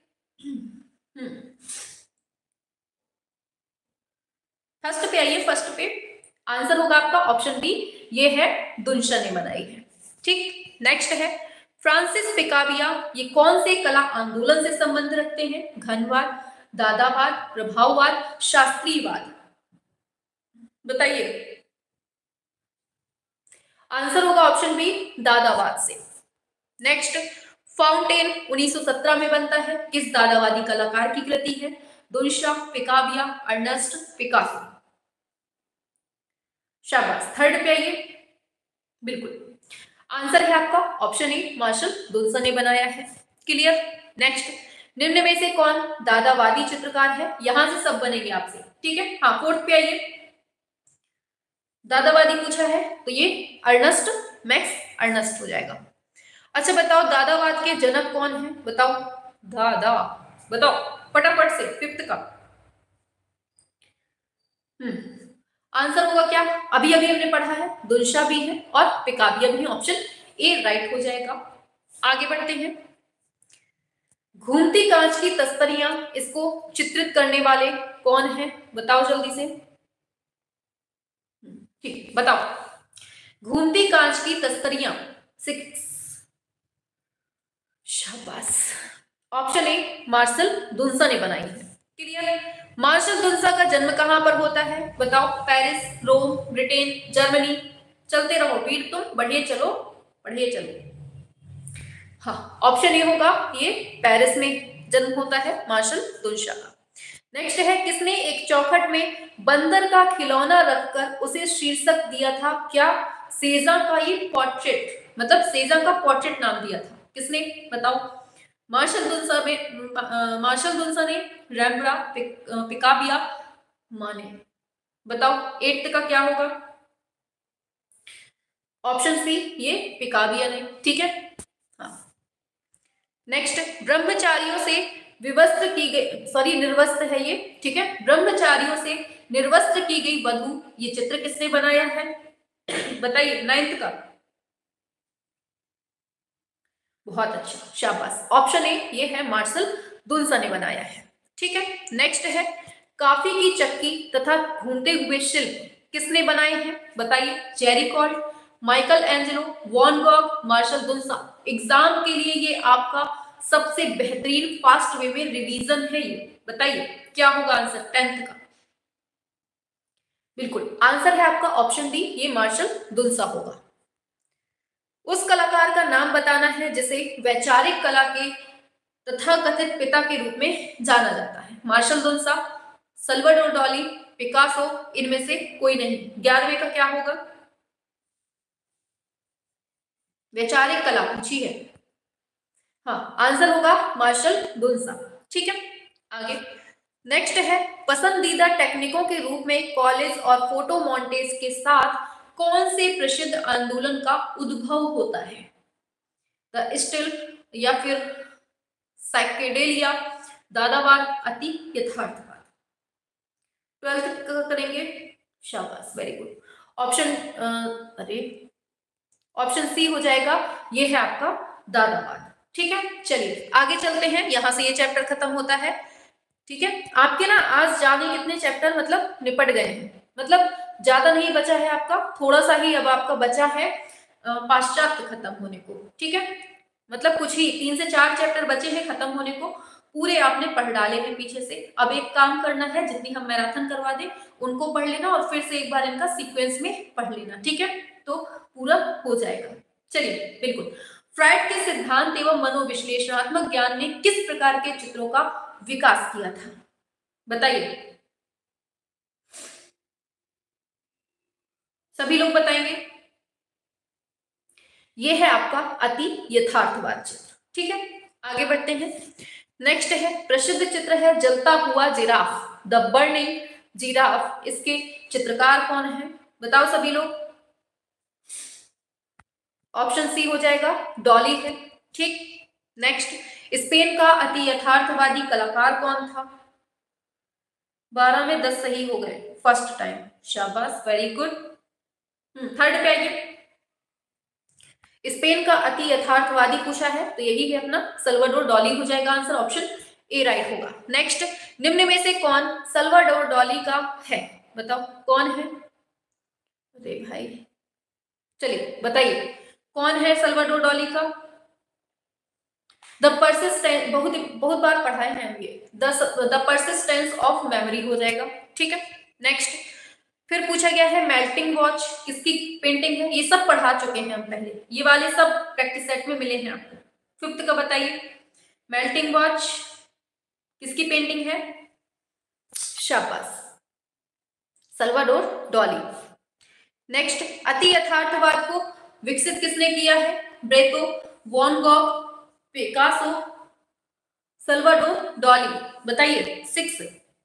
फर्स्ट पे आइए, फर्स्ट पे आंसर होगा आपका ऑप्शन बी, ये है दुल्शा ने बनाई है। ठीक, नेक्स्ट है फ्रांसिस पिकाविया, ये कौन से कला आंदोलन से संबंध रखते हैं? घनवाद, दादावाद, प्रभाववाद, शास्त्रीयवाद, बताइए। आंसर होगा ऑप्शन बी, दादावाद से। नेक्स्ट, फाउंटेन 1917 में बनता है, किस दादावादी कलाकार की कृति है? दुल्शा, पिकाविया, अर्नस्ट, पिकासो, शाबाश। थर्ड पे आइए, बिल्कुल आंसर है आपका ऑप्शन ए, मार्शल दुल्सन ने बनाया है। क्लियर, नेक्स्ट, निम्न में से कौन दादावादी चित्रकार है? यहां से सब बनेंगे आपसे, ठीक है। हाँ, फोर्थ पे आइए, दादावादी पूछा है तो ये अर्नस्ट मैक्स अर्नस्ट हो जाएगा। अच्छा बताओ, दादावाद के जनक कौन है? बताओ, दादा बताओ फटाफट से, फिफ्थ का। आंसर होगा क्या? अभी अभी हमने पढ़ा है, दुल्शा भी है और पिकाविया भी है, ऑप्शन ए राइट हो जाएगा। आगे बढ़ते हैं। घूमती कांच की तस्तरियां, इसको चित्रित करने वाले कौन है? बताओ जल्दी से। ठीक, बताओ, घूमती कांच की तस्तरियां, सिक्स, शाबाश। ऑप्शन ए, मार्शल दुल्सा ने बनाई है। क्लियर, मार्शल दुल्सा का जन्म कहां पर होता है? बताओ, पेरिस, रोम, ब्रिटेन, जर्मनी, चलते रहो वीर, तुम बढ़िए चलो, पढ़िए चलो। हाँ, ऑप्शन ए होगा, ये पेरिस में जन्म होता है मार्शल दुल्सा का। नेक्स्ट है, किसने एक चौखट में बंदर का खिलौना रखकर उसे शीर्षक दिया था? क्या सेजा का ये पोर्ट्रेट, मतलब सेजा का पोर्ट्रेट नाम दिया था, किसने? बताओ, मार्शल दुल्सा में, मार्शल दुल्सा ने, रैम्ब्रा, पिकाविया, माने, बताओ एट्थ का क्या होगा? ऑप्शन सी, ये पिकाविया ने, ठीक है। हाँ, नेक्स्ट, ब्रह्मचारियों से विवस्त्र की गई, सॉरी निर्वस्त्र है ये, ठीक है, ब्रह्मचारियों से निर्वस्त्र की गई वधु, ये चित्र किसने बनाया है? बताइए, नाइन्थ का। बहुत अच्छा, शाबाश, ऑप्शन ए, ये है मार्शल दुल्सा ने बनाया है। ठीक है, नेक्स्ट है, काफी की चक्की तथा घूमते हुए शिल्प किसने बनाए हैं? बताइए, Gericault, Michelangelo, Van Gogh, Marcel दुल्सा। एग्जाम के लिए ये आपका सबसे बेहतरीन फास्ट वे में रिवीजन है ये, बताइए क्या होगा आंसर 10th का? बिल्कुल, आंसर है आपका ऑप्शन डी, ये मार्शल दुल्सा होगा। उस कलाकार का नाम बताना है जिसे वैचारिक कला के तथाकथित पिता के रूप में जाना जाता है। Marcel Duchamp, Salvador Dali, Picasso, इनमें से कोई नहीं। 11वें का क्या होगा? वैचारिक कला पूछी है। हाँ, आंसर होगा मार्शल दुन्सा। ठीक है, आगे नेक्स्ट है, पसंदीदा टेक्निकों के रूप में कॉलेज और फोटो मॉन्टेज के साथ कौन से प्रसिद्ध आंदोलन का उद्भव होता है? द स्टिल, या फिर साइकेडेलिया, दादावाद, अति यथार्थवाद। 12th का करेंगे, शाबाश, वेरी गुड। ऑप्शन अरे ऑप्शन सी हो जाएगा, ये है आपका दादावाद। ठीक है, चलिए आगे चलते हैं, यहां से ये चैप्टर खत्म होता है। ठीक है, आपके ना आज जाने कितने चैप्टर मतलब निपट गए हैं, मतलब ज्यादा नहीं बचा है आपका, थोड़ा सा ही अब आपका बचा है पाश्चात्य खत्म होने को। ठीक है, मतलब कुछ ही 3 से 4 चैप्टर बचे हैं खत्म होने को, पूरे आपने पढ़ डाले हैं पीछे से। अब एक काम करना है, जितनी हम मैराथन करवा दें उनको पढ़ लेना और फिर से एक बार इनका सीक्वेंस में पढ़ लेना। ठीक है, तो पूरा हो जाएगा। चलिए, बिल्कुल। फ्राइड के सिद्धांत एवं मनोविश्लेषणात्मक ज्ञान ने किस प्रकार के चित्रों का विकास किया था? बताइए, सभी लोग बताएंगे। ये है आपका अति यथार्थवाद चित्र। ठीक है, आगे बढ़ते हैं। नेक्स्ट है, प्रसिद्ध चित्र है जलता हुआ जिराफ, द बर्निंग जिराफ। इसके चित्रकार कौन है? बताओ सभी लोग। ऑप्शन सी हो जाएगा, डॉली है। ठीक, नेक्स्ट, स्पेन का अति यथार्थवादी कलाकार कौन था? 12 में 10 सही हो गए फर्स्ट टाइम, शाबाश, वेरी गुड। थर्ड पे आइए, स्पेन का अति यथार्थवादी पूछा है तो यही है अपना सल्वाडोर डॉली हो जाएगा आंसर, ऑप्शन ए राइट होगा। नेक्स्ट, निम्न में से कौन सल्वाडोर डॉली का है? बताओ कौन है? अरे भाई, चलिए बताइए कौन है सल्वाडोर डॉली का? द परसिस्टेंस, बहुत बहुत बार पढ़ाए हैं ये, द परसिस्टेंस ऑफ मेमोरी हो जाएगा। ठीक है, नेक्स्ट, फिर पूछा गया है मेल्टिंग वॉच किसकी पेंटिंग है? ये सब पढ़ा चुके हैं हम पहले, ये वाले सब प्रैक्टिस सेट में मिले हैं आपको। 5th का बताइए, मेल्टिंग वॉच किसकी पेंटिंग है? शाबाश, सल्वाडोर डॉली। नेक्स्ट, अति यथार्थवाद को विकसित किसने किया है? Breton, Van Gogh, Picasso, Salvador Dali. बताइए 6।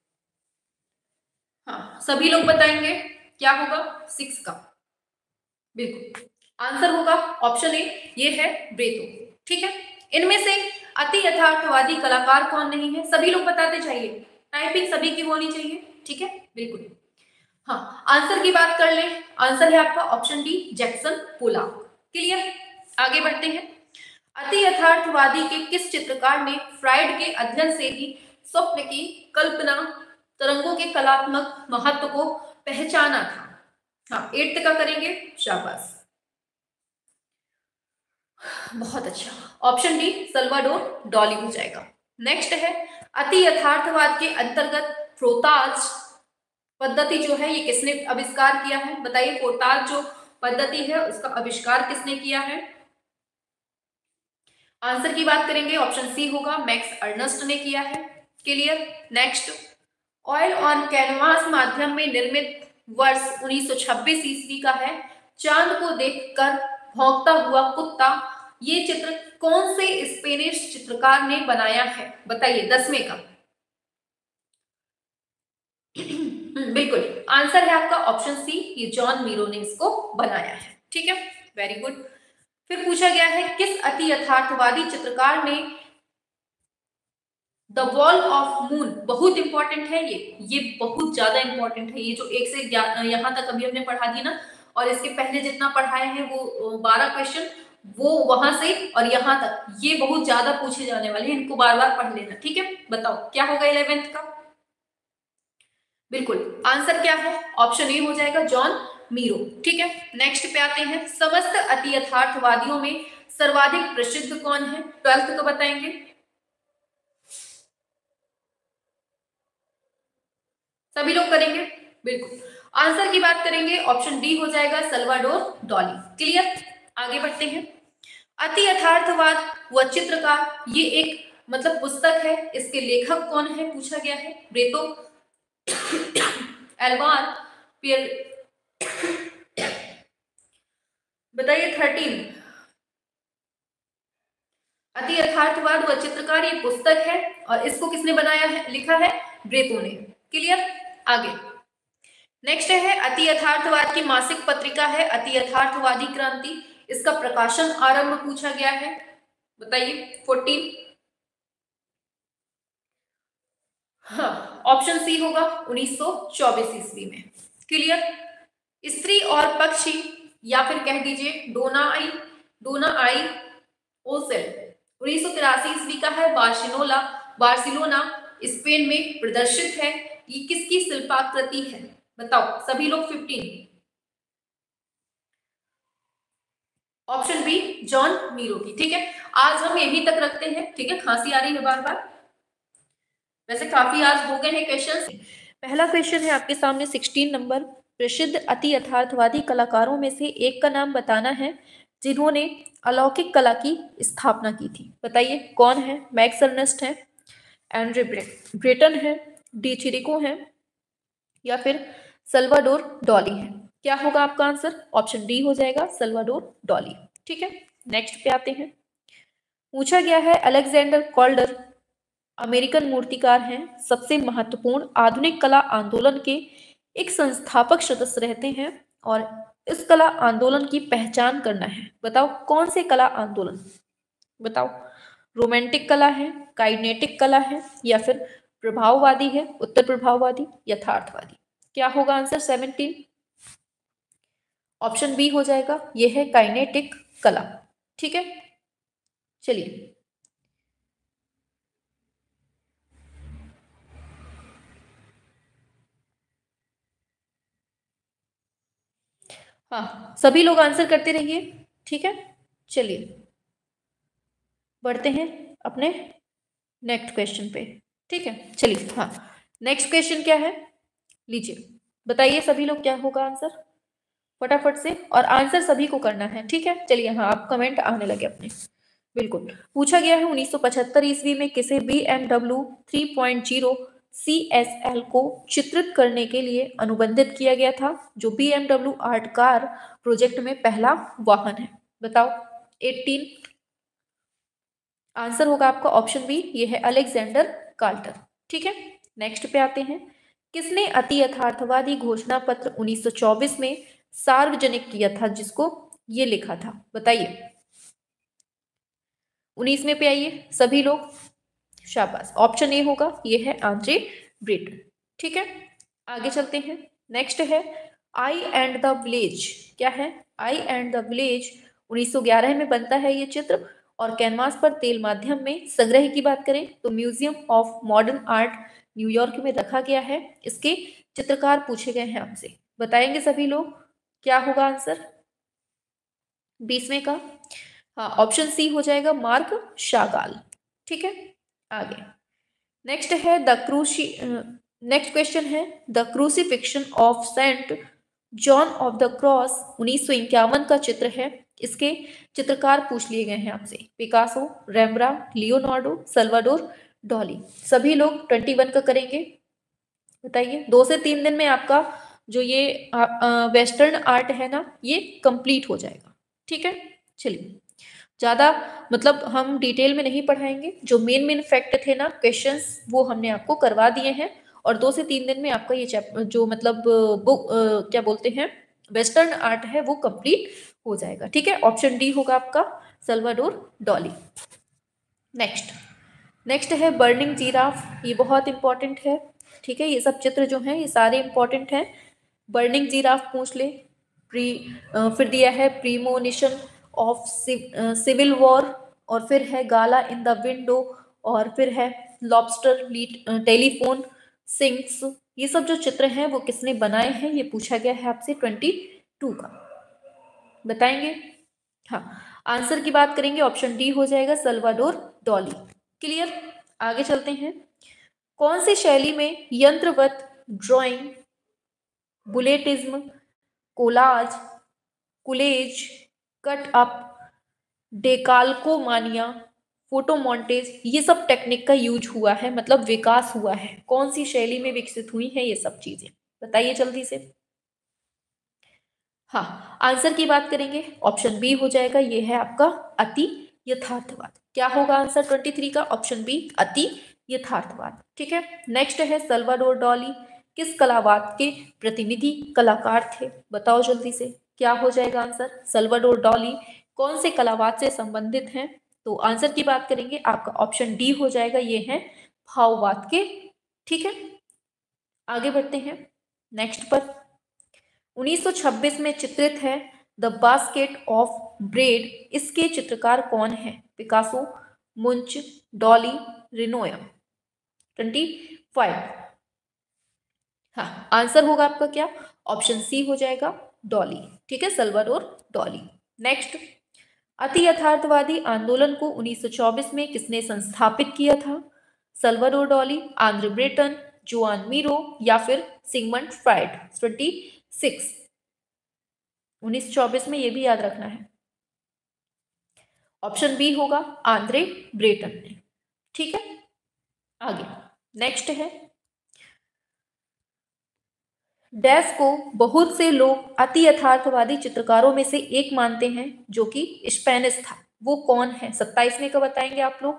हाँ, सभी लोग बताएंगे क्या होगा 6 का? बिल्कुल, आंसर होगा ऑप्शन ए, ये है ब्रेतो। ठीक है, इनमें से अति यथार्थवादी कलाकार कौन नहीं है? सभी लोग बताते जाइए, टाइपिंग सभी की होनी चाहिए। ठीक है, बिल्कुल। हाँ, आंसर की बात कर लें, आंसर है आपका option D, Jackson Pollock. Clear, आगे बढ़ते हैं। अति यथार्थवादी के किस चित्रकार ने फ्राइड के अध्ययन से ही स्वप्न की कल्पना तरंगों के कलात्मक महत्व को पहचाना था? हाँ, 8th का करेंगे, शाबाश, बहुत अच्छा, ऑप्शन डी, सल्वाडोर डॉली हो जाएगा। नेक्स्ट है, अति यथार्थवाद के अंतर्गत फ्रोताज पद्धति जो है ये किसने आविष्कार किया है? बताइए, फ्रोताज जो पद्धति है उसका आविष्कार किसने किया है? आंसर की बात करेंगे, ऑप्शन सी होगा, मैक्स अर्नस्ट ने किया है। Clear, next, oil on canvas माध्यम में निर्मित वर्ष 1926 ईस्वी का है, चांद को देखकर भौंकता हुआ कुत्ता। ये चित्र कौन से स्पेनिश चित्रकार ने बनाया है? बताइए, 10वें का। बिल्कुल, आंसर है आपका ऑप्शन सी, ये जॉन मीरो ने इसको बनाया है। ठीक है, वेरी गुड। फिर पूछा गया है, किस अति यथार्थवादी चित्रकार ने द वॉल ऑफ मून, बहुत इंपॉर्टेंट है ये बहुत ज्यादा इंपॉर्टेंट है, ये जो 1 से यहाँ तक अभी हमने पढ़ा दी ना, और इसके पहले जितना पढ़ाए हैं वो 12 क्वेश्चन, वो वहां से और यहाँ तक ये बहुत ज्यादा पूछे जाने वाले हैं, इनको बार बार पढ़ लेना। ठीक है, बताओ क्या होगा 11th का? बिल्कुल, आंसर क्या है? ऑप्शन ए हो जाएगा, जॉन मीरो। ठीक है, नेक्स्ट पे आते हैं, समस्त अति यथार्थवादियों में सर्वाधिक प्रसिद्ध कौन है? 12th को बताएंगे। सभी लोग करेंगे, बिल्कुल, आंसर की बात करेंगे, ऑप्शन डी हो जाएगा, सल्वाडोर डॉली। क्लियर, आगे बढ़ते हैं। अति यथार्थवाद व चित्रकार, ये एक मतलब पुस्तक है, इसके लेखक कौन है पूछा गया है, ब्रेतो एल्वार पियर। बताइए 13। अति यथार्थवाद व चित्रकार ये पुस्तक है और इसको किसने बनाया है, लिखा है ब्रेतो ने। क्लियर। आगे नेक्स्ट है अति यथार्थवाद की मासिक पत्रिका है अति यथार्थवादी क्रांति, इसका प्रकाशन आरंभ पूछा गया है, बताइए 14। हाँ, ऑप्शन सी होगा 1924 ईस्वी में। क्लियर। स्त्री और पक्षी या फिर कह दीजिए डोना आई ओसेल 1983 ईस्वी का है, बार्सिलोना स्पेन में प्रदर्शित है। ये किसकी शिल्पाकृति है, बताओ सभी लोग 15। ऑप्शन बी जॉन मीरो की। ठीक है, आज हम यहीं तक रखते हैं। ठीक है, खांसी आ रही है बार बार, वैसे काफी आज हो गए हैं क्वेश्चंस। पहला क्वेश्चन है आपके सामने 16 नंबर, प्रसिद्ध अति यथार्थवादी कलाकारों में से एक का नाम बताना है जिन्होंने अलौकिक कला की स्थापना की थी। बताइए कौन है। मैक्स अर्नेस्ट है, एंड्रे ब्रेटन है, डी चिरिको है या फिर सल्वाडोर डॉली है। क्या होगा आपका आंसर, ऑप्शन डी हो जाएगा सल्वाडोर डॉली। ठीक है, नेक्स्ट पे आते हैं। पूछा गया है अलेक्जेंडर कॉल्डर अमेरिकन मूर्तिकार हैं, सबसे महत्वपूर्ण आधुनिक कला आंदोलन के एक संस्थापक सदस्य रहते हैं और इस कला आंदोलन की पहचान करना है। बताओ कौन से कला आंदोलन, बताओ रोमांटिक कला है, काइनेटिक कला है या फिर प्रभाववादी है, उत्तर प्रभाववादी, यथार्थवादी। क्या होगा आंसर 17। ऑप्शन बी हो जाएगा, यह है काइनेटिक कला। ठीक है, चलिए हाँ, सभी लोग आंसर करते रहिए। ठीक है, चलिए बढ़ते हैं अपने नेक्स्ट क्वेश्चन पे। ठीक है, चलिए हाँ, नेक्स्ट क्वेश्चन क्या है लीजिए, बताइए सभी लोग क्या होगा आंसर फटाफट से, और आंसर सभी को करना है। ठीक है, चलिए हाँ, आप कमेंट आने लगे अपने। बिल्कुल, पूछा गया है 1975 ईस्वी में किसे BMW 3.0 CSL को चित्रित करने के लिए अनुबंधित किया गया था, जो BMW आर्ट कार प्रोजेक्ट में पहला वाहन है। बताओ 18। आंसर होगा आपका ऑप्शन बी, ये है अलेक्जेंडर कार्टर। ठीक है, नेक्स्ट पे आते हैं। किसने अति यथार्थवादी घोषणा पत्र 1924 में सार्वजनिक किया था, जिसको ये लिखा था, बताइए 19 में पे आइए सभी लोग, शाबाश, ऑप्शन ए होगा, ये है आंद्रे ब्रेटन। ठीक है, आगे चलते हैं। नेक्स्ट है आई एंड द विलेज। क्या है, आई एंड द विलेज 1911 में बनता है ये चित्र और कैनवास पर तेल माध्यम में। संग्रह की बात करें तो Museum of Modern Art New York में रखा गया है। इसके चित्रकार पूछे गए हैं आपसे, बताएंगे सभी लोग क्या होगा आंसर 20वें का। हाँ, ऑप्शन सी हो जाएगा मार्क शागाल। ठीक है, आगे नेक्स्ट है नेक्स्ट क्वेश्चन है the crucifixion of Saint John of the cross 1951 का चित्र है। इसके चित्रकार पूछ लिए गए हैं आपसे, Picasso, Rembrandt, Leonardo, Salvador Dali. सभी लोग 21 का करेंगे। बताइए 2 से 3 दिन में आपका जो ये वेस्टर्न आर्ट है ना, ये कंप्लीट हो जाएगा। ठीक है, चलिए ज़्यादा मतलब हम डिटेल में नहीं पढ़ाएंगे, जो मेन मेन फैक्ट थे ना क्वेश्चंस वो हमने आपको करवा दिए हैं और 2 से 3 दिन में आपका ये चैप्टर जो मतलब बुक क्या बोलते हैं वेस्टर्न आर्ट है वो कंप्लीट हो जाएगा। ठीक है, ऑप्शन डी होगा आपका सल्वाडोर डॉली। नेक्स्ट है बर्निंग जीराफ, ये बहुत इंपॉर्टेंट है। ठीक है, ये सब चित्र जो हैं ये सारे इंपॉर्टेंट हैं। बर्निंग जीराफ पूछ ले, फिर दिया है प्रीमोनिशन ऑफ सिविल वॉर, और फिर है गाला इन द विंडो, और फिर है लॉबस्टर टेलीफोन सिंक्स। ये सब जो चित्र हैं वो किसने बनाए हैं, ये पूछा गया है आपसे 22 का, बताएंगे। हाँ, आंसर की बात करेंगे ऑप्शन डी हो जाएगा सल्वाडोर डॉली। क्लियर, आगे चलते हैं। कौन सी शैली में यंत्रवत drawing, bulletism, collage, collage, cut up, decalcomania, photomontage, ये सब टेक्निक का यूज हुआ है, मतलब विकास हुआ है। कौन सी शैली में विकसित हुई है ये सब चीजें, बताइए जल्दी से। हाँ, आंसर की बात करेंगे, ऑप्शन बी हो जाएगा, ये है आपका अति यथार्थवाद। क्या होगा आंसर 23 का? ऑप्शन बी, अति यथार्थवाद। ठीक है, नेक्स्ट है सल्वाडोर डॉली, किस कलावाद के प्रतिनिधि कलाकार थे? बताओ जल्दी से, क्या हो जाएगा आंसर? सल्वाडोर डॉली कौन से कलावाद से संबंधित हैं? तो आंसर की बात करेंगे, आपका ऑप्शन डी हो जाएगा, ये है भाववाद के। ठीक है, आगे बढ़ते हैं नेक्स्ट पर। 1926 में चित्रित है द बास्केट ऑफ ब्रेड, इसके चित्रकार कौन है? Picasso, Munch, Dali, Renoir. 25। हाँ, आंसर होगा आपका क्या? ऑप्शन सी हो जाएगा, डॉली। ठीक है, सल्वाडोर डॉली। नेक्स्ट, अति यथार्थवादी आंदोलन को 1924 में किसने संस्थापित किया था? Salvador Dali, Andre Breton, Joan Miro या फिर सिगमंड फ्राइड। 26, 1924 में, ये भी याद रखना है। ऑप्शन बी होगा, आंद्रे ब्रेटन ने। ठीक है, आगे नेक्स्ट है, डैश को बहुत से लोग अति यथार्थवादी चित्रकारों में से एक मानते हैं, जो कि स्पेनिश था। वो कौन है? 27वें का बताएंगे आप लोग।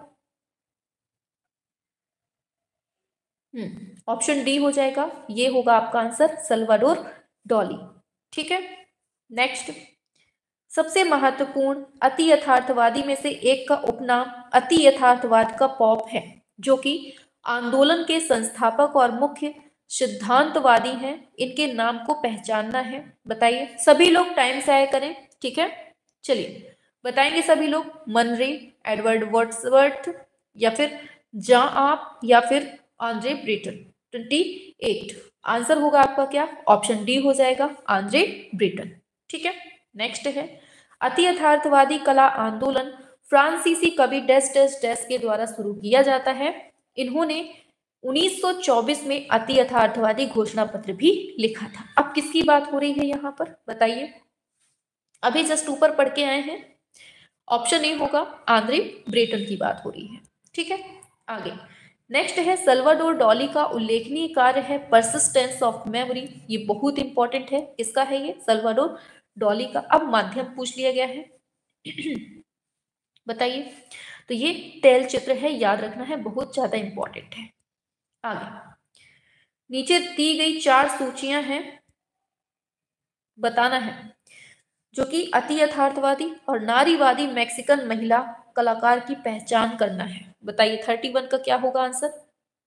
ऑप्शन डी हो जाएगा, ये होगा आपका आंसर, सल्वाडोर डॉली। ठीक है, नेक्स्ट, सबसे महत्वपूर्ण अति यथार्थवादी में से एक का उपनाम अति यथार्थवाद का पॉप है, जो कि आंदोलन के संस्थापक और मुख्य सिद्धांतवादी हैं। इनके नाम को पहचानना है, बताइए। सभी लोग टाइम से आया करें, ठीक है। चलिए बताएंगे सभी लोग, मनरे, एडवर्ड वर्ड्सवर्थ या फिर जॉन आप या फिर आंद्रे ब्रेटन। 28 आंसर होगा आपका क्या? ऑप्शन डी हो जाएगा, आंद्रे ब्रेटन। ठीक है, नेक्स्ट है, अति यथार्थवादी कला आंदोलन फ्रांसीसी कवि डैश डैश डैश के द्वारा शुरू किया जाता है। इन्होंने 1924 में अति यथार्थवादी घोषणा पत्र भी लिखा था। अब किसकी बात हो रही है यहाँ पर, बताइए। अभी जस्ट ऊपर पढ़ के आए हैं, ऑप्शन ए होगा, आंद्रे ब्रेटन की बात हो रही है। ठीक है, आगे नेक्स्ट है, सल्वाडोर डॉली का उल्लेखनीय कार्य है परसिस्टेंस ऑफ मेमोरी। ये बहुत इंपॉर्टेंट है, किसका है ये? सल्वाडोर डॉली का। अब माध्यम पूछ लिया गया है बताइए। तो ये तेल चित्र है, याद रखना है, बहुत ज्यादा इंपॉर्टेंट है। आगे नीचे दी गई 4 सूचियां हैं, बताना है, जो कि अति यथार्थवादी और नारीवादी मैक्सिकन महिला कलाकार की पहचान करना है। बताइए 31 का क्या होगा आंसर?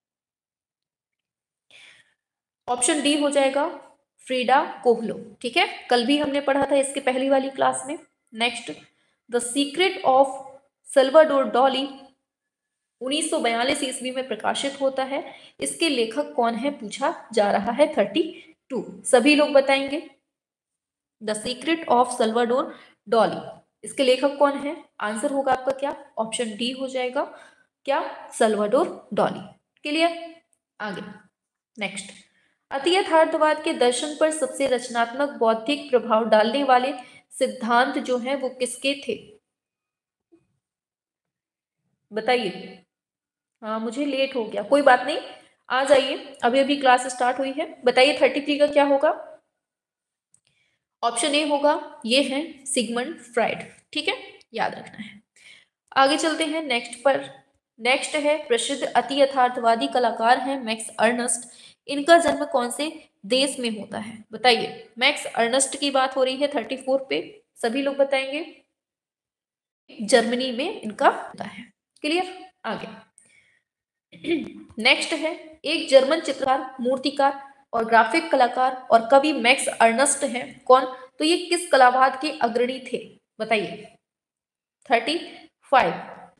ऑप्शन डी हो जाएगा, फ्रीडा काहलो। ठीक है, कल भी हमने पढ़ा था इसके पहली वाली क्लास में। Next, the secret of Salvador Dali 1942 ईस्वी में प्रकाशित होता है। इसके लेखक कौन है पूछा जा रहा है। 32 सभी लोग बताएंगे। The secret of Salvador Dali, इसके लेखक कौन है? आंसर होगा आपका क्या? ऑप्शन डी हो जाएगा, क्या? Salvador Dali. क्लियर? आगे नेक्स्ट, अति यथार्थवाद के दर्शन पर सबसे रचनात्मक बौद्धिक प्रभाव डालने वाले सिद्धांत जो है वो किसके थे? बताइए। हाँ, मुझे लेट हो गया, कोई बात नहीं, आ जाइए, अभी अभी क्लास स्टार्ट हुई है। बताइए 33 का क्या होगा? ऑप्शन ए होगा, ये है सिगमंड फ्राइड। ठीक है, याद रखना है। आगे चलते हैं नेक्स्ट पर। नेक्स्ट है, प्रसिद्ध अति यथार्थवादी कलाकार हैं मैक्स अर्नस्ट। इनका जन्म कौन से देश में होता है? बताइए। मैक्स अर्नस्ट की बात हो रही है 34 पे, सभी लोग बताएंगे। जर्मनी में इनका होता है। क्लियर? आगे नेक्स्ट है, एक जर्मन चित्रकार, मूर्तिकार और ग्राफिक कलाकार और कवि मैक्स अर्नस्ट हैं। कौन? तो ये किस कलावाद के अग्रणी थे? बताइए। 35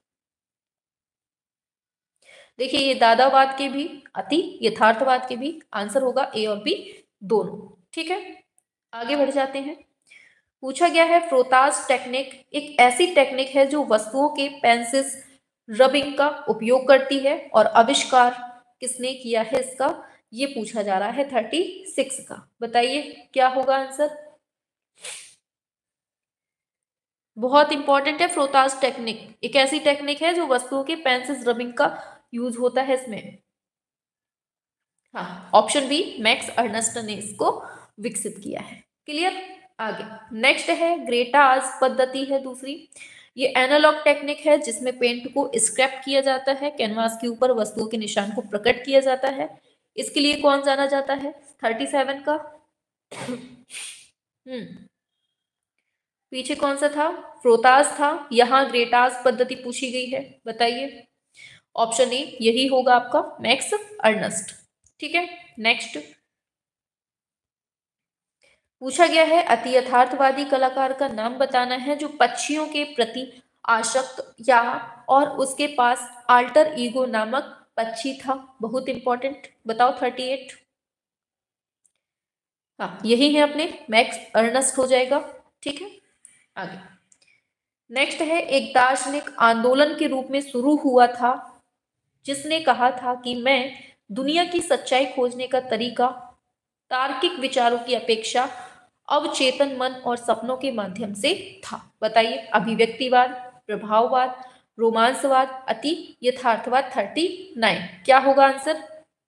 देखिए, ये दादावाद के भी, अति यथार्थवाद के भी। आंसर होगा ए और बी दोनों। ठीक है, आगे बढ़ जाते हैं। पूछा गया है, फ्रोताज टेक्निक एक ऐसी टेक्निक है जो वस्तुओं के पेंसिल्स रबिंग का उपयोग करती है, और आविष्कार किसने किया है इसका? ये पूछा जा रहा है 36 का। बताइए क्या होगा आंसर? बहुत इंपॉर्टेंट है फ्रोतास टेक्निक। एक ऐसी टेक्निक है जो वस्तुओं के पेन से रबिंग का यूज होता है इसमें। हाँ, ऑप्शन बी, मैक्स अर्नस्ट ने इसको विकसित किया है। क्लियर। आगे नेक्स्ट है ग्रेटाज पद्धति है दूसरी। ये एनालॉग टेक्निक है जिसमें पेंट को स्क्रैप किया जाता है, कैनवास के ऊपर वस्तुओं के निशान को प्रकट किया जाता है। इसके लिए कौन जाना जाता है? 37 का। पीछे कौन सा था? फ्रोतास था, यहाँ ग्रेटाज पद्धति पूछी गई है, बताइए। ऑप्शन ए यही होगा आपका, मैक्स अर्नस्ट। ठीक है। नेक्स्ट पूछा गया है अति यथार्थवादी कलाकार का नाम बताना है जो पक्षियों के प्रति आसक्त या और उसके पास आल्टर ईगो नामक पक्षी था। बहुत इंपॉर्टेंट, बताओ 38। हाँ, यही है अपने मैक्स अर्नस्ट हो जाएगा। ठीक है। आगे नेक्स्ट है एक दार्शनिक आंदोलन के रूप में शुरू हुआ था जिसने कहा था कि मैं दुनिया की सच्चाई खोजने का तरीका तार्किक विचारों की अपेक्षा अवचेतन मन और सपनों के माध्यम से था। बताइए, अभिव्यक्तिवाद, प्रभाववाद, रोमांसवाद, अति यथार्थवाद। 39 क्या होगा आंसर?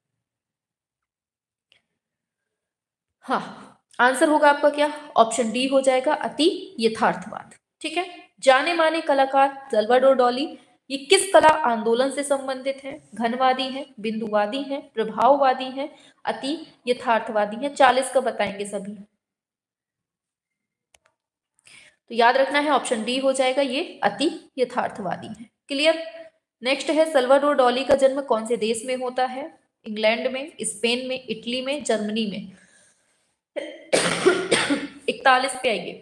हाँ, आंसर होगा आपका क्या? ऑप्शन डी हो जाएगा, अति यथार्थवाद। ठीक है। जाने माने कलाकार सल्वाडोर डॉली ये किस कला आंदोलन से संबंधित है? घनवादी है, बिंदुवादी है, प्रभाववादी है, अति यथार्थवादी है। 40 का बताएंगे सभी। तो याद रखना है ऑप्शन डी हो जाएगा, ये अति यथार्थवादी है। क्लियर। नेक्स्ट है सल्वाडोर डॉली का जन्म कौन से देश में होता है? इंग्लैंड में, स्पेन में, इटली में, जर्मनी में। 41 पे आइए।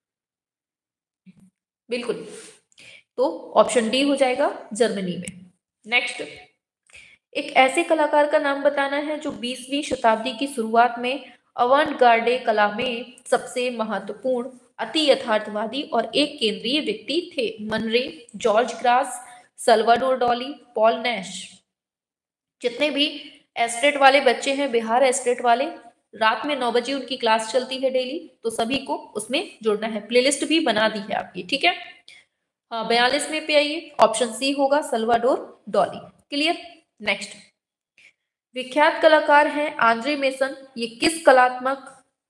बिल्कुल, तो ऑप्शन डी हो जाएगा, जर्मनी में। नेक्स्ट एक ऐसे कलाकार का नाम बताना है जो 20वीं शताब्दी की शुरुआत में अवांट गार्डे कला में सबसे महत्वपूर्ण अति यथार्थवादी और एक केंद्रीय व्यक्ति थे। Man Ray, George Grosz, Salvador Dali, Paul Nash. जितने भी एस्टेट वाले बच्चे हैं, बिहार एस्टेट वाले, रात में 9 बजे उनकी क्लास चलती है डेली, तो सभी को उसमें जुड़ना है। प्लेलिस्ट भी बना दी है आपकी। ठीक है। हाँ, 42 में पे आइए। ऑप्शन सी होगा, सल्वाडोर डॉली। क्लियर। नेक्स्ट विख्यात कलाकार हैं आंद्रे मेसन। ये किस कलात्मक,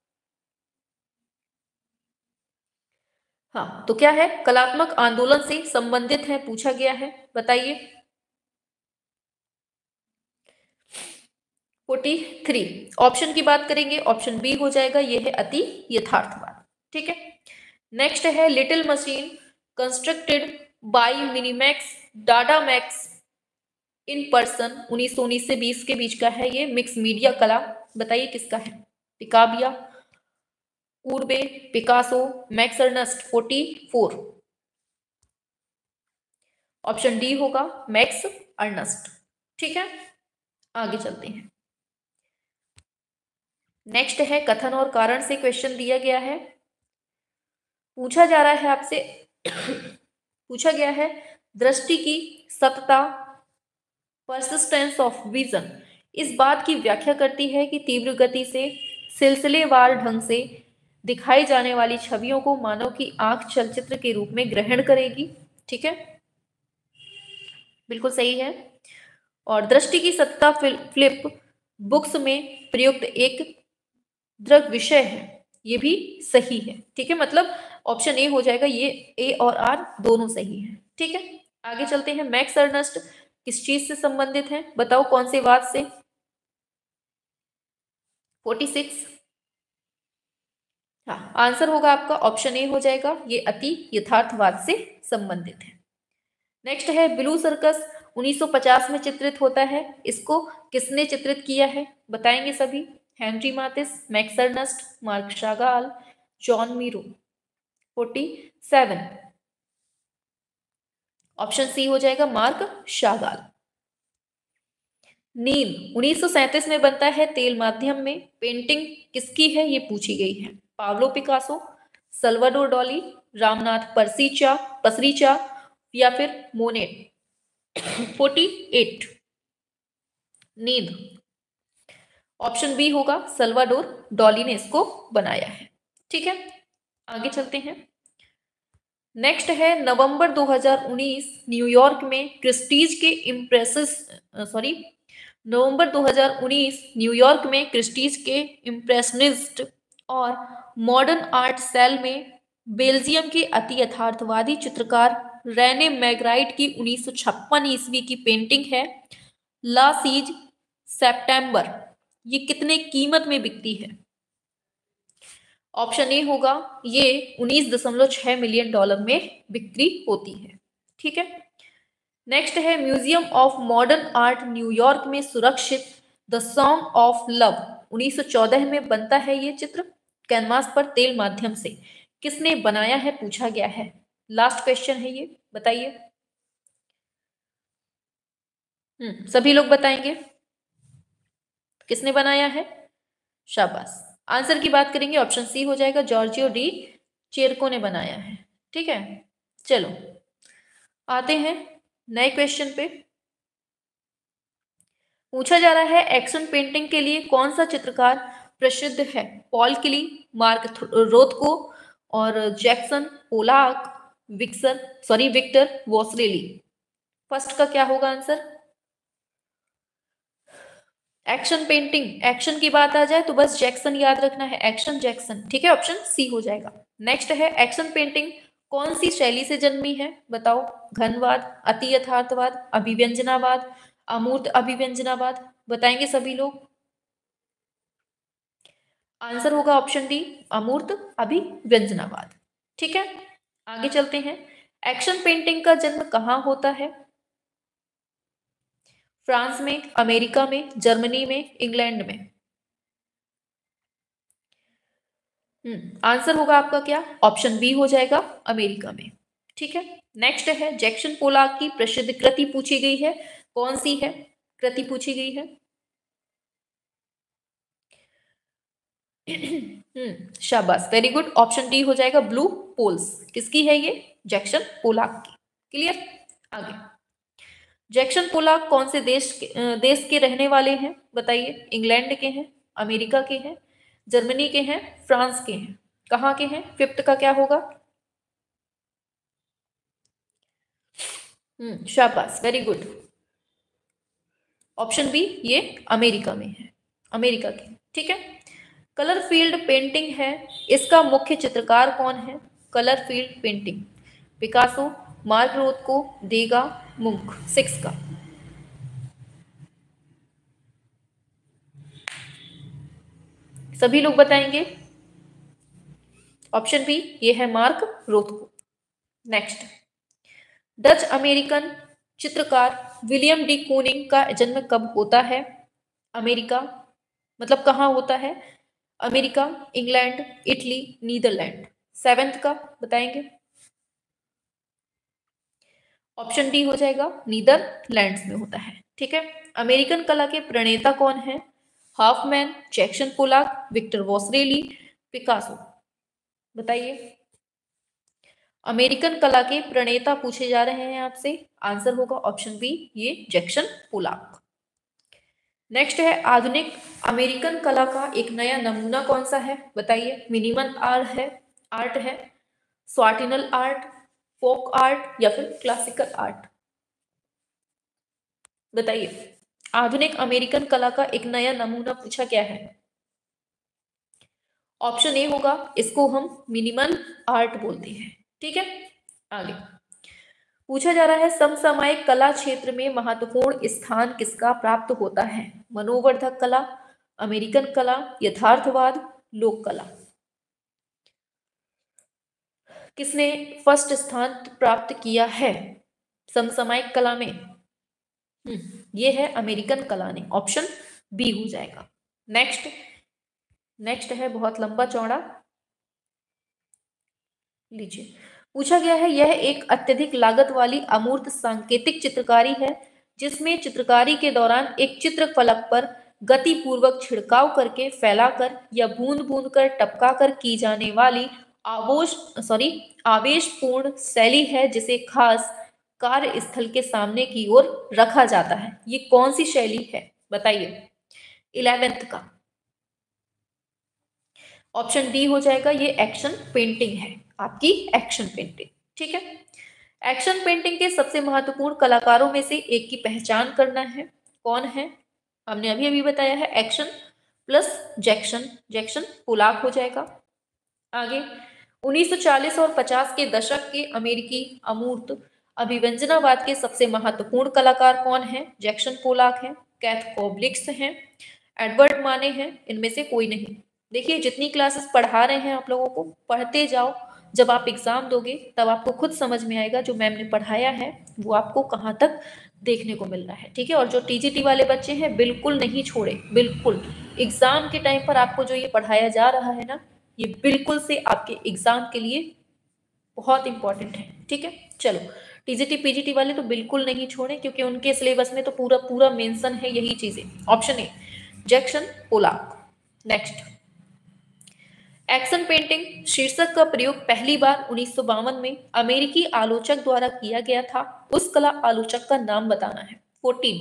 हाँ तो क्या है, कलात्मक आंदोलन से संबंधित है, पूछा गया है, बताइए। 43 ऑप्शन की बात करेंगे, ऑप्शन बी हो जाएगा, ये है अति यथार्थवाद। ठीक है। नेक्स्ट है little machine constructed by Minimax Dadamax in person. 1919 से 20 के बीच का है ये मिक्स मीडिया कला। बताइए किसका है? पिकाबिया, उर्बे, Picasso, Max Ernst. 44 option D होगा, मैक्स अर्नस्ट। ठीक है। आगे चलते हैं। नेक्स्ट है कथन और कारण से क्वेश्चन दिया गया है। पूछा जा रहा है आपसे पूछा गया है दृष्टि की सतता, परसिस्टेंस ऑफ विजन इस बात की व्याख्या करती है कि तीव्र गति से सिलसिलेवार ढंग से दिखाई जाने वाली छवियों को मानव की आंख चलचित्र के रूप में ग्रहण करेगी। ठीक है, बिल्कुल सही है। और दृष्टि की सत्ता फ्लिप बुक्स में प्रयुक्त एक दृग विषय है, ये भी सही है। ठीक है, मतलब ऑप्शन ए हो जाएगा, ये ए और आर दोनों सही है। ठीक है, आगे चलते हैं। मैक्स अर्नस्ट किस चीज से संबंधित है, बताओ कौन से वाद से? 46 हाँ, आंसर होगा आपका ऑप्शन ए हो जाएगा, ये अति यथार्थवाद से संबंधित है। नेक्स्ट है ब्लू सर्कस 1950 में चित्रित होता है, इसको किसने चित्रित किया है, बताएंगे सभी। Henri Matisse, Max Ernst, Marc Chagall, Joan Miro. 47 option C हो जाएगा, मार्क शागाल। नीम 1937 में बनता है तेल माध्यम में, पेंटिंग किसकी है ये पूछी गई है। Pablo Picasso, Salvador Dali, Ramnath Pasricha या फिर मोनेट। 48 नींद ऑप्शन बी होगा, सल्वाडोर डॉली ने इसको बनाया है। ठीक है, आगे चलते हैं। नेक्स्ट है नवंबर 2019 न्यूयॉर्क में क्रिस्टीज के नवंबर 2019 न्यूयॉर्क में क्रिस्टीज के इम्प्रेशनिस्ट और मॉडर्न आर्ट सेल में बेल्जियम के अति यथार्थवादी चित्रकार रेने मैग्राइट की 1956 ईस्वी की पेंटिंग है ला सीज सेप्टेम्बर। ये कितने कीमत में बिकती है? ऑप्शन ए होगा ये 19.6 मिलियन डॉलर में बिक्री होती है। ठीक है। नेक्स्ट है Museum of Modern Art New York में सुरक्षित द सॉन्ग ऑफ लव 1914 में बनता है ये चित्र कैनवास पर तेल माध्यम से। किसने बनाया है पूछा गया है। लास्ट क्वेश्चन है ये, बताइए। सभी लोग बताएंगे किसने बनाया है। शाबाश। आंसर की बात करेंगे ऑप्शन सी हो जाएगा, जॉर्जियो डी चेरको ने बनाया है। ठीक है, चलो आते हैं नए क्वेश्चन पे। पूछा जा रहा है एक्शन पेंटिंग के लिए कौन सा चित्रकार प्रसिद्ध है। पॉल क्ली, मार्क रोथको और Jackson Pollock, Victor Vasarely. First का क्या होगा आंसर। एक्शन पेंटिंग, एक्शन की बात आ जाए तो बस जैक्सन याद रखना है, एक्शन जैक्सन। ठीक है, ऑप्शन सी हो जाएगा। नेक्स्ट है एक्शन पेंटिंग कौन सी शैली से जन्मी है, बताओ। घनवाद, अति यथार्थवाद, अभिव्यंजनावाद, अमूर्त अभिव्यंजनावाद। बताएंगे सभी लोग। आंसर होगा ऑप्शन डी, अमूर्त अभिव्यंजनावाद। ठीक है, आगे चलते हैं। एक्शन पेंटिंग का जन्म कहाँ होता है। फ्रांस में, अमेरिका में, जर्मनी में, इंग्लैंड में। आंसर होगा आपका क्या, ऑप्शन बी हो जाएगा, अमेरिका में। ठीक है। नेक्स्ट है जैक्सन पोलाक की प्रसिद्ध कृति पूछी गई है, कौन सी है कृति पूछी गई है। शाबाश, वेरी गुड, ऑप्शन डी हो जाएगा, ब्लू पोल्स। किसकी है ये, जैक्सन पोलाक की। क्लियर। आगे, जैक्सन पोलाक कौन से देश के रहने वाले हैं, बताइए। इंग्लैंड के हैं, अमेरिका के हैं, जर्मनी के हैं, फ्रांस के हैं। कहाँ के हैं, फिफ्थ का क्या होगा। शाबाश, वेरी गुड, ऑप्शन बी ये अमेरिका में है, अमेरिका के। ठीक है। कलर फील्ड पेंटिंग है, इसका मुख्य चित्रकार कौन है। Colour field painting, Picasso, Mark Rothko, Degas, Munch. 6 का। सभी लोग बताएंगे। ऑप्शन बी ये है Mark Rothko. Next, Dutch American चित्रकार विलियम डी कूनिंग का जन्म कब होता है। अमेरिका, मतलब कहाँ होता है, America, England, Italy, Netherlands. 7th का बताएंगे। ऑप्शन डी हो जाएगा, नीदरलैंड्स में होता है। ठीक है। अमेरिकन कला के प्रणेता कौन है। Hofmann, Jackson Pollock, Victor Vasarely, Picasso. बताइए। अमेरिकन कला के प्रणेता पूछे जा रहे हैं आपसे। आंसर होगा ऑप्शन बी ये जैक्सन पोलाक। नेक्स्ट है आधुनिक अमेरिकन कला का एक नया नमूना कौन सा है, बताइए। मिनिमल आर्ट है, स्वाटिनल आर्ट, फोक आर्ट या फिर क्लासिकल आर्ट। बताइए। आधुनिक अमेरिकन कला का एक नया नमूना पूछा क्या है। ऑप्शन ए होगा, इसको हम मिनिमल आर्ट बोलते हैं। ठीक है। आगे पूछा जा रहा है समसामयिक कला क्षेत्र में महत्वपूर्ण स्थान किसका प्राप्त होता है। मनोवर्धक कला, अमेरिकन कला, यथार्थवाद, लोक कला। किसने फर्स्ट स्थान प्राप्त किया है समसामयिक कला में। ये है अमेरिकन कला ने, ऑप्शन बी हो जाएगा। नेक्स्ट है बहुत लंबा चौड़ा, लीजिए। पूछा गया है यह एक अत्यधिक लागत वाली अमूर्त सांकेतिक चित्रकारी है जिसमें चित्रकारी के दौरान एक चित्र फलक पर गति पूर्वक छिड़काव करके फैलाकर या बूंद बूंद कर टपका कर की जाने वाली आवेशपूर्ण शैली है जिसे खास कार्यस्थल के सामने की ओर रखा जाता है। ये कौन सी शैली है बताइए। 11th का ऑप्शन डी हो जाएगा, ये एक्शन पेंटिंग है आपकी, एक्शन पेंटिंग। ठीक है। एक्शन पेंटिंग के सबसे महत्वपूर्ण कलाकारों में से एक की पहचान करना है, कौन है? हमने अभी अभी बताया है, action plus Jackson, Jackson Pollock हो जाएगा। आगे 1940 और 50 के दशक के अमेरिकी अमूर्त अभिव्यंजनावाद के सबसे महत्वपूर्ण कलाकार कौन है? जैक्सन पोलाक है, कैथ कोब्लिक्स हैं, एडवर्ड माने हैं, इनमें से कोई नहीं। देखिए जितनी क्लासेस पढ़ा रहे हैं आप लोगों को, पढ़ते जाओ, जब आप एग्जाम दोगे तब आपको खुद समझ में आएगा जो मैम ने पढ़ाया है वो आपको कहाँ तक देखने को मिल रहा है, ठीक है। और जो टीजीटी वाले बच्चे हैं बिल्कुल नहीं छोड़े, बिल्कुल एग्जाम के टाइम पर आपको जो ये पढ़ाया जा रहा है ना, ये बिल्कुल से आपके एग्जाम के लिए बहुत इंपॉर्टेंट है, ठीक है। चलो टीजीटी पीजीटी वाले तो बिल्कुल नहीं छोड़े, क्योंकि उनके सिलेबस में तो पूरा पूरा मेंशन है यही चीजें। Option A Jackson Pollock. Next, action painting शीर्षक का प्रयोग पहली बार 1952 में अमेरिकी आलोचक द्वारा किया गया था। उस कला आलोचक का नाम बताना है। 14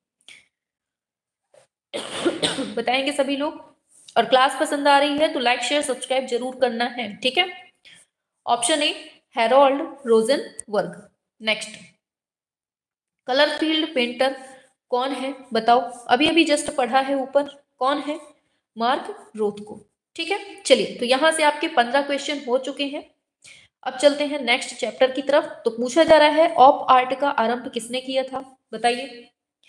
बताएंगे सभी लोग। और क्लास पसंद आ रही है तो लाइक शेयर सब्सक्राइब जरूर करना है, ठीक है। Option A Harold Rosenberg. Next, colour field painter कौन है बताओ? अभी अभी जस्ट पढ़ा है ऊपर, कौन है? मार्क रोथको, ठीक है। चलिए तो यहां से आपके 15 क्वेश्चन हो चुके हैं। अब चलते हैं नेक्स्ट चैप्टर की तरफ। तो पूछा जा रहा है ऑप आर्ट का आरंभ किसने किया था, बताइए।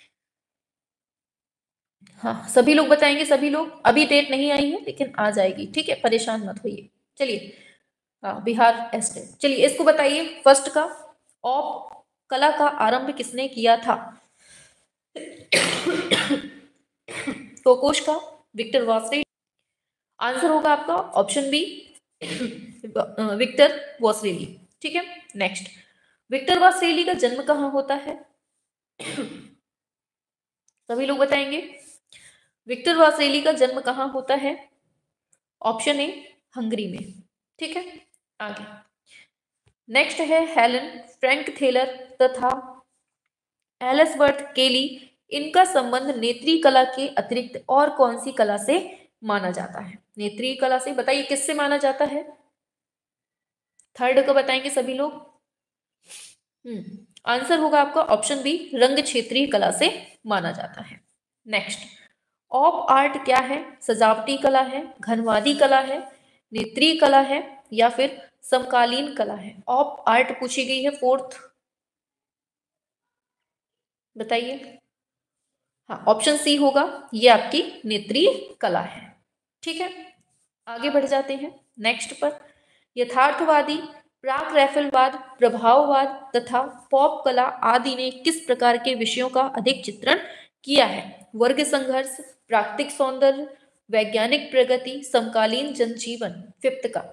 हाँ सभी लोग बताएंगे, सभी लोग। अभी डेट नहीं आई है लेकिन आ जाएगी, ठीक है, परेशान मत होइए। चलिए, हाँ बिहार एस्टेट। चलिए इसको बताइए, फर्स्ट का ऑप कला का आरंभ किसने किया था? कोकोश का, विक्टर वॉसरे। आंसर होगा आपका ऑप्शन बी विक्टर वॉसरेली, ठीक है। नेक्स्ट, विक्टर वॉसरेली का जन्म कहाँ होता है? सभी लोग बताएंगे विक्टर वॉसरेली का जन्म कहाँ होता है? ऑप्शन ए हंगरी में, ठीक है। आगे नेक्स्ट है हेलन फ्रैंक थेलर तथा एलिसवर्थ केली, इनका संबंध नेत्री कला के अतिरिक्त और कौन सी कला से माना जाता है? नेत्री कला से, बताइए किससे माना जाता है? थर्ड को बताएंगे सभी लोग। आंसर होगा आपका ऑप्शन बी रंग क्षेत्रीय कला से माना जाता है। नेक्स्ट, ऑप आर्ट क्या है? सजावटी कला है, घनवादी कला है, नेत्री कला है, या फिर समकालीन कला है? ऑप आर्ट पूछी गई है फोर्थ, बताइए। हाँ ऑप्शन सी होगा, ये आपकी नेत्रीय कला है, ठीक है। आगे बढ़ जाते हैं नेक्स्ट पर। यथार्थवादी, प्राक रैफलवाद, प्रभाववाद तथा पॉप कला आदि ने किस प्रकार के विषयों का अधिक चित्रण किया है? वर्ग संघर्ष, प्राकृतिक सौंदर्य, वैज्ञानिक प्रगति, समकालीन जनजीवन। फिफ्थ का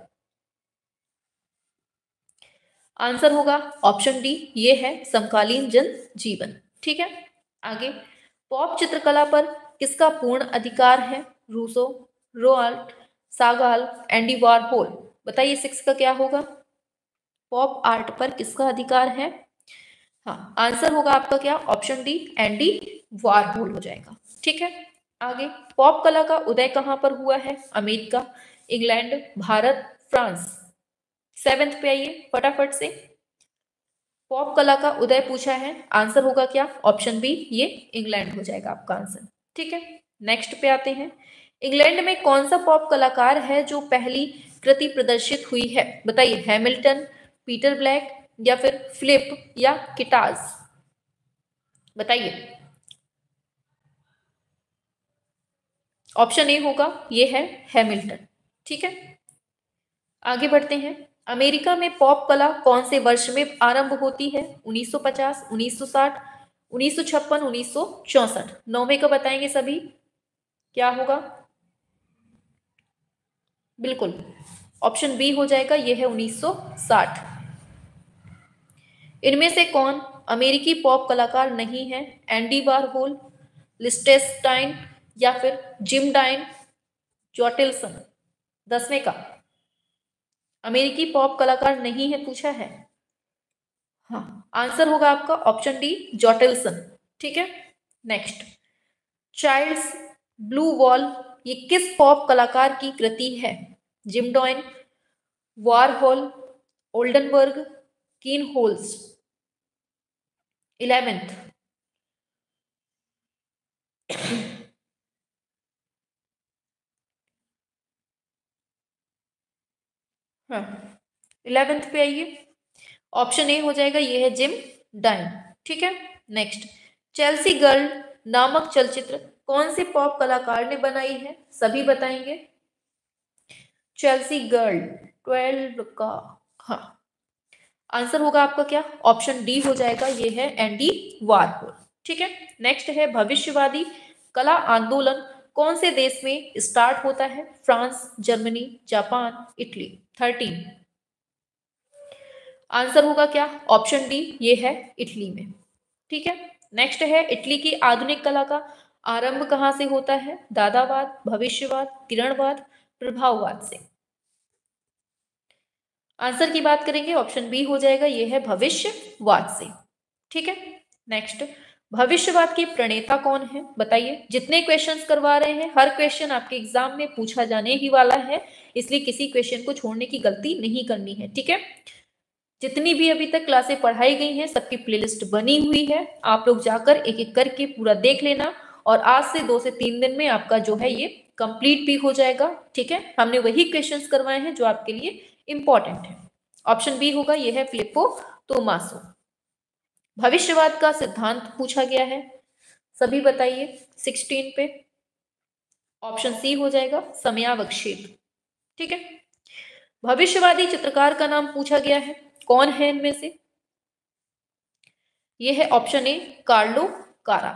आंसर होगा ऑप्शन डी, ये है समकालीन जनजीवन, ठीक है। आगे, पॉप चित्रकला पर किसका पूर्ण अधिकार है? Rousseau, Rouault, Chagall, Andy Warhol. बताइए सिक्स का क्या होगा? पॉप आर्ट पर किसका अधिकार है? हाँ आंसर होगा आपका क्या? ऑप्शन डी एंडी वारहोल हो जाएगा, ठीक है। आगे, पॉप कला का उदय कहाँ पर हुआ है? America, England, Bharat, France. Seventh पे आइए फटाफट से। पॉप कला का उदय पूछा है, आंसर होगा क्या? ऑप्शन बी, ये इंग्लैंड हो जाएगा आपका आंसर, ठीक है। नेक्स्ट पे आते हैं, इंग्लैंड में कौन सा पॉप कलाकार है जो पहली कृति प्रदर्शित हुई है? बताइए, हैमिल्टन, पीटर ब्लैक, या फिर फिलिप या किटाज। बताइए। ऑप्शन ए होगा, ये है हैमिल्टन, ठीक है। आगे बढ़ते हैं, अमेरिका में पॉप कला कौन से वर्ष में आरंभ होती है? 1950, 1960, 1956, 1964। नौवे का बताएंगे सभी, क्या होगा? बिल्कुल ऑप्शन बी हो जाएगा, यह है 1960। इनमें से कौन अमेरिकी पॉप कलाकार नहीं है? एंडी वारहोल, लिस्टेस्टाइन, या फिर जिम डाइन जॉटिल्सन। 10वें का अमेरिकी पॉप कलाकार नहीं है पूछा है। हाँ आंसर होगा आपका ऑप्शन डी जॉटिल्सन, ठीक है। नेक्स्ट, चाइल्ड्स ब्लू वॉल, ये किस पॉप कलाकार की कृति है? Jim Dine, Warhol, Oldenburg, Kienholz. 11th, हाँ 11th पे आइए, ऑप्शन ए हो जाएगा, ये है जिम डाइन। ठीक है, नेक्स्ट, चेल्सी गर्ल नामक चलचित्र कौन से पॉप कलाकार ने बनाई है? सभी बताएंगे। चेल्सी गर्ल 12 का, हाँ आंसर होगा आपका क्या? ऑप्शन डी हो जाएगा, ये है एंडी वारहोल। ठीक है, नेक्स्ट है भविष्यवादी कला आंदोलन कौन से देश में स्टार्ट होता है? France, Germany, Japan, Italy. 13, answer होगा क्या? ऑप्शन डी, ये है इटली में। ठीक है, नेक्स्ट है इटली की आधुनिक कला का आरंभ कहां से होता है? दादावाद, भविष्यवाद, किरणवाद, प्रभाववाद से। आंसर की बात करेंगे, ऑप्शन बी हो जाएगा, ये है भविष्यवाद से। ठीक है, नेक्स्ट, भविष्यवाद के प्रणेता कौन है? बताइए। जितने क्वेश्चंस करवा रहे हैं हर क्वेश्चन आपके एग्जाम में पूछा जाने ही वाला है, इसलिए किसी क्वेश्चन को छोड़ने की गलती नहीं करनी है। ठीक है, जितनी भी अभी तक क्लासें पढ़ाई गई हैं सबकी प्लेलिस्ट बनी हुई है, आप लोग जाकर एक एक करके पूरा देख लेना, और आज से 2 से 3 दिन में आपका जो है ये कंप्लीट भी हो जाएगा। ठीक है, हमने वही क्वेश्चंस करवाए हैं जो आपके लिए इंपॉर्टेंट है। ऑप्शन बी होगा, ये है फिलिप्पो तोमासो। भविष्यवाद का सिद्धांत पूछा गया है, सभी बताइए 16 पे। ऑप्शन सी हो जाएगा, समयावक्षेप। ठीक है, भविष्यवादी चित्रकार का नाम पूछा गया है, कौन है इनमें से? ये है ऑप्शन ए, कार्लो कारा।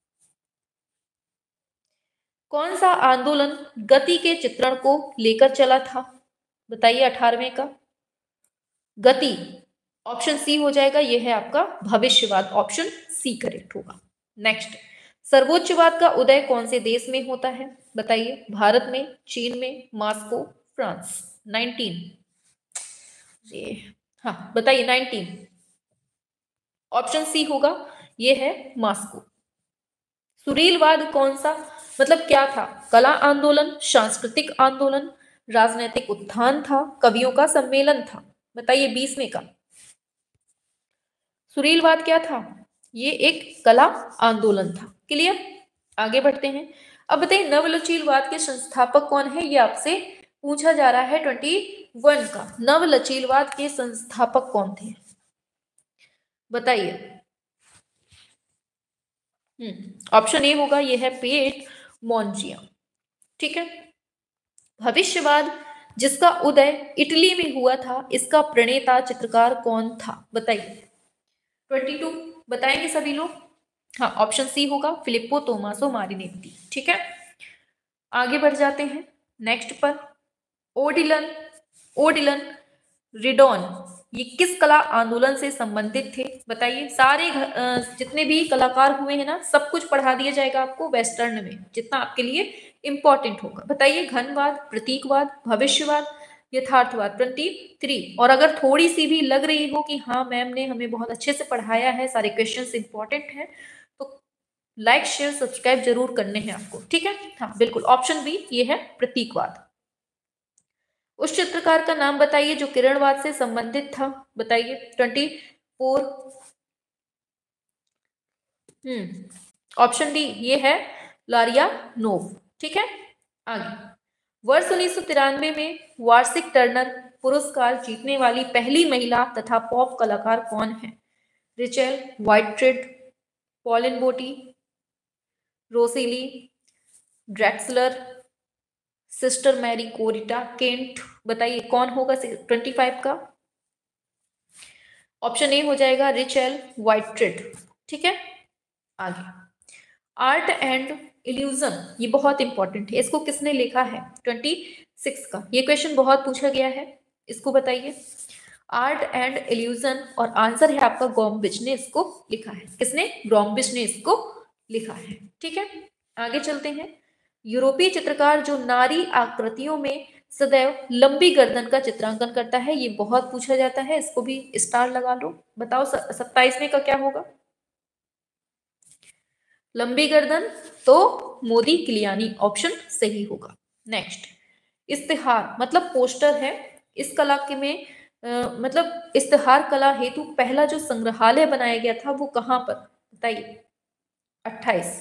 कौन सा आंदोलन गति के चित्रण को लेकर चला था? बताइए 18वें का। गति, ऑप्शन सी हो जाएगा, ये है आपका भविष्यवाद, ऑप्शन सी करेक्ट होगा। नेक्स्ट, सर्वोच्चवाद का उदय कौन से देश में होता है? बताइए। भारत में, चीन में, मॉस्को, फ्रांस। 19, ये हाँ बताइए 19। ऑप्शन सी होगा, ये है मॉस्को। सुरीलवाद कौन सा, मतलब क्या था? कला आंदोलन, सांस्कृतिक आंदोलन, राजनीतिक उत्थान था, कवियों का सम्मेलन था? बताइए 20 में का। सुरीलवाद क्या था? ये एक कला आंदोलन था। क्लियर, आगे बढ़ते हैं। अब बताइए नवलचीलवाद के संस्थापक कौन है? ये आपसे पूछा जा रहा है 21 का। नवलचीलवाद के संस्थापक कौन थे? बताइए। ऑप्शन ए होगा, ये है पिएट मोंजिया। ठीक है, भविष्यवाद जिसका उदय इटली में हुआ था, इसका प्रणेता चित्रकार कौन था? बताइए। 22 बताएंगे सभी लोग। हाँ, ऑप्शन सी होगा, फिलिप्पो तोमासो मारिनेत्ती। ठीक है, आगे बढ़ जाते हैं नेक्स्ट पर। ओडिलन ओडिलन रिडोन ये किस कला आंदोलन से संबंधित थे? बताइए। सारे जितने भी कलाकार हुए हैं ना, सब कुछ पढ़ा दिया जाएगा आपको वेस्टर्न में, जितना आपके लिए इंपॉर्टेंट होगा। बताइए, घनवाद, प्रतीकवाद, भविष्यवाद, यथार्थवाद। 23, और अगर थोड़ी सी भी लग रही हो कि हाँ मैम ने हमें बहुत अच्छे से पढ़ाया है, सारे क्वेश्चंस इंपॉर्टेंट हैं, तो लाइक शेयर सब्सक्राइब जरूर करने हैं आपको। ठीक है, हाँ बिल्कुल, ऑप्शन बी, ये है प्रतीकवाद। उस चित्रकार का नाम बताइए जो किरणवाद से संबंधित था? बताइए। 24, ऑप्शन डी, ये है लारियानोव। ठीक है, आगे। वर्ष 1993 में वार्षिक टर्नर पुरस्कार जीतने वाली पहली महिला तथा पॉप कलाकार कौन है? Rachel Whiteread, Pauline Boty, Rosalyn Drexler, sister Mary Corita Kent. बताइए कौन होगा 25 का? ऑप्शन ए हो जाएगा, रिचेल व्हाइट्रेड। ठीक है, आगे। आर्ट एंड इल्यूजन ये बहुत इंपॉर्टेंट है, इसको किसने लिखा है? 26 का। ये क्वेश्चन बहुत पूछा गया है, इसको बताइए। आर्ट एंड इल्यूजन, और आंसर है आपका ग्रोम्बिच ने इसको लिखा है। किसने? ग्रोम्बिच ने इसको लिखा है। ठीक है, आगे चलते हैं। यूरोपीय चित्रकार जो नारी आकृतियों में सदैव लंबी गर्दन का चित्रांकन करता है, ये बहुत पूछा जाता है, इसको भी स्टार लगा लो। बताओ 27वें का क्या होगा? लंबी गर्दन, तो मोदी किलियानी, ऑप्शन सही होगा। नेक्स्ट, इस्तिहार मतलब पोस्टर है, इस कला के में मतलब इस्तेहार कला हेतु पहला जो संग्रहालय बनाया गया था वो कहाँ पर, बताइए। 28।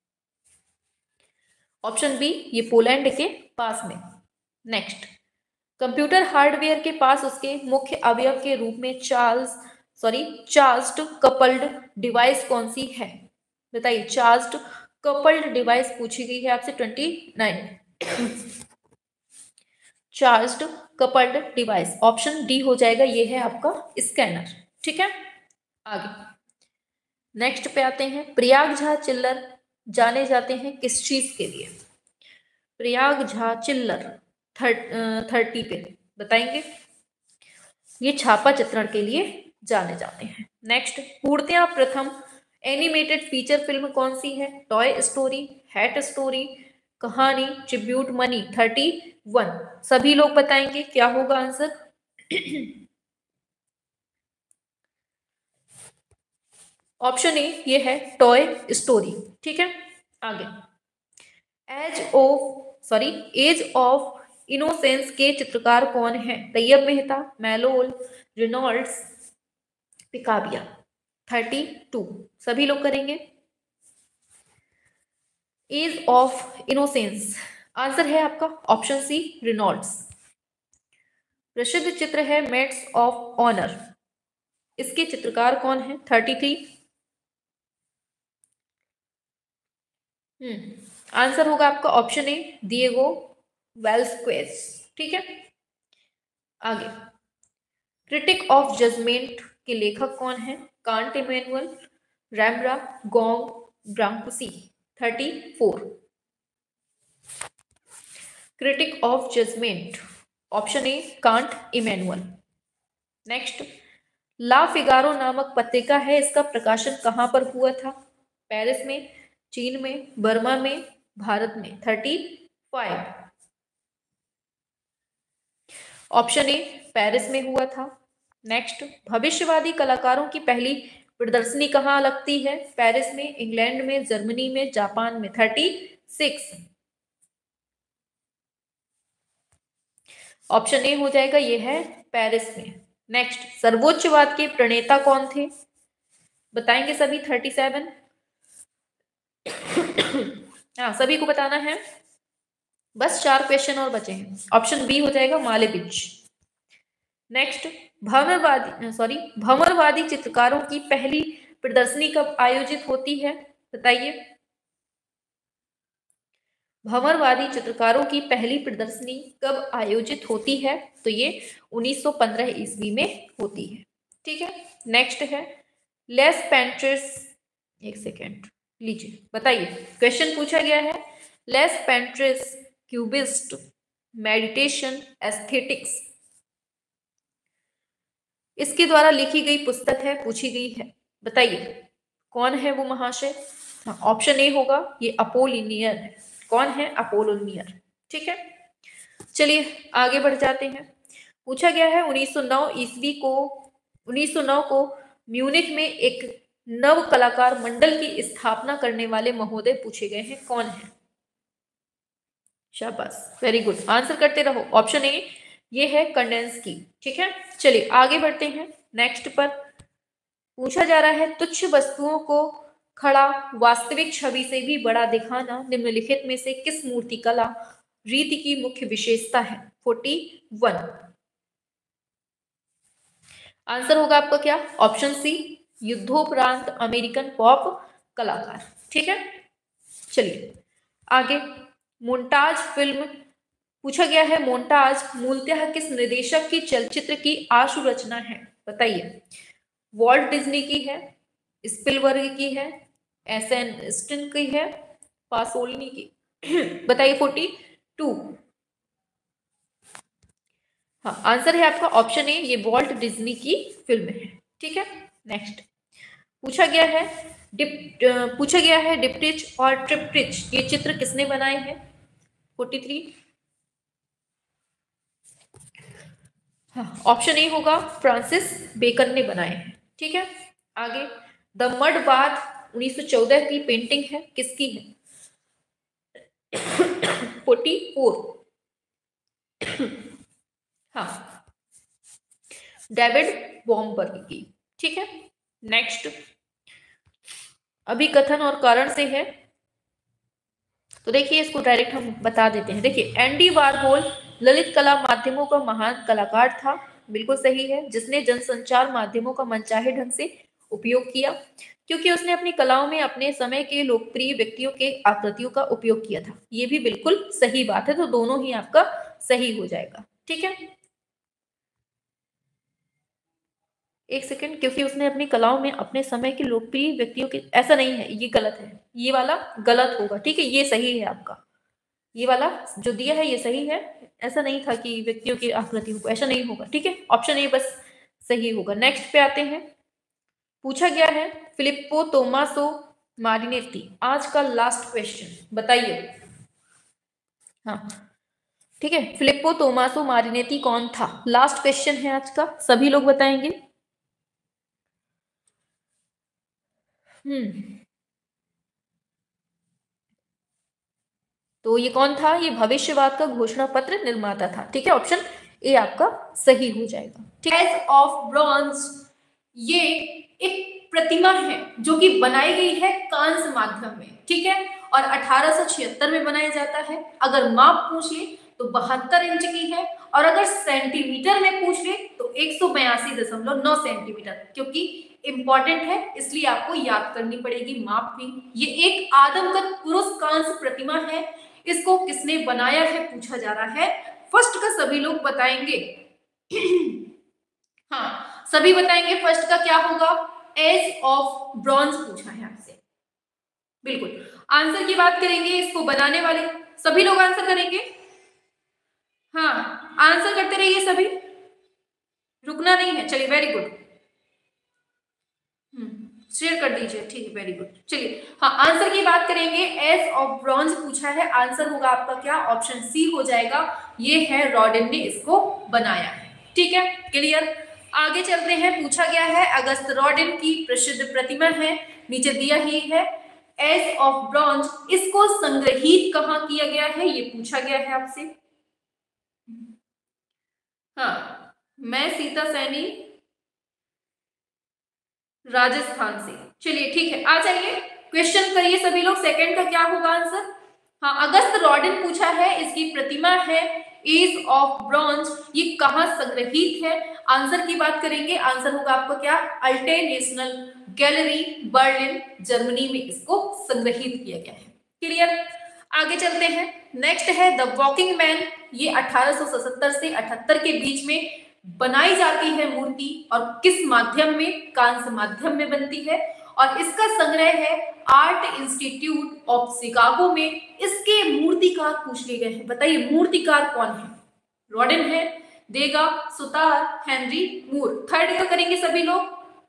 ऑप्शन बी, ये पोलैंड के पास में। नेक्स्ट, कंप्यूटर हार्डवेयर के पास उसके मुख्य अवयव के रूप में चार्ज्ड कपल्ड डिवाइस कौन सी है, बताइए। चार्ज्ड कपल्ड डिवाइस पूछी गई है आपसे 29। Charged coupled device, option D हो जाएगा, ये है आपका स्कैनर। ठीक है, आगे नेक्स्ट पे आते हैं। प्रयाग झा चिल्लर जाने जाते हैं किस चीज के लिए, प्रयाग झा चिल्लर 30 पे बताएंगे। ये छापा चित्रण के लिए जाने जाते हैं। नेक्स्ट, पूर्णतया प्रथम एनिमेटेड फीचर फिल्म कौन सी है, Toy Story, Hate Story, Kahaani, tribute money. 31 सभी लोग बताएंगे क्या होगा आंसर। ऑप्शन ए ये है टॉय स्टोरी। ठीक है, आगे एज ऑफ इनोसेंस के चित्रकार कौन है, Tyeb Mehta, Maillol, Reynolds, Picabia. 32 सभी लोग करेंगे। एज ऑफ इनोसेंस आंसर है आपका ऑप्शन सी, रेनॉल्ड्स। प्रसिद्ध चित्र है मेड्स ऑफ ऑनर, इसके चित्रकार कौन है, 33। आंसर होगा आपका ऑप्शन ए, दिएगो वेल्स्क्वेज। ठीक है, आगे क्रिटिक ऑफ जजमेंट के लेखक कौन है, कांट इमैनुअल, रैम्ब्रा, गोंग, Brancusi. 34 critique of judgement, option A Kant Immanuel. Next, Le Figaro नामक पत्रिका है, इसका प्रकाशन कहां पर हुआ था, पेरिस में, चीन में, बर्मा में, भारत में। 35 ऑप्शन ए पेरिस में हुआ था। नेक्स्ट, भविष्यवादी कलाकारों की पहली प्रदर्शनी कहाँ लगती है, पेरिस में, इंग्लैंड में, जर्मनी में, जापान में। 36 ऑप्शन ए हो जाएगा, ये है पेरिस में। नेक्स्ट, सर्वोच्चवाद के प्रणेता कौन थे, बताएंगे सभी। 37 हाँ सभी को बताना है, बस 4 क्वेश्चन और बचे हैं। ऑप्शन बी हो जाएगा, मालेविच। नेक्स्ट, भंवरवादी चित्रकारों की पहली प्रदर्शनी कब आयोजित होती है, बताइए। भंवरवादी चित्रकारों की पहली प्रदर्शनी कब आयोजित होती है, तो ये 1915 ईस्वी में होती है। ठीक है, नेक्स्ट है लेस पेंट्रेस, एक सेकेंड लीजिए बताइए। क्वेश्चन पूछा गया है les peintres, cubist, meditation, aesthetics, इसके द्वारा लिखी गई पुस्तक है, पूछी गई है, बताइए कौन है वो महाशय। ऑप्शन ए होगा, ये अपोलिनियर है। कौन है, अपोलोनियर। ठीक है, चलिए आगे बढ़ जाते हैं। पूछा गया है 1909 को म्यूनिख में एक नव कलाकार मंडल की स्थापना करने वाले महोदय पूछे गए हैं, कौन है। शाबाश, वेरी गुड, आंसर करते रहो। ऑप्शन ए ये है कंडेंस्की। ठीक है, चलिए आगे बढ़ते हैं। नेक्स्ट पर पूछा जा रहा है तुच्छ वस्तुओं को खड़ा वास्तविक छवि से भी बड़ा दिखाना निम्नलिखित में से किस मूर्तिकला रीति की मुख्य विशेषता है। 41 आंसर होगा आपका क्या, ऑप्शन सी, युद्धोपरांत अमेरिकन पॉप कलाकार। ठीक है, चलिए आगे मोन्टाज फिल्म पूछा गया है। मोन्टाज मूलतः किस निर्देशक की चलचित्र की आशु रचना है, बताइए। वॉल्ट डिज्नी की है, स्पिलबर्ग की है, एसन स्टिन की है, पासोलिनी की। बताइए 42। हाँ आंसर है आपका ऑप्शन ए, ये वॉल्ट डिज्नी की फिल्म है। ठीक है, नेक्स्ट पूछा गया है डिप्टिच और ट्रिप्टिच ये चित्र किसने बनाए हैं। 43 हाँ ऑप्शन ए होगा, फ्रांसिस बेकन ने बनाए हैं। ठीक है, आगे द मड बाथ 1914 की पेंटिंग है, किसकी है। 44 हाँ डेविड बॉम्बर्ग की। ठीक है, नेक्स्ट अभी कथन और कारण से है, तो देखिए इसको डायरेक्ट हम बता देते हैं। देखिए, एंडी वारहोल ललित कला माध्यमों का महान कलाकार था, बिल्कुल सही है, जिसने जनसंचार माध्यमों का मनचाहे ढंग से उपयोग किया, क्योंकि उसने अपनी कलाओं में अपने समय के लोकप्रिय व्यक्तियों के आकृतियों का उपयोग किया था। ये भी बिल्कुल सही बात है, तो दोनों ही आपका सही हो जाएगा। ठीक है, एक सेकंड, क्योंकि उसने अपनी कलाओं में अपने समय के लोकप्रिय व्यक्तियों के, ऐसा नहीं है, ये गलत है, ये वाला गलत होगा। ठीक है, ये सही है आपका, ये वाला जो दिया है ये सही है, ऐसा नहीं था कि व्यक्तियों की आकृतियों को, ऐसा नहीं होगा। ठीक है, ऑप्शन ए बस सही होगा। नेक्स्ट पे आते हैं, पूछा गया है फिलिप्पो तोमासो मारिनेटी, आज का लास्ट क्वेश्चन बताइए। हाँ ठीक है, फिलिप्पो तोमासो मारिनेटी कौन था, लास्ट क्वेश्चन है आज का, सभी लोग बताएंगे। तो ये कौन था, ये भविष्यवाद का घोषणा पत्र निर्माता था। ठीक है, ऑप्शन ए आपका सही हो जाएगा। ठीक है, एज ऑफ ब्रॉन्ज ये एक प्रतिमा है जो कि बनाई गई है कांस्य माध्यम में। ठीक है, और 1876 में बनाया जाता है। अगर माप पूछ ले तो 72 इंच की है, और अगर सेंटीमीटर में पूछ ले तो 182.9 सेंटीमीटर, क्योंकि इंपॉर्टेंट है इसलिए आपको याद करनी पड़ेगी माप भी। ये एक आदमकद पुरुष कांस्य प्रतिमा है। इसको किसने बनाया है पूछा जा रहा है। फर्स्ट का सभी लोग बताएंगे। हाँ, सभी बताएंगे फर्स्ट का क्या होगा, एज ऑफ ब्रॉन्ज पूछा है आपसे। बिल्कुल, आंसर की बात करेंगे, इसको बनाने वाले सभी लोग आंसर करेंगे। हाँ, आंसर करते रहिए सभी, रुकना नहीं है। चलिए, वेरी गुड, शेयर कर दीजिए। ठीक है, वेरी गुड। चलिए, हाँ, आंसर की बात करेंगे, एज ऑफ ब्रॉन्ज पूछा है, आंसर होगा आपका क्या, ऑप्शन सी हो जाएगा। ये है रॉडेन ने इसको बनाया है। ठीक है, क्लियर। आगे चलते हैं, पूछा गया है अगस्त रॉडेन की प्रसिद्ध प्रतिमा है, नीचे दिया ही है एज ऑफ ब्रॉन्ज, इसको संग्रहित कहाँ किया गया है ये पूछा गया है आपसे। हाँ, मैं सीता सैनी, राजस्थान से। चलिए ठीक है, आ जाइए, क्वेश्चन करिए सभी लोग। सेकंड का क्या होगा आंसर। हाँ, अगस्त रॉडेन पूछा है, इसकी प्रतिमा है एज ऑफ ब्रॉन्ज, ये कहाँ संग्रहित है। आंसर की बात करेंगे, आंसर होगा आपका क्या, Alte National Gallery Berlin Germany में इसको संग्रहित किया गया है। क्लियर, आगे चलते हैं। नेक्स्ट है द वॉकिंग मैन, ये 1877 से 78 के बीच में बनाई जाती है मूर्ति, और किस माध्यम में, कांस्य माध्यम में बनती है, और इसका संग्रह है आर्ट इंस्टीट्यूट ऑफ शिकागो में। इसके मूर्तिकार पूछ लिए गए हैं, बताइए मूर्तिकार कौन है। रॉडेन है, देगा, सुतार, हेनरी मूर। थर्ड का करेंगे सभी लोग,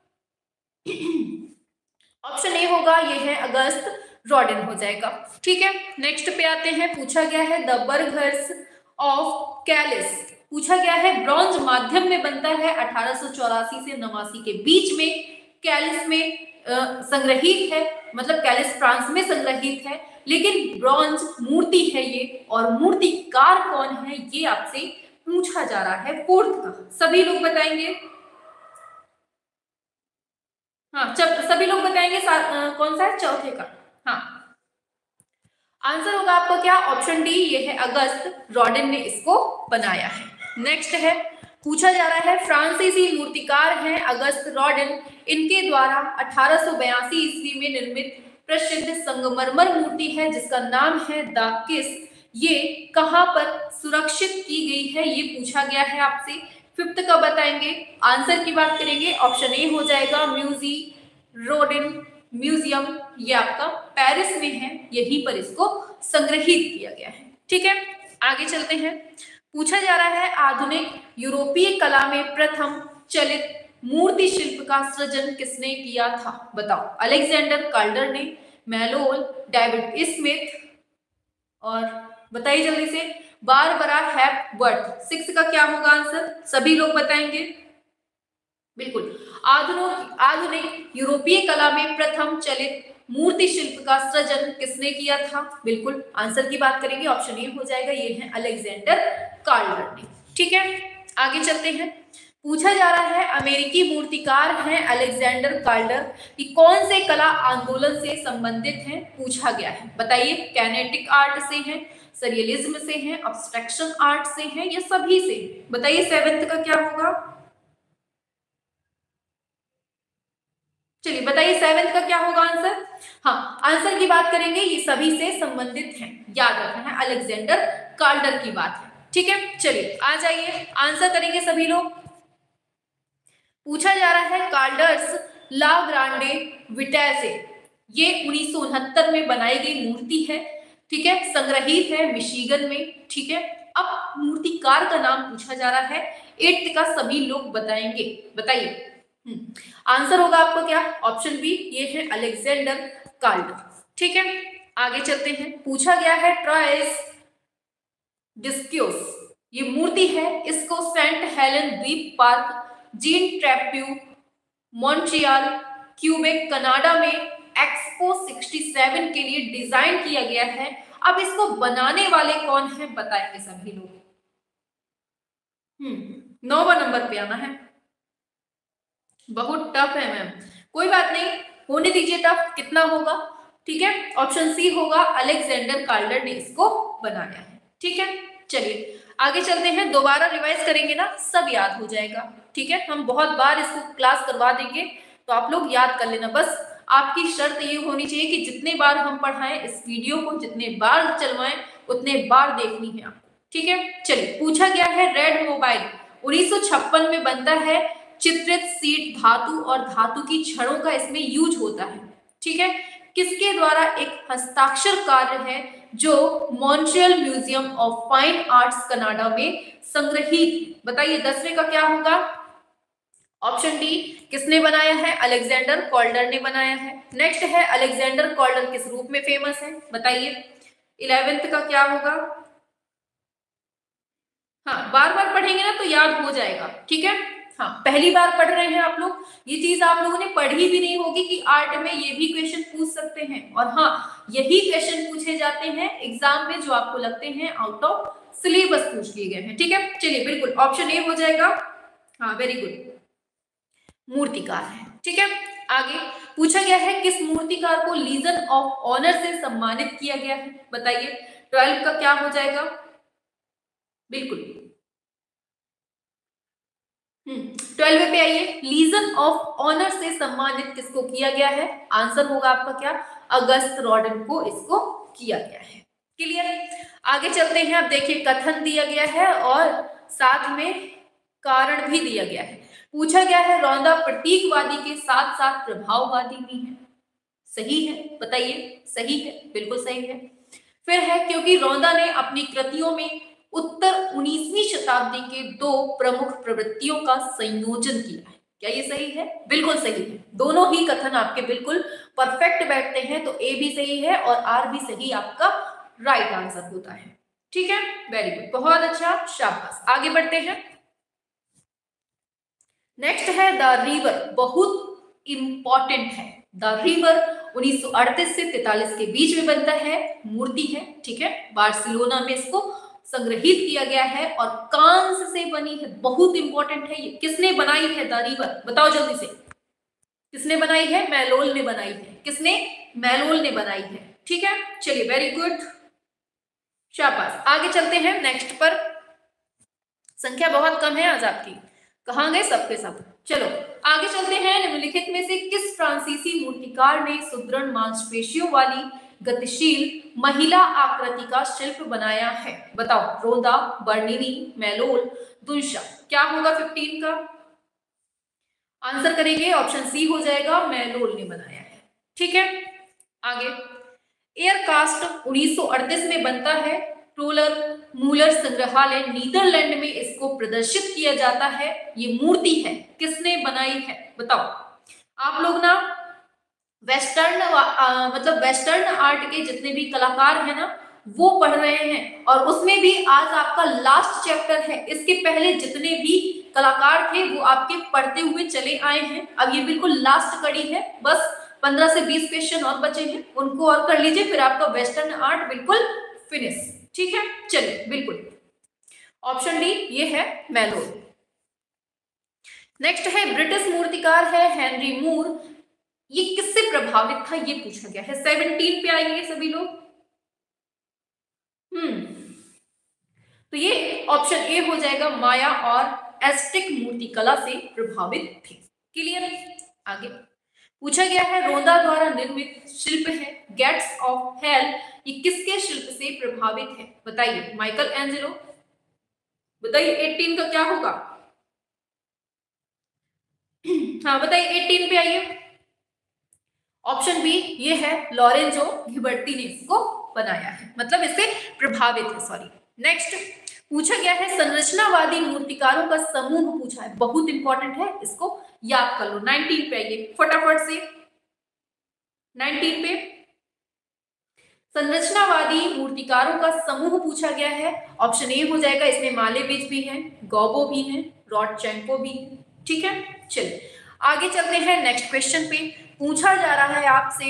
ऑप्शन ए होगा, ये है अगस्त रॉडेन हो जाएगा। ठीक है, नेक्स्ट पे आते हैं, पूछा गया है द बर्गर्स ऑफ कैलिस, पूछा गया है ब्रॉन्ज माध्यम में बनता है 1884 से 89 के बीच में, कैलिस में संग्रहित है, मतलब कैलिस फ्रांस में संग्रहित है, लेकिन ब्रॉन्ज मूर्ति है ये, और मूर्तिकार कौन है ये आपसे पूछा जा रहा है। फोर्थ का सभी लोग बताएंगे। हाँ, सभी लोग बताएंगे कौन सा है, चौथे का। हाँ, आंसर होगा आपका क्या, ऑप्शन डी, ये है अगस्त रॉडेन ने इसको बनाया है। नेक्स्ट है, पूछा जा रहा है फ्रांसीसी मूर्तिकार हैं अगस्त रॉडेन, इनके द्वारा 1882 ईस्वी में निर्मित प्रसिद्ध संगमरमर मूर्ति है जिसका नाम है द किस, ये कहां पर सुरक्षित की गई है ये पूछा गया है आपसे। फिफ्थ का बताएंगे, आंसर की बात करेंगे, ऑप्शन ए हो जाएगा म्यूजी रोडेन म्यूजियम, ये आपका पेरिस में है, यहीं पर इसको संग्रहित किया गया है। ठीक है, आगे चलते हैं। पूछा जा रहा है आधुनिक यूरोपीय कला में प्रथम चलित मूर्ति शिल्प का सृजन किसने किया था, बताओ। अलेक्जेंडर काल्डर ने, मैलोल, डेविड स्मिथ, और बताइए जल्दी से, बारबरा हेपबर्थ। सिक्स का क्या होगा आंसर, सभी लोग बताएंगे। बिल्कुल, आधुनिक यूरोपीय कला में प्रथम चलित मूर्ति शिल्प का सृजन किसने किया था, बिल्कुल आंसर की बात करेंगे, ऑप्शन ए हो जाएगा, ये है अलेक्जेंडर काल्डर ने। ठीक है, आगे चलते हैं। पूछा जा रहा है अमेरिकी मूर्तिकार हैं अलेक्जेंडर काल्डर कि कौन से कला आंदोलन से संबंधित हैं, पूछा गया है। बताइए, कैनेटिक आर्ट से हैं, सरियलिज्म से हैं, अब्स्ट्रक्शन आर्ट से हैं, या सभी से? बताइए 7th का क्या होगा? चलिए बताइए 7th का क्या होगा आंसर? हाँ, आंसर की बात करेंगे, ये सभी से संबंधित हैं, याद रखना है, अलेक्जेंडर काल्डर की बात है। ठीक है, चलिए आ जाइए, आंसर करेंगे सभी लोग। पूछा जा रहा है काल्डर्स ला ग्रांडे विटाय से, ये 1969 में बनाई गई मूर्ति है। ठीक है, संग्रहित है मिशिगन में। ठीक है, अब मूर्तिकार का नाम पूछा जा रहा है, 8th का सभी लोग बताएंगे। बताइए आंसर होगा आपको क्या? ऑप्शन बी, ये है अलेक्जेंडर काल्डर। ठीक है, आगे चलते हैं। पूछा गया है ट्राइस डिस्क्यूस, ये मूर्ति है, इसको सेंट हेलेन द्वीप park, Jean Drapeau, Montreal, Quebec, Canada में एक्सपो 67 के लिए डिजाइन किया गया है। अब इसको बनाने वाले कौन है, बताएंगे सभी लोग। 9वां नंबर पे आना है, बहुत टफ है मैम, कोई बात नहीं, होने दीजिए टफ। कितना होगा? ठीक है, ऑप्शन सी होगा, अलेक्जेंडर काल्डर ने इसको बनाया है। ठीक है, चलिए आगे चलते हैं, दोबारा रिवाइज करेंगे ना, सब याद हो जाएगा। ठीक है, हम बहुत बार इसको क्लास करवा देंगे, तो आप लोग याद कर लेना। बस आपकी शर्त ये होनी चाहिए कि जितने बार हम पढ़ाएं इस वीडियो को, जितने बार चलवाएं उतने बार देखनी है आपको। ठीक है, चलिए पूछा गया है रेड मोबाइल 1956 में बनता है, चित्रित सीट धातु और धातु की छड़ों का इसमें यूज होता है। ठीक है, किसके द्वारा एक हस्ताक्षर कार्य है जो Montreal museum of fine arts Canada में संग्रहित। बताइए 10वें का क्या होगा? ऑप्शन डी, किसने बनाया है? अलेक्जेंडर काल्डर ने बनाया है। नेक्स्ट है, अलेक्जेंडर काल्डर किस रूप में फेमस है? बताइए 11th का क्या होगा? हाँ, बार बार पढ़ेंगे ना तो याद हो जाएगा। ठीक है, हाँ, पहली बार पढ़ रहे हैं आप लोग, ये चीज आप लोगों ने पढ़ी भी नहीं होगी कि आर्ट में ये भी क्वेश्चन पूछ सकते हैं। और हाँ, यही क्वेश्चन पूछे जाते हैं एग्जाम में जो आपको लगते हैं आउट ऑफ सिलेबस पूछ लिए गए हैं। ठीक है, चलिए बिल्कुल ऑप्शन ए हो जाएगा। हाँ, वेरी गुड, मूर्तिकार है। ठीक है, आगे पूछा गया है किस मूर्तिकार को लीजन ऑफ ऑनर से सम्मानित किया गया है? बताइए 12 का क्या हो जाएगा? बिल्कुल 12वें पे आइए, लीजन ऑफ ऑनर से सम्मानित किसको किया गया है? आंसर होगा आपका क्या? अगस्त रॉडन को इसको किया गया है। क्लियर? आगे चलते हैं, अब देखिए कथन दिया गया है और साथ में कारण भी दिया गया है। पूछा गया है रौंदा प्रतीकवादी के साथ साथ प्रभाववादी भी है, सही है? बताइए सही है, बिल्कुल सही है। फिर है क्योंकि रौंदा ने अपनी कृतियों में उत्तर 19वीं शताब्दी के 2 प्रमुख प्रवृत्तियों का संयोजन किया है। क्या ये सही है? बिल्कुल सही है, दोनों ही कथन आपके बिल्कुल परफेक्ट बैठते हैं, तो ए भी सही है और आर भी सही आपका राइट आंसर होता है। ठीक है, वेरी गुड, बहुत अच्छा, शाबाश। आगे बढ़ते हैं, नेक्स्ट है द रिवर, बहुत इंपॉर्टेंट है। द रिवर 1938 से 43 के बीच में बनता है, मूर्ति है। ठीक है, बार्सिलोना में इसको संग्रहित किया गया है और कांस से बनी है, बहुत इंपॉर्टेंट है ये। किसने बनाई है द रिवर? बताओ जल्दी से, किसने बनाई है? मैलोल ने बनाई है। किसने? मैलोल ने बनाई है। ठीक है, चलिए वेरी गुड, शाबाश। आगे चलते हैं नेक्स्ट पर, संख्या बहुत कम है आज आपकी, कहाँ गए सबके सब? चलो आगे चलते हैं, निम्नलिखित में से किस फ्रांसीसी मूर्तिकार ने सुदृढ़ मांसपेशियों वाली गतिशील महिला आकृति का शिल्प बनाया है? बताओ, रोदा, बर्निनी, मैलोल, दुन्शा, क्या होगा 15 का? आंसर करेंगे, ऑप्शन सी हो जाएगा, मैलोल ने बनाया है। ठीक है, आगे एयरकास्ट 1938 में बनता है, टोलर मूलर संग्रहालय नीदरलैंड में इसको प्रदर्शित किया जाता है। ये मूर्ति है, किसने बनाई है? बताओ। आप लोग ना वेस्टर्न मतलब वेस्टर्न आर्ट के जितने भी कलाकार हैं ना वो पढ़ रहे हैं, और उसमें भी आज आपका लास्ट चैप्टर है। इसके पहले जितने भी कलाकार थे वो आपके पढ़ते हुए चले आए हैं, अब ये बिल्कुल लास्ट कड़ी है, बस 15 से 20 क्वेश्चन और बचे हैं, उनको और कर लीजिए, फिर आपका वेस्टर्न आर्ट बिल्कुल फिनिश। ठीक है, चलिए बिल्कुल ऑप्शन डी ये है मैलोल। नेक्स्ट है ब्रिटिश मूर्तिकार है हेनरी मूर, ये किससे प्रभावित था ये पूछा गया है। 17 पे आएंगे सभी लोग। तो ये ऑप्शन ए हो जाएगा, माया और एस्टिक मूर्तिकला से प्रभावित थे। क्लियर। आगे पूछा गया है रोंदा द्वारा निर्मित शिल्प है गेट्स ऑफ हेल, ये किसके शिल्प से प्रभावित है बताइए। Michelangelo. बताइए 18 का क्या होगा। हाँ बताइए 18 पे आइए। ऑप्शन बी ये है लॉरेंजो घिबर्टी ने इसको बनाया है, मतलब इससे प्रभावित है। सॉरी। नेक्स्ट पूछा गया है संरचनावादी मूर्तिकारों का समूह पूछा है, बहुत इंपॉर्टेंट है, इसको याद कर लो। 19 पे आइए फटाफट से। 19 पे संरचनावादी मूर्तिकारों का समूह पूछा गया है। ऑप्शन ए हो जाएगा, इसमें मालेविज भी है, गॉबो भी है, रोडचेंको भी है। ठीक है, चलिए आगे चलते हैं नेक्स्ट क्वेश्चन पे। पूछा जा रहा है आपसे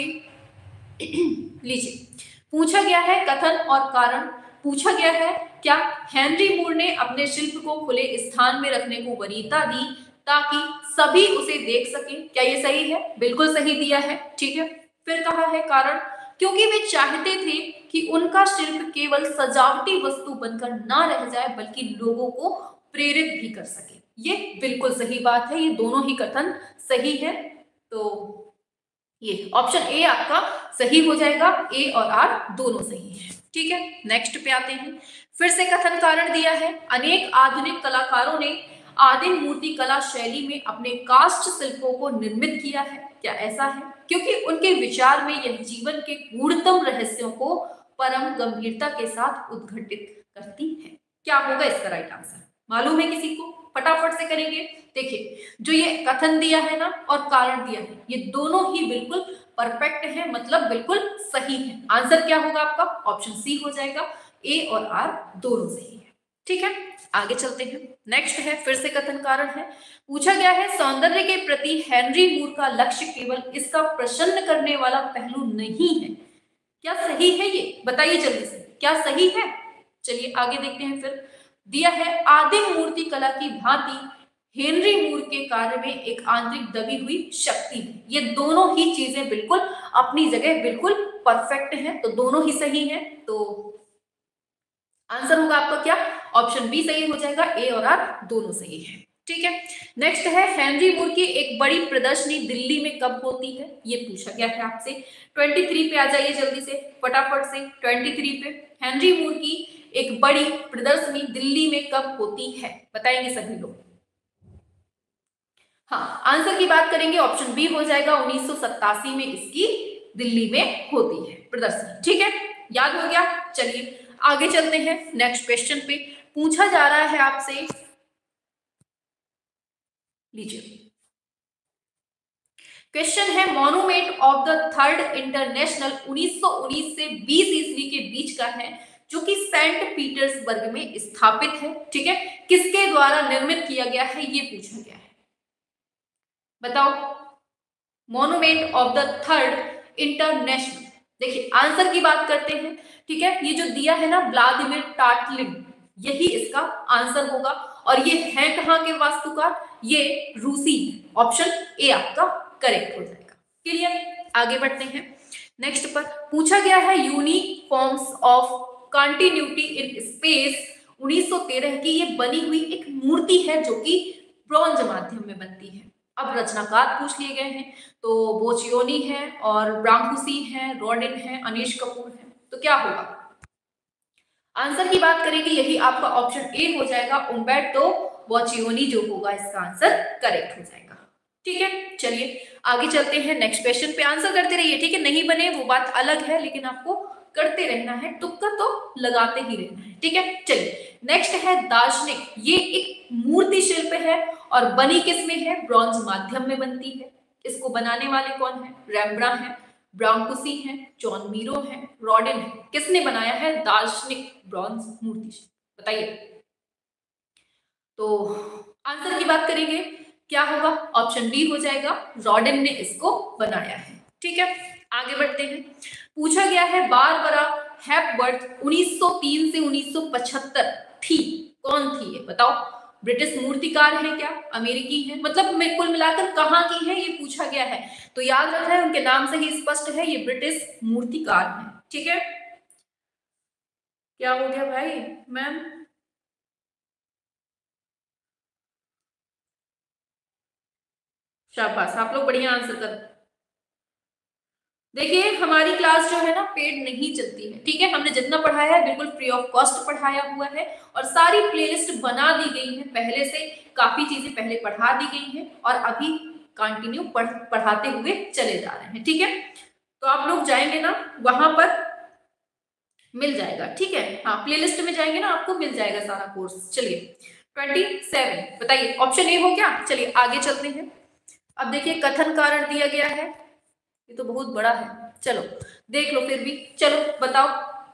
लीजिए, पूछा गया है कथन और कारण। पूछा गया है क्या हेनरी मूर ने अपने शिल्प को खुले स्थान में रखने को वरीयता दी ताकि सभी उसे देख सकें, क्या ये सही है। बिल्कुल सही दिया है। ठीक है, फिर कहा है कारण क्योंकि वे चाहते थे कि उनका शिल्प केवल सजावटी वस्तु बनकर ना रह जाए बल्कि लोगों को प्रेरित भी कर सके। ये बिल्कुल सही बात है, ये दोनों ही कथन सही है। तो ये ऑप्शन ए आपका सही हो जाएगा, ए और आर दोनों सही है। ठीक है, नेक्स्ट पे आते हैं। फिर से कथन कारण दिया है अनेक आधुनिक कलाकारों ने आदिम मूर्ति कला शैली में अपने काष्ठ शिल्पों को निर्मित किया है, क्या ऐसा है। क्योंकि उनके विचार में यह जीवन के गूढ़तम रहस्यों को परम गंभीरता के साथ उद्घाटित करती है। क्या होगा इसका राइट आंसर, मालूम है किसी को। फटाफट से करेंगे। देखिए जो ये कथन दिया है ना और कारण दिया है, ये दोनों ही बिल्कुल परफेक्ट है, मतलब बिल्कुल सही है। आंसर क्या होगा आपका, ऑप्शन सी हो जाएगा, ए और आर दोनों सही है। ठीक है, आगे चलते हैं। नेक्स्ट है फिर से कथन कारण है। पूछा गया है सौंदर्य के प्रति हेनरी मूर का लक्ष्य केवल इसका प्रसन्न करने वाला पहलू नहीं है, क्या सही है ये बताइए जल्दी से, क्या सही है। चलिए आगे देखते हैं। फिर दिया है आदिम मूर्ति कला की भांति हेनरी मूर के कार्य में एक आंतरिक दबी हुई शक्ति है। ये दोनों ही चीजें बिल्कुल अपनी जगह बिल्कुल परफेक्ट हैं, तो दोनों ही सही हैं। तो आंसर होगा आपका क्या, ऑप्शन बी सही हो जाएगा, ए और आर दोनों सही है। ठीक है, नेक्स्ट है हेनरी मूर की एक बड़ी प्रदर्शनी दिल्ली में कब होती है, ये पूछा गया है आपसे। 23 पे आ जाइए जल्दी से फटाफट से। 23 पे हेनरी मूर की एक बड़ी प्रदर्शनी दिल्ली में कब होती है बताएंगे सभी लोग। हाँ, आंसर की बात करेंगे ऑप्शन बी हो जाएगा, 1987 में इसकी दिल्ली में होती है प्रदर्शनी। ठीक है, याद हो गया। चलिए आगे चलते हैं नेक्स्ट क्वेश्चन पे। पूछा जा रहा है आपसे, लीजिए क्वेश्चन है monument of the third international 1919 से 20 ईस्वी के बीच का है जो कि सेंट पीटर्सबर्ग में स्थापित है। ठीक है, किसके द्वारा निर्मित किया गया है ये पूछा गया है, बताओ। Monument of the third international, देखिए आंसर की बात करते हैं। ठीक है, ये जो दिया है ना व्लादिमीर टाटलिन, यही इसका आंसर होगा। और ये है कहां के वास्तुकार, ये रूसी। ऑप्शन ए आपका करेक्ट हो जाएगा। क्लियर, आगे बढ़ते हैं नेक्स्ट पर। पूछा गया है unique forms of continuity in space 1913 की ये बनी हुई एक मूर्ति है जो कि ब्रॉन्ज माध्यम में बनती है। अब रचनाकार पूछ लिए गए हैं, तो बोचियोनी है और ब्रांकुसी है, रॉडिन है, अनीश कपूर है, तो क्या होगा। आंसर की बात करेंगे, यही आपका ऑप्शन ए हो जाएगा, उम्बर्टो बोचियोनी जो होगा इसका आंसर करेक्ट हो जाएगा। ठीक है, चलिए आगे चलते हैं नेक्स्ट क्वेश्चन पे। आंसर करते रहिए, ठीक है, नहीं बने वो बात अलग है, लेकिन आपको करते रहना है, तुक्का तो लगाते ही रहना है। ठीक है, चलिए नेक्स्ट है दार्शनिक। ये एक मूर्ति शिल्प है और बनी किस में है, ब्रॉन्ज माध्यम में बनती है। इसको बनाने वाले कौन है, रेम्ब्रांट है, ब्रांकुसी है, जॉन मीरो है, रॉडिन है। किसने बनाया है दार्शनिक ब्रॉन्ज मूर्ति, बताइए। तो आंसर की बात करेंगे, क्या होगा, ऑप्शन बी हो जाएगा, रॉडिन ने इसको बनाया है। ठीक है, आगे बढ़ते हैं। पूछा गया है बारबरा हेपबर्न 1903 से 1975 थी, कौन थी ये बताओ। ब्रिटिश मूर्तिकार है क्या, अमेरिकी है, मतलब कुल मिलाकर कहाँ की है ये पूछा गया है। तो याद रखना है, उनके नाम से ही स्पष्ट है ये ब्रिटिश मूर्तिकार है। ठीक है, क्या हो गया भाई मैम? शाबाश, आप लोग बढ़िया आंसर कर। देखिए हमारी क्लास जो है ना पेड नहीं चलती है, ठीक है, हमने जितना पढ़ाया है बिल्कुल फ्री ऑफ कॉस्ट पढ़ाया हुआ है और सारी प्लेलिस्ट बना दी गई है पहले से, काफी चीजें पहले पढ़ा दी गई हैं और अभी कंटिन्यू पढ़ाते हुए चले जा रहे हैं। ठीक है, तो आप लोग जाएंगे ना वहां पर मिल जाएगा। ठीक है, हाँ प्लेलिस्ट में जाएंगे ना आपको मिल जाएगा सारा कोर्स। चलिए 27 बताइए, ऑप्शन ए हो क्या? चलिए आगे चलते हैं। अब देखिए कथन कारण दिया गया है, ये तो बहुत बड़ा है, चलो देख लो फिर भी, चलो बताओ।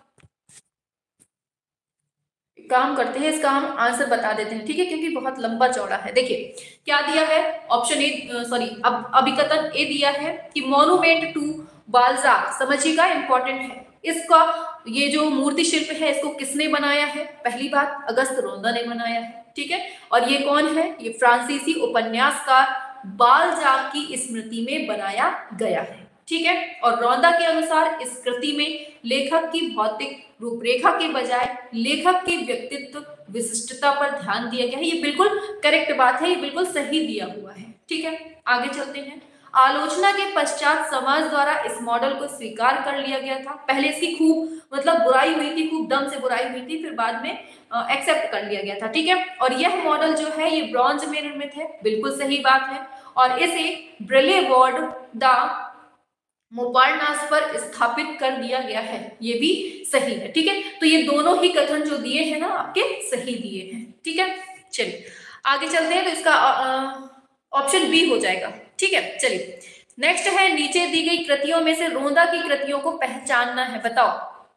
काम करते हैं, इसका हम आंसर बता देते हैं, ठीक है, क्योंकि बहुत लंबा चौड़ा है। देखिए क्या दिया है, ऑप्शन ए सॉरी अब अभिकथन ए दिया है कि मॉन्यूमेंट टू बाल्जाक, समझिएगा इंपॉर्टेंट है इसका, ये जो मूर्ति शिल्प है इसको किसने बनाया है? पहली बात अगस्त रोंदा ने बनाया है। ठीक है, और ये कौन है? ये फ्रांसीसी उपन्यासकार बाल्जाक की स्मृति में बनाया गया है। ठीक है, और रौंदा के अनुसार इस कृति में लेखक की भौतिक रूपरेखा के बजाय लेखक के व्यक्तित्व विशिष्टता पर ध्यान दिया गया है। ये बिल्कुल करेक्ट बात है, ये बिल्कुल सही दिया हुआ है। ठीक है, आगे चलते हैं। आलोचना के पश्चात समाज द्वारा इस मॉडल को स्वीकार कर लिया गया था। पहले इसकी खूब मतलब बुराई हुई थी, खूब दम से बुराई हुई थी, फिर बाद में एक्सेप्ट कर लिया गया था। ठीक है, और यह मॉडल जो है ये ब्रॉन्ज में निर्मित है, बिल्कुल सही बात है, और इसे ब्रिलेवॉर्ड द मोपार्नास पर स्थापित कर दिया गया है, ये भी सही है। ठीक है, तो ये दोनों ही कथन जो दिए हैं ना आपके सही दिए हैं। ठीक है, चलिए आगे चलते हैं, तो इसका ऑप्शन बी हो जाएगा। ठीक है, चलिए नेक्स्ट है, नीचे दी गई कृतियों में से रोंदा की कृतियों को पहचानना है, बताओ।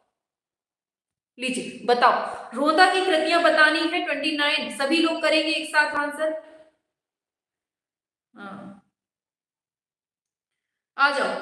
लीजिए बताओ, रोंदा की कृतियां बतानी है 29, सभी लोग करेंगे एक साथ आंसर। हाँ आ जाओ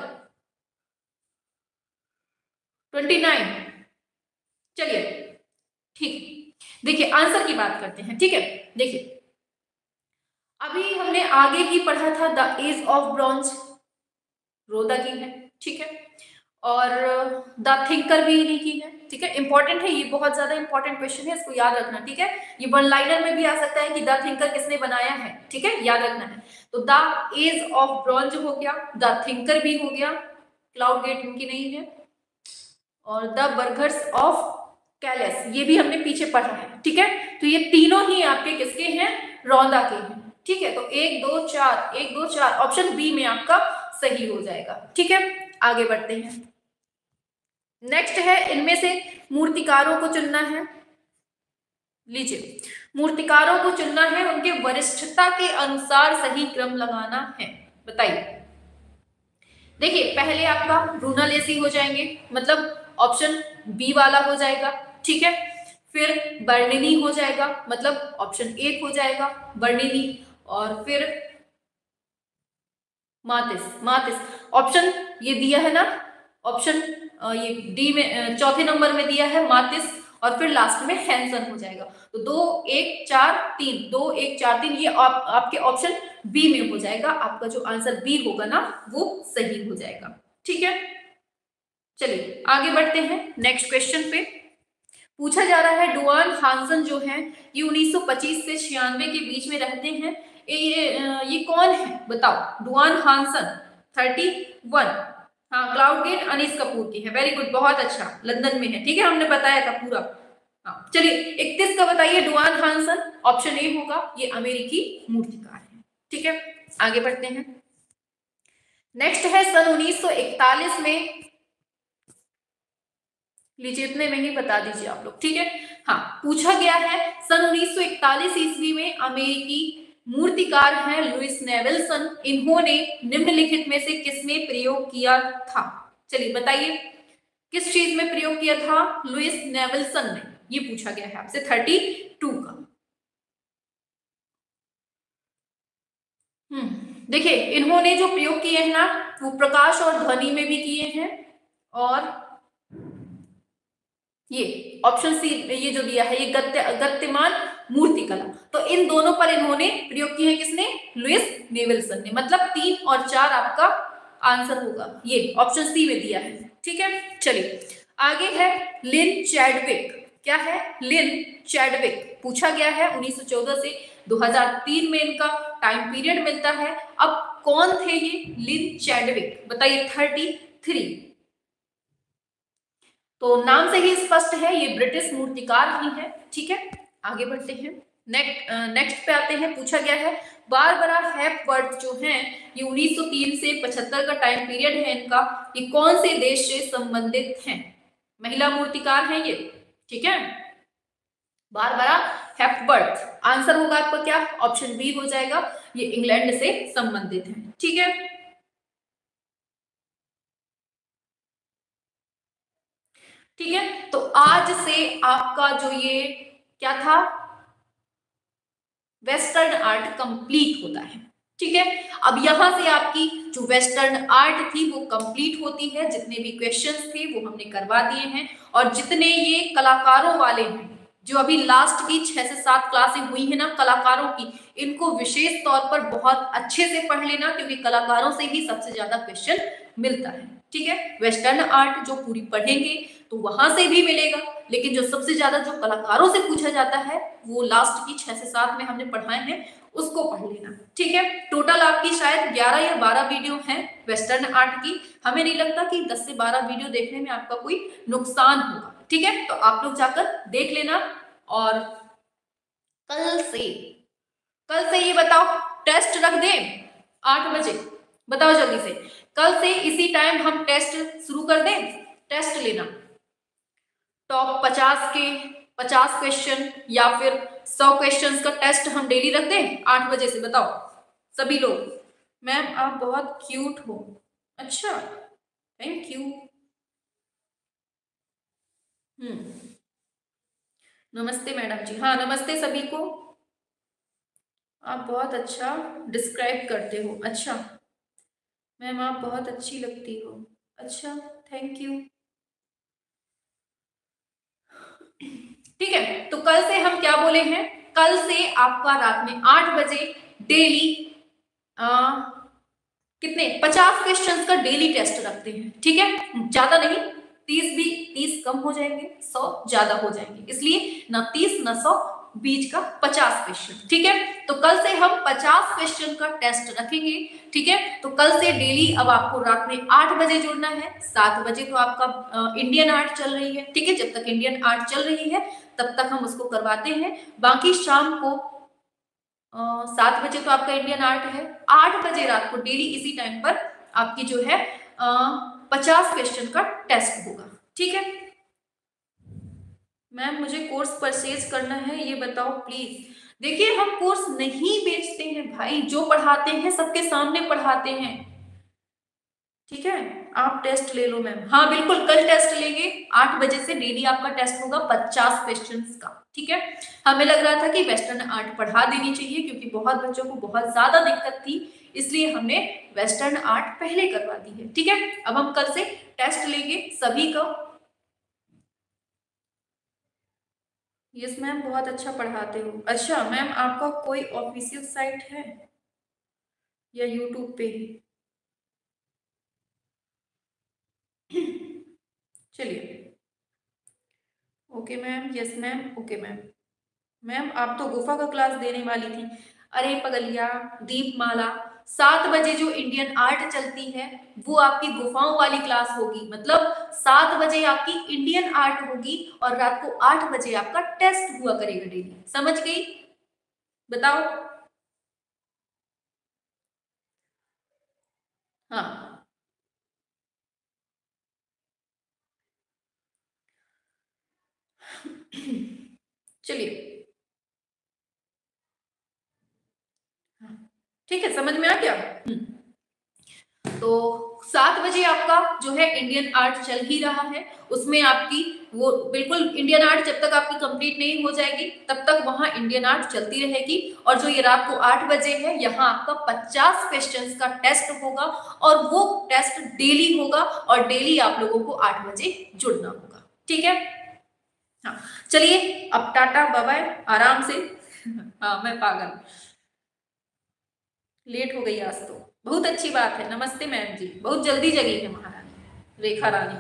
29, चलिए ठीक, देखिए आंसर की बात करते हैं। ठीक है, देखिए अभी हमने आगे ही पढ़ा था द एज ऑफ ब्रॉन्ज, रोदा की है। ठीक है, और द थिंकर भी इन्हीं की है। ठीक है, इंपॉर्टेंट है, ये बहुत ज्यादा इंपॉर्टेंट क्वेश्चन है, इसको याद रखना। ठीक है, ये वन लाइनर में भी आ सकता है कि द थिंकर किसने बनाया है। ठीक है, याद रखना है। तो द एज ऑफ ब्रॉन्ज हो गया, द थिंकर भी हो गया, क्लाउड गेट इनकी नहीं है, और द बर्गर्स ऑफ कैलेस ये भी हमने पीछे पढ़ा है। ठीक है, तो ये तीनों ही आपके किसके हैं? रौंदा के हैं। ठीक है, तो 1 2 4 1 2 4 ऑप्शन बी में आपका सही हो जाएगा। ठीक है, आगे बढ़ते हैं। नेक्स्ट है, इनमें से मूर्तिकारों को चुनना है। लीजिए मूर्तिकारों को चुनना है, उनके वरिष्ठता के अनुसार सही क्रम लगाना है, बताइए। देखिए पहले आपका ब्रूनालेसी हो जाएंगे, मतलब ऑप्शन बी वाला हो जाएगा। ठीक है, फिर बर्निनी हो जाएगा, मतलब ऑप्शन ए हो जाएगा बर्निनी, और फिर मातिस, मातिस ऑप्शन ये दिया है ना, ऑप्शन ये डी में चौथे नंबर में दिया है मातिस, और फिर लास्ट में हैंसन हो जाएगा। तो 2 1 4 3 2 1 4 3 ये आपके ऑप्शन बी में हो जाएगा, आपका जो आंसर बी होगा ना वो सही हो जाएगा। ठीक है, चलिए आगे बढ़ते हैं। नेक्स्ट क्वेश्चन पे पूछा जा रहा है, डुआन हांसन जो है ये 1925 से 96 के बीच में रहते हैं, ये कौन है बताओ? डुआन हांसन 31, हाँ क्लाउड गेट अनीस कपूर की है, वेरी गुड, बहुत अच्छा, लंदन में है। ठीक है, हमने बताया था पूरा। हाँ चलिए 31 का बताइए, डुआन हांसन ऑप्शन ए होगा, ये अमेरिकी मूर्तिकार है। ठीक है, आगे बढ़ते हैं। नेक्स्ट है सन 1941 में, लीजिए इतने में ही बता दीजिए आप लोग। ठीक है, हाँ पूछा गया है सन 1941 ईस्वी में अमेरिकी मूर्तिकार हैं लुइस नेवेल्सन, इन्होंने निम्नलिखित में से किसमें प्रयोग किया था? चलिए बताइए किस चीज में प्रयोग किया था लुइस नेवेल्सन ने, ये पूछा गया है आपसे 32 का। देखिए इन्होंने जो प्रयोग किए हैं ना वो प्रकाश और ध्वनि में भी किए हैं, और ये ऑप्शन सी ये जो दिया है ये गत्यमान मूर्तिकला। तो इन दोनों पर इन्होंने प्रयोग किए हैं, किसने? लुईस नेविल्सन ने। मतलब 3 और 4 आपका आंसर होगा, ये ऑप्शन सी में दिया है। ठीक है, चलिए आगे है लिन चैडविक। क्या है? Lynn Chadwick. पूछा गया है 1914 से 2003 में इनका टाइम पीरियड मिलता है। अब कौन थे ये लिन चैडविक? बताइए। 33। तो नाम से ही स्पष्ट है ये ब्रिटिश मूर्तिकार ही है। ठीक है, आगे बढ़ते हैं। नेक्स्ट पे आते हैं। पूछा गया है बारबरा हेपवर्थ जो है ये 1903 से 75 का टाइम पीरियड है इनका, ये कौन से देश से संबंधित हैं? महिला मूर्तिकार हैं ये। ठीक है, बारबरा हेपवर्थ। आंसर होगा आपका क्या? ऑप्शन बी हो जाएगा, ये इंग्लैंड से संबंधित है। ठीक है, ठीक है, तो आज से आपका जो ये क्या था, वेस्टर्न आर्ट कंप्लीट होता है। ठीक है, अब यहां से आपकी जो वेस्टर्न आर्ट थी वो कंप्लीट होती है। जितने भी क्वेश्चंस थे वो हमने करवा दिए हैं, और जितने ये कलाकारों वाले हैं जो अभी लास्ट की 6 से 7 क्लासें हुई है ना कलाकारों की, इनको विशेष तौर पर बहुत अच्छे से पढ़ लेना, क्योंकि कलाकारों से ही सबसे ज्यादा क्वेश्चन मिलता है। ठीक है, वेस्टर्न आर्ट जो पूरी पढ़ेंगे तो वहां से भी मिलेगा, लेकिन जो सबसे ज्यादा जो कलाकारों से पूछा जाता है वो लास्ट की 6 से 7 में हमने पढ़ाए हैं, उसको पढ़ लेना। ठीक है, टोटल आपकी शायद 11 या 12 वीडियो हैं वेस्टर्न आर्ट की। हमें नहीं लगता कि 10 से 12 वीडियो देखने में आपका कोई नुकसान होगा। ठीक है, तो आप लोग जाकर देख लेना। और कल से ये बताओ टेस्ट रख दें 8 बजे? बताओ जल्दी से। कल से इसी टाइम हम टेस्ट शुरू कर दें? टेस्ट लेना टॉप 50 के 50 क्वेश्चन या फिर 100 क्वेश्चंस का टेस्ट हम डेली रख दें 8 बजे से? बताओ सभी लोग। मैम आप बहुत क्यूट हो। अच्छा, थैंक यू। नमस्ते मैडम जी। हाँ, नमस्ते सभी को। आप बहुत अच्छा डिस्क्राइब करते हो। अच्छा मैम आप बहुत अच्छी लगती हो। अच्छा, थैंक यू। ठीक है, तो कल से हम क्या बोले हैं? कल से आपका रात में 8 बजे डेली कितने 50 क्वेश्चंस का डेली टेस्ट रखते हैं। ठीक है, ज्यादा नहीं, 30 कम हो जाएंगे, 100 ज्यादा हो जाएंगे, इसलिए ना 30 ना 100, बीच का 50 क्वेश्चन। ठीक है, तो कल से हम 50 क्वेश्चन का टेस्ट रखेंगे। ठीक है, तो कल से डेली अब आपको रात में 8 बजे जुड़ना है। 7 बजे तो आपका इंडियन आर्ट चल रही है। ठीक है, जब तक इंडियन आर्ट चल रही है तब तक हम उसको करवाते हैं। बाकी शाम को 7 बजे तो आपका इंडियन आर्ट है। 8 बजे रात को डेली इसी टाइम पर आपकी जो है 50 क्वेश्चन का टेस्ट होगा। ठीक है मैम, मुझे कोर्स परचेज करना है, ये बताओ प्लीज। देखिए हम कोर्स नहीं बेचते हैं भाई, जो पढ़ाते हैं सबके सामने पढ़ाते हैं। ठीक है, आप टेस्ट ले लो मैम। हाँ बिल्कुल, कल टेस्ट लेंगे 8 बजे से डेली आपका टेस्ट होगा 50 क्वेश्चंस का। ठीक है, हमें लग रहा था कि वेस्टर्न आर्ट पढ़ा देनी चाहिए क्योंकि बहुत बच्चों को बहुत ज्यादा दिक्कत थी, इसलिए हमने वेस्टर्न आर्ट पहले करवा दी है। ठीक है, अब हम कल से टेस्ट लेंगे सभी का। यस मैम, बहुत अच्छा पढ़ाते हो। अच्छा मैम, आपका कोई ऑफिशियल साइट है या यूट्यूब पे ही? चलिए, okay ma'am. Yes ma'am, okay ma'am. Ma'am आप तो गुफा का क्लास देने वाली थी। अरे पगलिया, दीपमाला 7 बजे जो इंडियन आर्ट चलती है वो आपकी गुफाओं वाली क्लास होगी। मतलब 7 बजे आपकी इंडियन आर्ट होगी और रात को 8 बजे आपका टेस्ट हुआ करेगा डेली। समझ गई? बताओ। हाँ चलिए, ठीक है, समझ में आ गया। तो 7 बजे आपका जो है इंडियन आर्ट चल ही रहा है, उसमें आपकी वो बिल्कुल इंडियन आर्ट जब तक आपकी कंप्लीट नहीं हो जाएगी तब तक वहां इंडियन आर्ट चलती रहेगी। और जो ये रात को 8 बजे है यहाँ आपका 50 क्वेश्चंस का टेस्ट होगा और वो टेस्ट डेली होगा और डेली आप लोगों को 8 बजे जुड़ना होगा। ठीक है, हाँ चलिए अब टाटा बाय बाय, आराम से हाँ मैं पागल, लेट हो गई आज तो। बहुत अच्छी बात है, नमस्ते मैम जी, बहुत जल्दी जगी है महारानी रेखा रानी।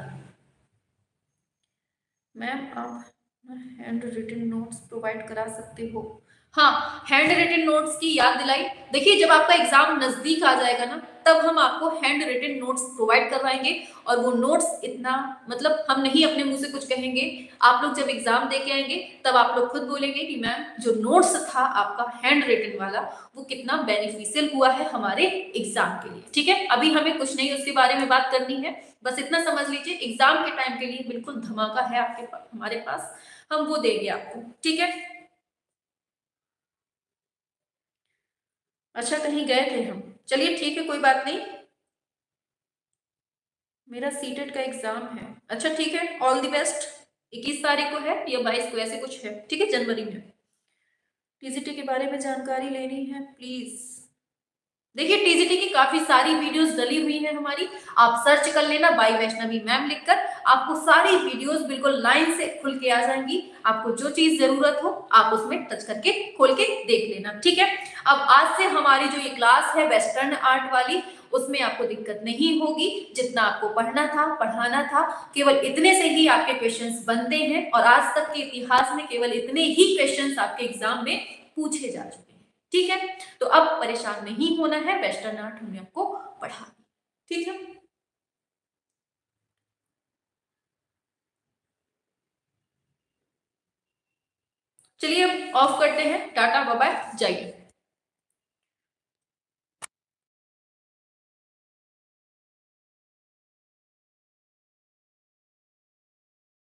मैम आप हैंड रिटन नोट्स प्रोवाइड करा सकते हो? हाँ, हैंड रिटन नोट्स की याद दिलाई। देखिए जब आपका एग्जाम नजदीक आ जाएगा ना, तब हम आपको हैंड रिटन नोट्स प्रोवाइड करवाएंगे। और वो नोट्स इतना, मतलब हम नहीं अपने मुंह से कुछ कहेंगे, आप लोग जब एग्जाम दे के आएंगे तब आप लोग खुद बोलेंगे कि मैम जो नोट्स था आपका हैंड रिटन वाला, वो कितना बेनिफिशियल हुआ है हमारे एग्जाम के लिए। ठीक है, अभी हमें कुछ नहीं उसके बारे में बात करनी है, बस इतना समझ लीजिए एग्जाम के टाइम के लिए बिल्कुल धमाका है आपके पास, हमारे पास, हम वो देंगे आपको। ठीक है, अच्छा कहीं गए थे हम, चलिए ठीक है कोई बात नहीं। मेरा सीटेट का एग्जाम है, अच्छा ठीक है, ऑल द बेस्ट। 21 तारीख को है या 22 को, ऐसे कुछ है, ठीक है, जनवरी में। टीजीटी के बारे में जानकारी लेनी है प्लीज। देखिए टीजीटी की काफी सारी वीडियोस डली हुई है हमारी, आप सर्च कर लेना बाई वैष्णवी मैम लिखकर, आपको सारी वीडियोस बिल्कुल लाइन से खुल के आ जाएंगी। आपको जो चीज जरूरत हो आप उसमें टच करके खोल के देख लेना। ठीक है, अब आज से हमारी जो ये क्लास है वेस्टर्न आर्ट वाली, उसमें आपको दिक्कत नहीं होगी। जितना आपको पढ़ना था पढ़ाना था, केवल इतने से ही आपके क्वेश्चंस बनते हैं, और आज तक के इतिहास में केवल इतने ही क्वेश्चंस आपके एग्जाम में पूछे जा चुके हैं। ठीक है, तो अब परेशान नहीं होना है, वेस्टर्न आर्ट हमने आपको पढ़ा दी। ठीक है, चलिए अब ऑफ करते हैं, टाटा बाय बाय, जाइए।